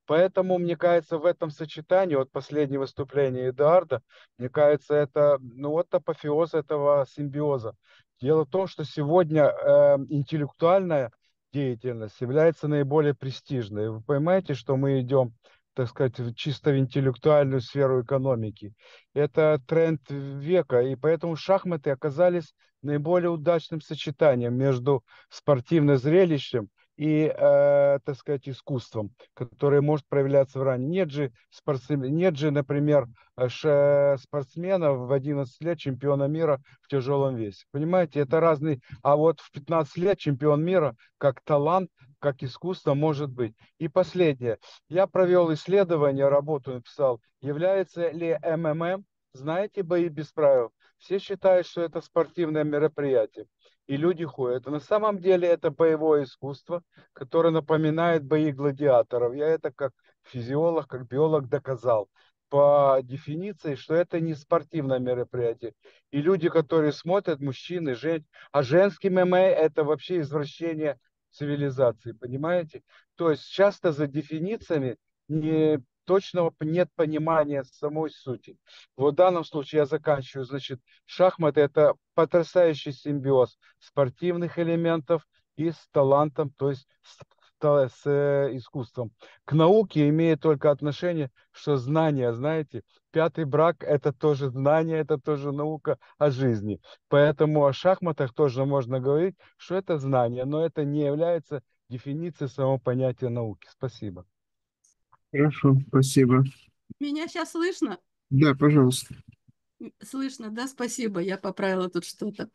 Поэтому, мне кажется, в этом сочетании, вот последнее выступление Эдуарда, мне кажется, это, ну, вот апофеоз этого симбиоза. Дело в том, что сегодня интеллектуальная деятельность является наиболее престижной. Вы понимаете, что мы идем, так сказать, чисто в интеллектуальную сферу экономики. Это тренд века, и поэтому шахматы оказались наиболее удачным сочетанием между спортивным зрелищем и, так сказать, искусством, которое может проявляться в ране. Нет же, например, спортсмена в 11 лет чемпиона мира в тяжелом весе. Понимаете, это разные. А вот в 15 лет чемпион мира как талант, как искусство может быть. И последнее. Я провел исследование, работу написал. Является ли МММ, знаете, бои без правил? Все считают, что это спортивное мероприятие. И люди ходят. А на самом деле это боевое искусство, которое напоминает бои гладиаторов. Я это как физиолог, как биолог доказал по дефиниции, что это не спортивное мероприятие. И люди, которые смотрят, мужчины, женщины, а женский ММА это вообще извращение цивилизации, понимаете? То есть часто за дефинициями не точного нет понимания самой сути. В данном случае я заканчиваю. Значит, шахматы – это потрясающий симбиоз спортивных элементов и с талантом, то есть с искусством. К науке имеет только отношение, что знание, знаете, пятый брак – это тоже знание, это тоже наука о жизни. Поэтому о шахматах тоже можно говорить, что это знание, но это не является дефиницией самого понятия науки. Спасибо. Хорошо, спасибо. Меня сейчас слышно? Да, пожалуйста. Слышно, да, спасибо, я поправила тут что-то.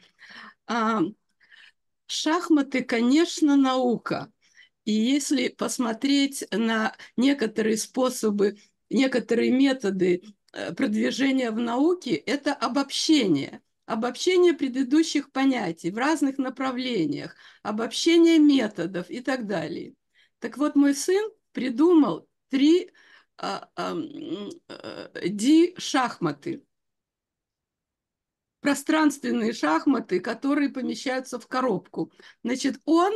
Шахматы, конечно, наука. И если посмотреть на некоторые способы, некоторые методы продвижения в науке, это обобщение. Обобщение предыдущих понятий в разных направлениях, обобщение методов и так далее. Так вот, мой сын придумал 3 D-шахматы. Пространственные шахматы, которые помещаются в коробку. Значит, он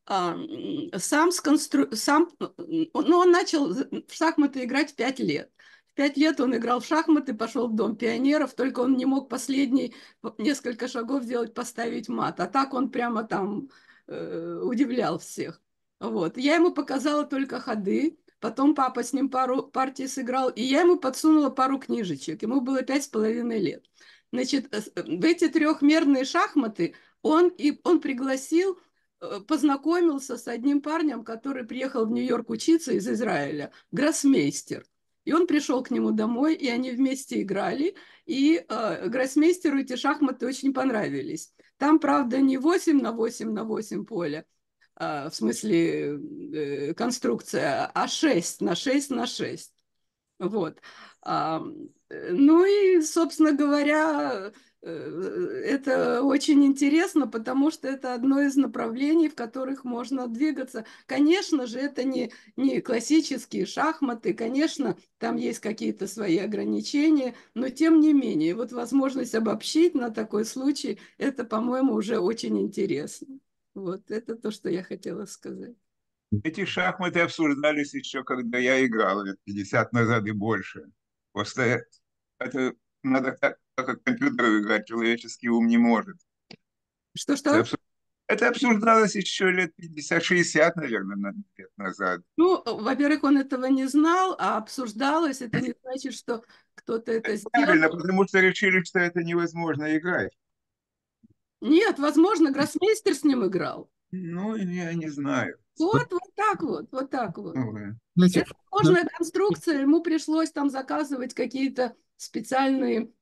он начал в шахматы играть в 5 лет. В 5 лет он играл в шахматы, пошел в Дом пионеров, только он не мог последний несколько шагов сделать, поставить мат. А так он прямо там удивлял всех. Вот. Я ему показала только ходы, потом папа с ним пару партий сыграл, и я ему подсунула пару книжечек. Ему было 5,5 лет. Значит, в эти трехмерные шахматы он пригласил, познакомился с одним парнем, который приехал в Нью-Йорк учиться из Израиля, гроссмейстер. И он пришел к нему домой, и они вместе играли, и гроссмейстеру эти шахматы очень понравились. Там, правда, не 8 на 8 на 8 поля, в смысле конструкция, а 6 на 6 на 6. Вот. Ну и, собственно говоря, это очень интересно, потому что это одно из направлений, в которых можно двигаться. Конечно же, это не классические шахматы, конечно, там есть какие-то свои ограничения, но тем не менее, вот возможность обобщить на такой случай, это, по-моему, уже очень интересно. Вот это то, что я хотела сказать. Эти шахматы обсуждались еще, когда я играл, лет 50 назад и больше. Просто это надо так, как компьютер играть, человеческий ум не может. Что-что? Это обсуждалось еще лет 50-60, наверное, лет назад. Ну, во-первых, он этого не знал, а обсуждалось, это не значит, что кто-то это сделал. Правильно, потому что решили, что это невозможно играть. Нет, возможно, гроссмейстер с ним играл. Ну, я не знаю. Вот так вот, вот так вот. Знаете, Это сложная конструкция, ему пришлось там заказывать какие-то специальные,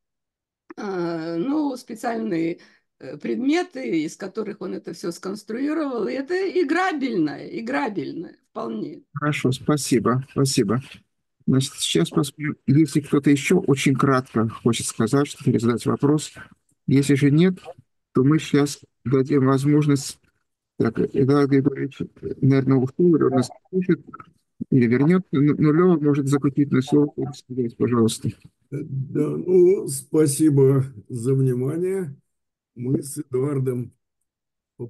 специальные предметы, из которых он это все сконструировал. И это играбельное вполне. Хорошо, спасибо, спасибо. Значит, сейчас посмотрим, если кто-то еще очень кратко хочет сказать, что-то или задать вопрос. Если же нет, то мы сейчас дадим возможность. Так, Эдуард Григорьевич, наверное, ушел, или он нас слушает, или вернется, но Лева может закрутить на слово и сказать, пожалуйста. Да, ну, спасибо за внимание. Мы с Эдуардом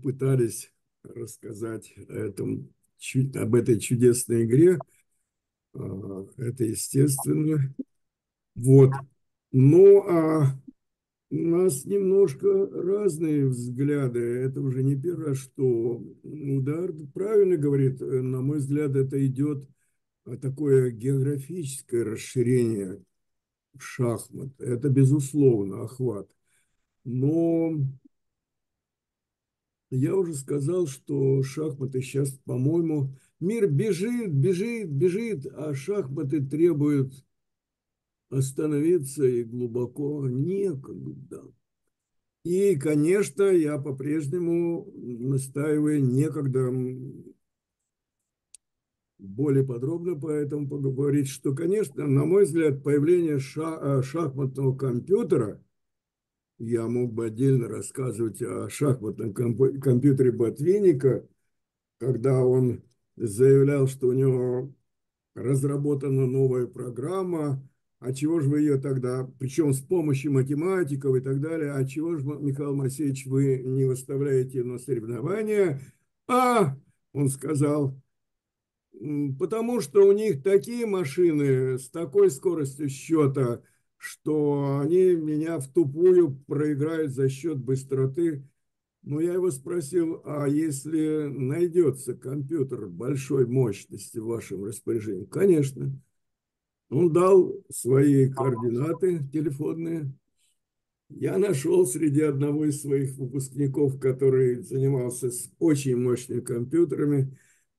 попытались рассказать об этой чудесной игре. Это естественно. Вот. Но у нас немножко разные взгляды. Это уже не первое, что Удар правильно говорит. На мой взгляд, это идет такое географическое расширение шахмат. Это, безусловно, охват. Но я уже сказал, что шахматы сейчас, по-моему, мир бежит, бежит, бежит, а шахматы требуют остановиться и глубоко некогда. И, конечно, я по-прежнему настаиваю некогда более подробно по этому поговорить, что, конечно, на мой взгляд, появление шахматного компьютера, я мог бы отдельно рассказывать о шахматном компьютере Ботвинника, когда он заявлял, что у него разработана новая программа, а чего же вы ее тогда, причем с помощью математиков и так далее, а чего же, Михаил Моисеевич, вы не выставляете на соревнования? Он сказал, потому что у них такие машины с такой скоростью счета, что они меня в тупую проиграют за счет быстроты. Но я его спросил, а если найдется компьютер большой мощности в вашем распоряжении? Конечно. Он дал свои координаты телефонные. Я нашел среди одного из своих выпускников, который занимался с очень мощными компьютерами,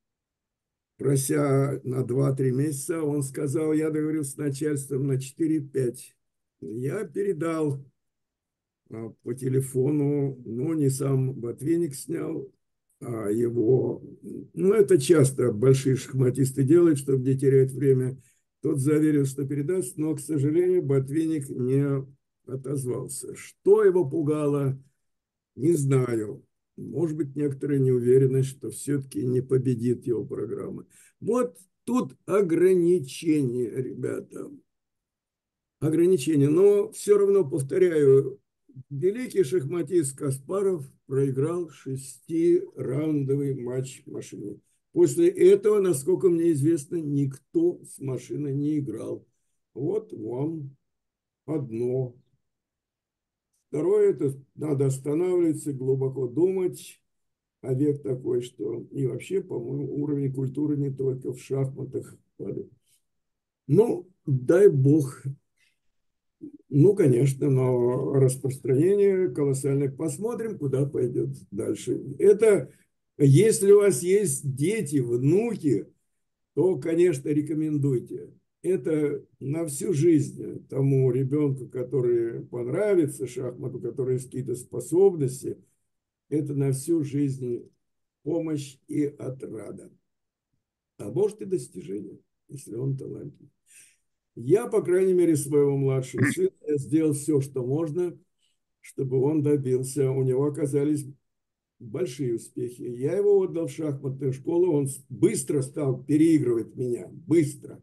прося на 2-3 месяца, он сказал, я договорился с начальством на 4-5. Я передал по телефону, но не сам Ботвинник снял, а его, это часто большие шахматисты делают, чтобы не терять время. Тот заверил, что передаст, но, к сожалению, Ботвинник не отозвался. Что его пугало, не знаю. Может быть, некоторая неуверенность, что все-таки не победит его программа. Вот тут ограничения, ребята. Ограничения. Но все равно, повторяю, великий шахматист Каспаров проиграл 6-раундовый матч в машине. После этого, насколько мне известно, никто с машиной не играл. Вот вам одно. Второе, это надо останавливаться, глубоко думать. А век такой, что и вообще, по-моему, уровень культуры не только в шахматах падает. Дай бог. Конечно, но распространение колоссальное. Посмотрим, куда пойдет дальше. Это, если у вас есть дети, внуки, то, конечно, рекомендуйте. Это на всю жизнь тому ребенку, который понравится шахмату, у которого есть какие-то способности, это на всю жизнь помощь и отрада. А может и достижение, если он талантлив. Я, по крайней мере, своего младшего сына сделал все, что можно, чтобы он добился. У него оказались большие успехи. Я его отдал в шахматную школу, он быстро стал переигрывать меня, быстро.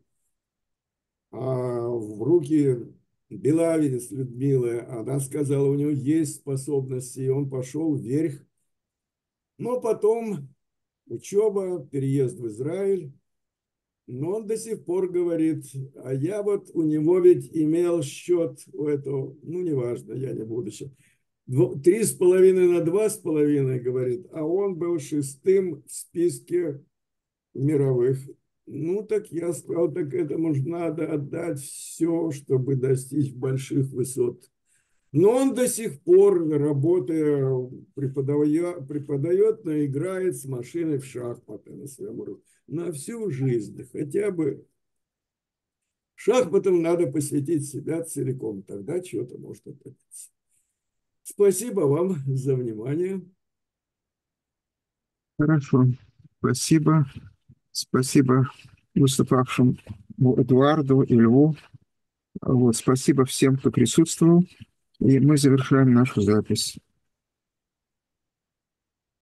А в руки Белавинец Людмилы, она сказала, у него есть способности, и он пошел вверх. Но потом учеба, переезд в Израиль. Но он до сих пор говорит, а я вот у него ведь имел счет у этого, неважно, я не буду сейчас. 3,5 на 2,5, говорит, а он был 6-м в списке мировых. Так я сказал, так этому же надо отдать все, чтобы достичь больших высот. Но он до сих пор, работая, преподает, но играет с машиной в шахматы на своем уровне. На всю жизнь. Хотя бы шахматам надо посвятить себя целиком. Тогда чего-то может откатиться. Спасибо вам за внимание. Хорошо. Спасибо. Спасибо выступавшим Эдуарду и Льву. Спасибо всем, кто присутствовал. И мы завершаем нашу запись.